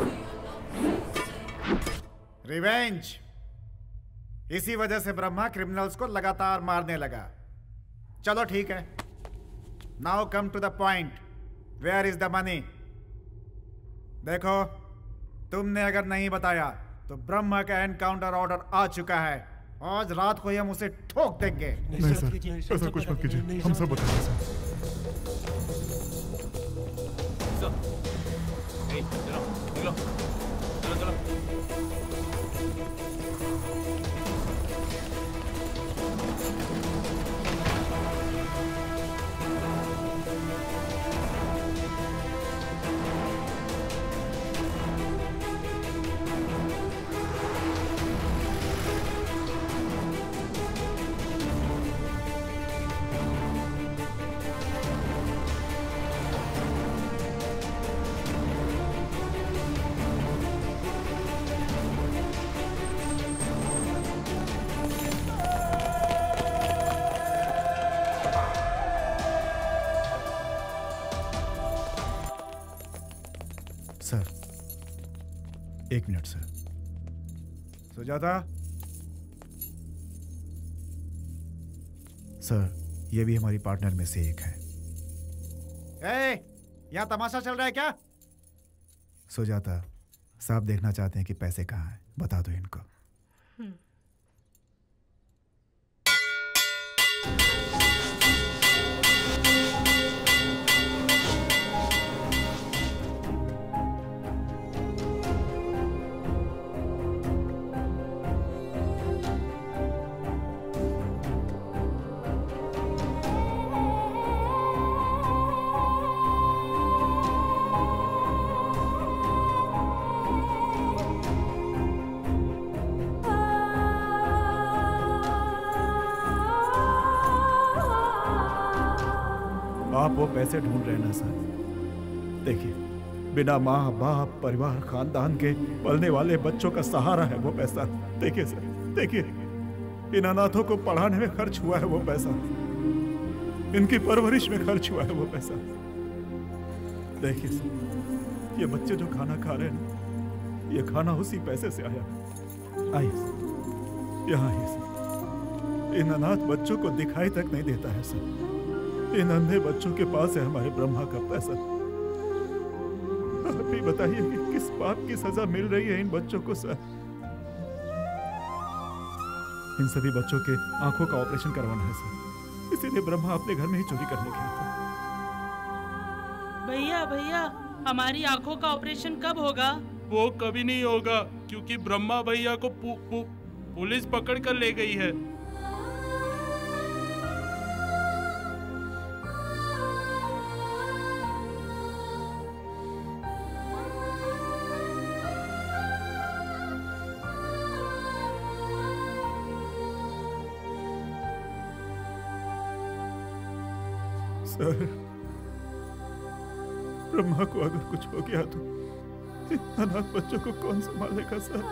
रिवेंज। इसी वजह से ब्रह्मा क्रिमिनल्स को लगातार मारने लगा। चलो ठीक है, now come to the point. Where is the money? देखो, तुमने अगर नहीं बताया तो ब्रह्मा का एनकाउंटर ऑर्डर आ चुका है। आज रात को ही हम उसे ठोक देंगे। नहीं सर, ऐसा कुछ मत कीजिए, हम सब बताएंगे सर। जाएंगे। चलो चलो चलो चलो। सर, एक मिनट सर। सुजाता, सर ये भी हमारी पार्टनर में से एक है। यहाँ तमाशा चल रहा है क्या? सुजाता, साहब देखना चाहते हैं कि पैसे कहाँ हैं, बता दो इनको। आप वो पैसे ढूंढ रहे हैं ना सर? देखिए, बिना माँ बाप परिवार खानदान के पलने वाले बच्चों का सहारा है वो पैसा। देखिए सर, देखिए, इन अनाथों को पढ़ाने में खर्च हुआ है वो पैसा, इनकी परवरिश में खर्च हुआ है वो पैसा। देखिए सर, ये बच्चे जो खाना खा रहे हैं ना, ये खाना उसी पैसे से आया है। आइए सर, यहाँ आइए सर। इन अनाथ बच्चों को दिखाई तक नहीं देता है सर। इन अंधे बच्चों के पास है हमारे ब्रह्मा का पैसा। आप ही बताइए कि किस पाप की सजा मिल रही है इन बच्चों को सर? इन सभी बच्चों के आंखों का ऑपरेशन करवाना है सर, इसीलिए ब्रह्मा अपने घर में ही चोरी करने गया था। भैया भैया, हमारी आंखों का ऑपरेशन कब होगा? वो कभी नहीं होगा, क्योंकि ब्रह्मा भैया को पुलिस पकड़ कर ले गई है। सर, ब्रह्मा को अगर कुछ हो गया तो अनाथ बच्चों को कौन संभालेगा सर?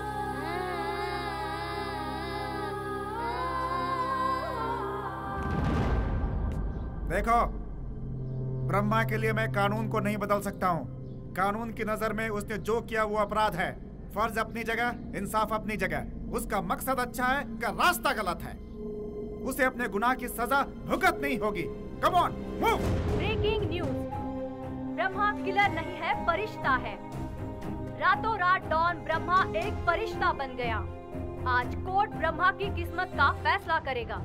देखो, ब्रह्मा के लिए मैं कानून को नहीं बदल सकता हूँ। कानून की नजर में उसने जो किया वो अपराध है। फर्ज अपनी जगह, इंसाफ अपनी जगह। उसका मकसद अच्छा है, का रास्ता गलत है। उसे अपने गुनाह की सजा भुगतनी होगी। Come on, move. Breaking news, Brahma killer नहीं है, फरिश्ता है। रातों रात डॉन ब्रह्मा एक फरिश्ता बन गया। आज कोर्ट ब्रह्मा की किस्मत का फैसला करेगा।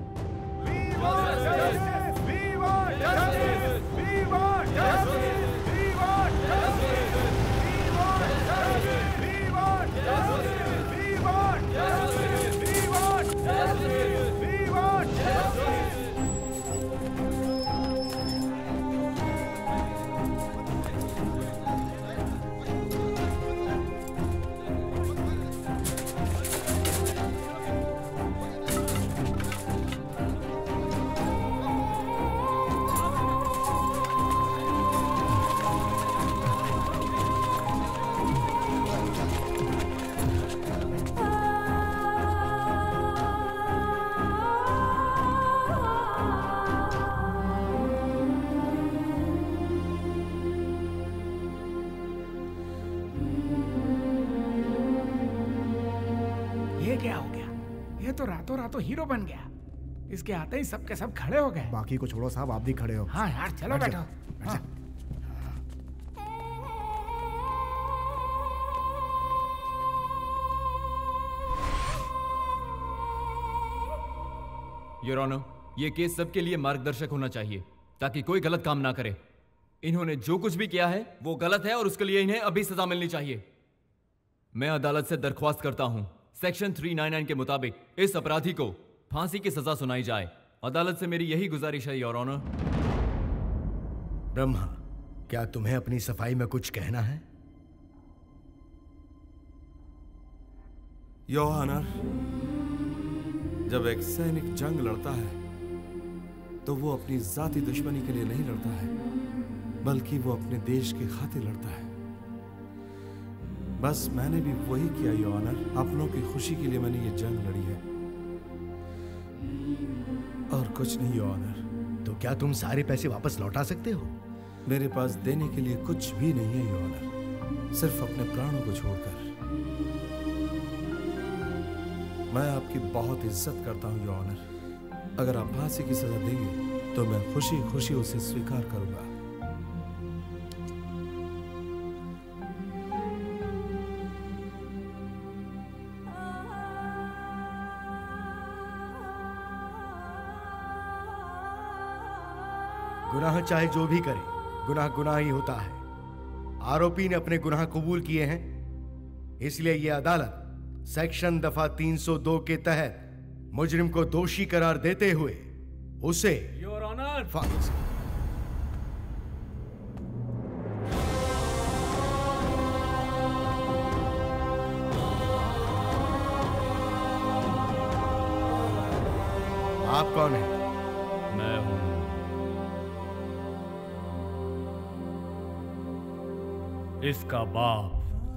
ये क्या हो गया? ये तो रातों रातों हीरो बन गया। इसके आते ही सबके सब खड़े हो गए। बाकी को छोड़ो साहब, आप भी खड़े हो। हाँ यार, चलो बैठो। हाँ। योर ऑनर, ये केस सबके लिए मार्गदर्शक होना चाहिए ताकि कोई गलत काम ना करे। इन्होंने जो कुछ भी किया है वो गलत है और उसके लिए इन्हें अभी सजा मिलनी चाहिए। मैं अदालत से दरख्वास्त करता हूं सेक्शन 399 के मुताबिक इस अपराधी को फांसी की सजा सुनाई जाए। अदालत से मेरी यही गुजारिश है योर ऑनर। ब्रह्मा, क्या तुम्हें अपनी सफाई में कुछ कहना है? योर ऑनर, जब एक सैनिक जंग लड़ता है तो वो अपनी जाती दुश्मनी के लिए नहीं लड़ता है, बल्कि वो अपने देश की खातिर लड़ता है। बस मैंने भी वही किया योर ऑनर। अपनों की खुशी के लिए मैंने ये जंग लड़ी है और कुछ नहीं योर ऑनर। तो क्या तुम सारे पैसे वापस लौटा सकते हो? मेरे पास देने के लिए कुछ भी नहीं है योर ऑनर, सिर्फ अपने प्राणों को छोड़कर। मैं आपकी बहुत इज्जत करता हूं योर ऑनर। अगर आप फांसी की सजा देंगे तो मैं खुशी खुशी उसे स्वीकार करूंगा। गुनाह चाहे जो भी करे, गुनाह गुनाह ही होता है। आरोपी ने अपने गुनाह कबूल किए हैं, इसलिए यह अदालत सेक्शन दफा 302 के तहत मुजरिम को दोषी करार देते हुए उसे योर ऑनर आप कौन है? मैं हूं इसका बाप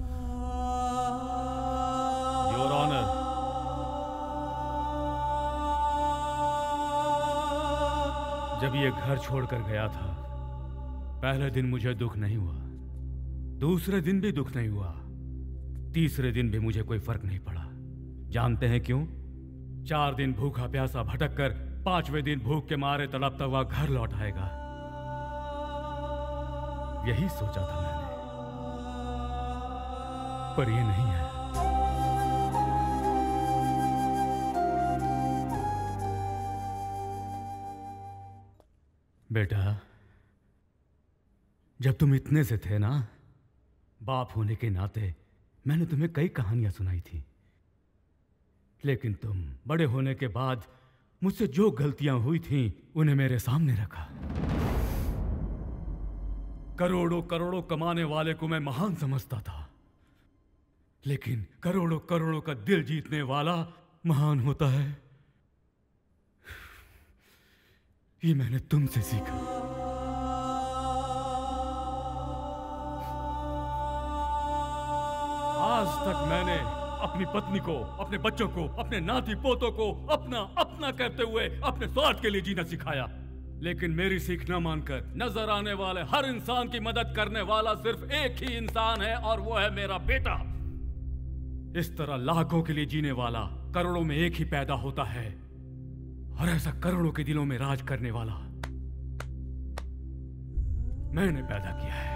योर ऑनर। जब ये घर छोड़कर गया था, पहले दिन मुझे दुख नहीं हुआ, दूसरे दिन भी दुख नहीं हुआ, तीसरे दिन भी मुझे कोई फर्क नहीं पड़ा। जानते हैं क्यों? 4 दिन भूखा प्यासा भटक कर 5वें दिन भूख के मारे तड़पता हुआ घर लौट आएगा। यही सोचा था मैंने, पर ये नहीं है। बेटा, जब तुम इतने से थे ना, बाप होने के नाते मैंने तुम्हें कई कहानियां सुनाई थी, लेकिन तुम बड़े होने के बाद मुझसे जो गलतियां हुई थीं उन्हें मेरे सामने रखा। करोड़ों करोड़ों कमाने वाले को मैं महान समझता था, लेकिन करोड़ों करोड़ों का दिल जीतने वाला महान होता है, ये मैंने तुमसे सीखा। आज तक मैंने अपनी पत्नी को, अपने बच्चों को, अपने नाती पोतों को अपना अपना कहते हुए अपने स्वार्थ के लिए जीना सिखाया, लेकिन मेरी सीख न मानकर नजर आने वाले हर इंसान की मदद करने वाला सिर्फ एक ही इंसान है, और वो है मेरा बेटा। इस तरह लाखों के लिए जीने वाला करोड़ों में एक ही पैदा होता है, और ऐसा करोड़ों के दिलों में राज करने वाला मैंने पैदा किया है।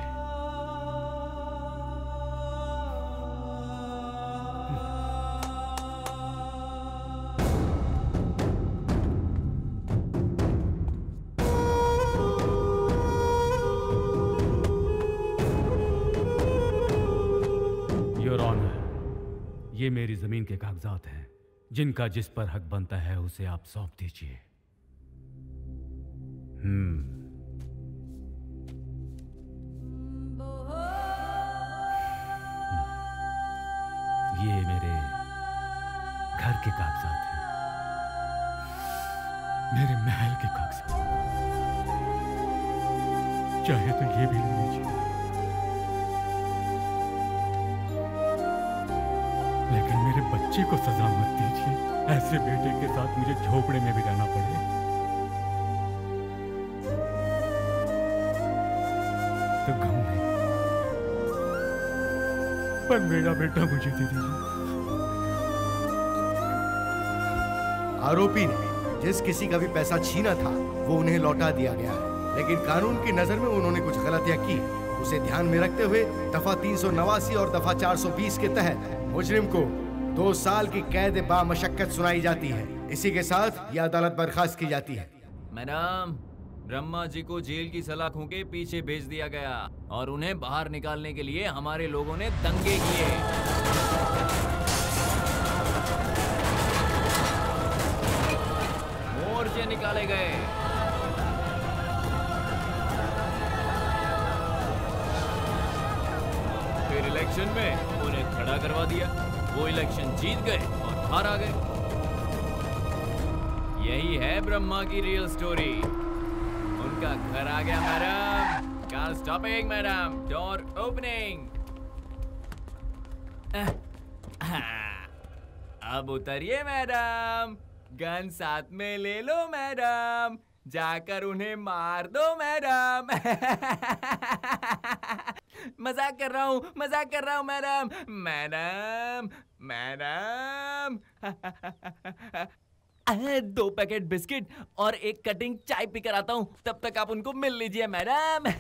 योर ऑनर, ये मेरी जमीन के कागजात हैं, जिनका जिस पर हक बनता है उसे आप सौंप दीजिए। ये मेरे घर के कागजात हैं, मेरे महल के कागजात। चाहे तो ये भी ले लीजिए, लेकिन मेरे बच्चे को सजा मत दीजिए। ऐसे बेटे के साथ मुझे झोपड़े में भी रहना पड़े तो गम नहीं, पर मेरा बेटा मुझे दे दीजिए। आरोपी ने जिस किसी का भी पैसा छीना था वो उन्हें लौटा दिया गया है, लेकिन कानून की नजर में उन्होंने कुछ गलतियां की, उसे ध्यान में रखते हुए दफा 389 और दफा 420 के तहत मुजरिम को 2 साल की कैद बामशक्कत सुनाई जाती है। इसी के साथ यह अदालत बर्खास्त की जाती है। मैडम, ब्रह्मा जी को जेल की सलाखों के पीछे भेज दिया गया और उन्हें बाहर निकालने के लिए हमारे लोगों ने दंगे किए। मोर्चे निकाले गए। फिर इलेक्शन में उन्हें खड़ा करवा दिया। वो इलेक्शन जीत गए और हार आ गए। यही है ब्रह्मा की रियल स्टोरी। उनका घर आ गया madam. Car stopping madam, door opening. अब उतरिए मैडम, गन साथ में ले लो मैडम, जाकर उन्हें मार दो मैडम। मजाक कर रहा हूँ, मजाक कर रहा हूँ मैडम। मैडम मैडम 2 पैकेट बिस्किट और 1 कटिंग चाय पीकर आता हूँ, तब तक आप उनको मिल लीजिए मैडम।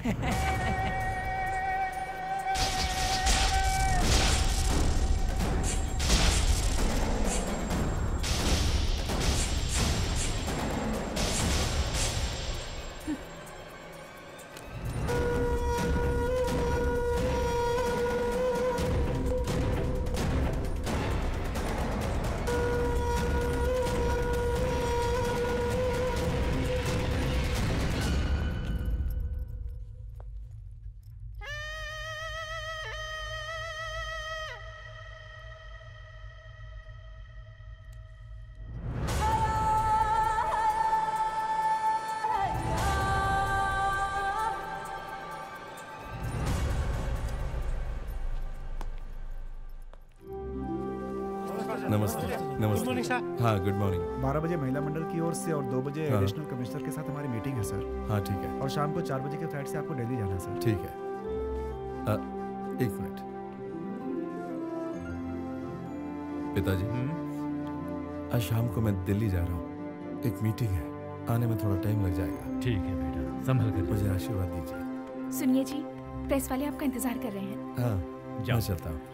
नमस्ते। Good morning sir. हाँ गुड मॉर्निंग। 12 बजे महिला मंडल की ओर से और 2 बजे हाँ। एडिशनल कमिश्नर के साथ हमारी मीटिंग है सर। हाँ ठीक है। और शाम को 4 बजे के फ्लाइट से आपको दिल्ली जाना है सर। ठीक है। 1 मिनट। पिताजी, आज शाम को मैं दिल्ली जा रहा हूँ। एक मीटिंग है, आने में थोड़ा टाइम लग जाएगा। ठीक है बेटा, संभल कर। मुझे आशीर्वाद दीजिए। सुनिए जी, प्रेस वाले आपका इंतजार कर रहे हैं। हाँ मैं चलता हूँ।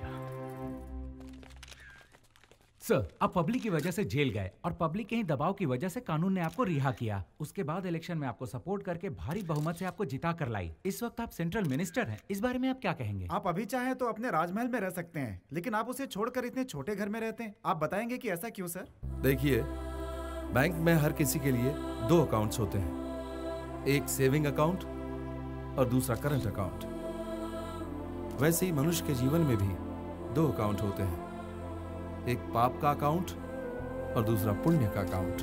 सर, आप पब्लिक की वजह से जेल गए और पब्लिक के ही दबाव की वजह से कानून ने आपको रिहा किया। उसके बाद इलेक्शन में आपको सपोर्ट करके भारी बहुमत से आपको जिता कर लाई। इस वक्त आप सेंट्रल मिनिस्टर हैं। इस बारे में आप क्या कहेंगे? आप अभी चाहें तो अपने राजमहल में रह सकते हैं, लेकिन आप उसे छोड़कर इतने छोटे घर में रहते हैं। आप बताएंगे कि ऐसा क्यों सर? देखिए, बैंक में हर किसी के लिए 2 अकाउंट्स होते हैं, एक सेविंग अकाउंट और दूसरा करंट अकाउंट। वैसे ही मनुष्य के जीवन में भी 2 अकाउंट होते हैं, एक पाप का अकाउंट और दूसरा पुण्य का अकाउंट।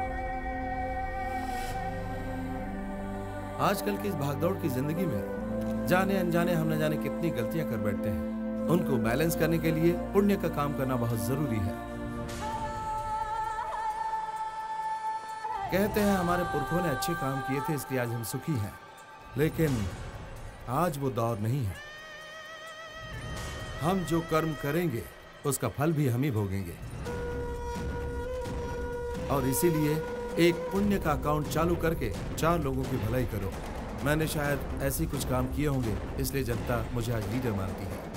आजकल की इस भागदौड़ की जिंदगी में जाने अनजाने हम न जाने कितनी गलतियां कर बैठते हैं। उनको बैलेंस करने के लिए पुण्य का काम करना बहुत जरूरी है। कहते हैं हमारे पुरखों ने अच्छे काम किए थे इसलिए आज हम सुखी हैं, लेकिन आज वो दौर नहीं है। हम जो कर्म करेंगे उसका फल भी हम ही भोगेंगे, और इसीलिए एक पुण्य का अकाउंट चालू करके 4 लोगों की भलाई करो। मैंने शायद ऐसे कुछ काम किए होंगे, इसलिए जनता मुझे आज लीडर मानती है।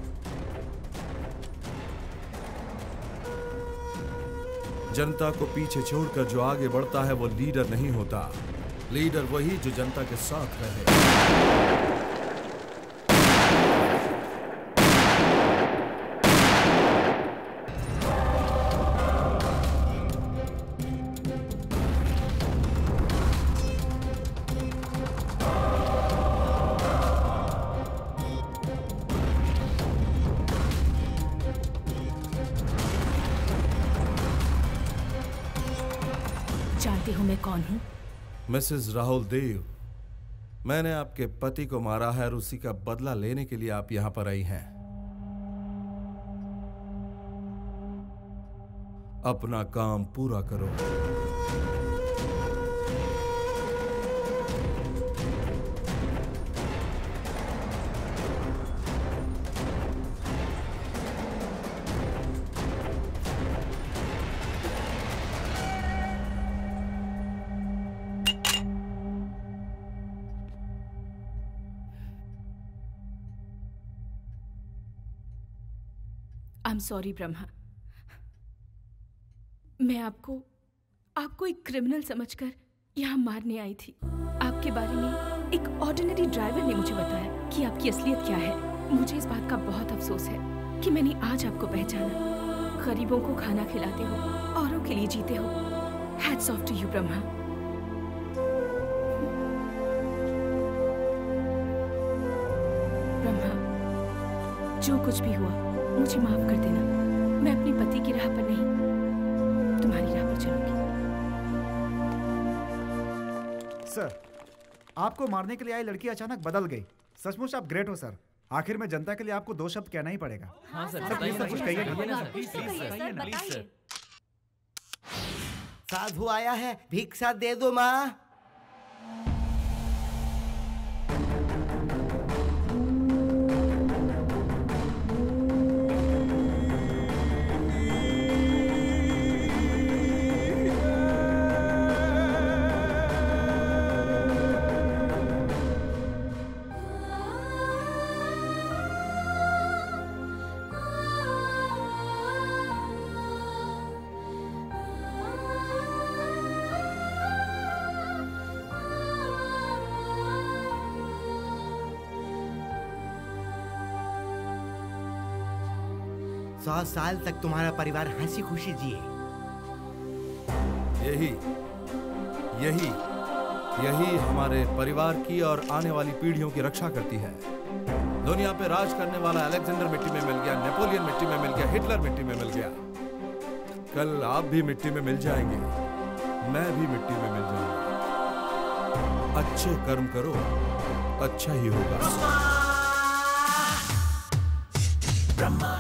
जनता को पीछे छोड़कर जो आगे बढ़ता है वो लीडर नहीं होता। लीडर वही जो जनता के साथ रहे। जानती हूँ मैं कौन हूँ? मिसेस राहुल देव, मैंने आपके पति को मारा है और उसी का बदला लेने के लिए आप यहाँ पर आई हैं। अपना काम पूरा करो। आई एम सॉरी ब्रह्मा, मैं आपको एक क्रिमिनल समझकर यहाँ मारने आई थी। आपके बारे में एक ऑर्डिनरी ड्राइवर ने मुझे बताया कि आपकी असलियत क्या है। मुझे इस बात का बहुत अफसोस है कि मैंने आज आपको पहचाना। गरीबों को खाना खिलाते हो, औरों के लिए जीते हो। Hats off to you Brahma. Brahma, जो कुछ भी हुआ मुझे माफ कर देना। मैं अपने पति की राह पर नहीं, तुम्हारी राह पर चलूंगी। सर, आपको मारने के लिए आई लड़की अचानक बदल गई। सचमुच आप ग्रेट हो सर। आखिर में जनता के लिए आपको 2 शब्द कहना ही पड़ेगा। हाँ सर, प्लीज सर कुछ कहिए ना। Please sir. साधु आया है, भिक्षा दे दो माँ। सौ साल तक तुम्हारा परिवार हंसी खुशी जिए। यही हमारे परिवार की और आने वाली पीढ़ियों की रक्षा करती है। दुनिया पे राज करने वाला अलेक्जेंडर मिट्टी में मिल गया, नेपोलियन मिट्टी में मिल गया, हिटलर मिट्टी में मिल गया। कल आप भी मिट्टी में मिल जाएंगे, मैं भी मिट्टी में मिल जाऊंगा। अच्छे कर्म करो, अच्छा ही होगा। ब्रह्मा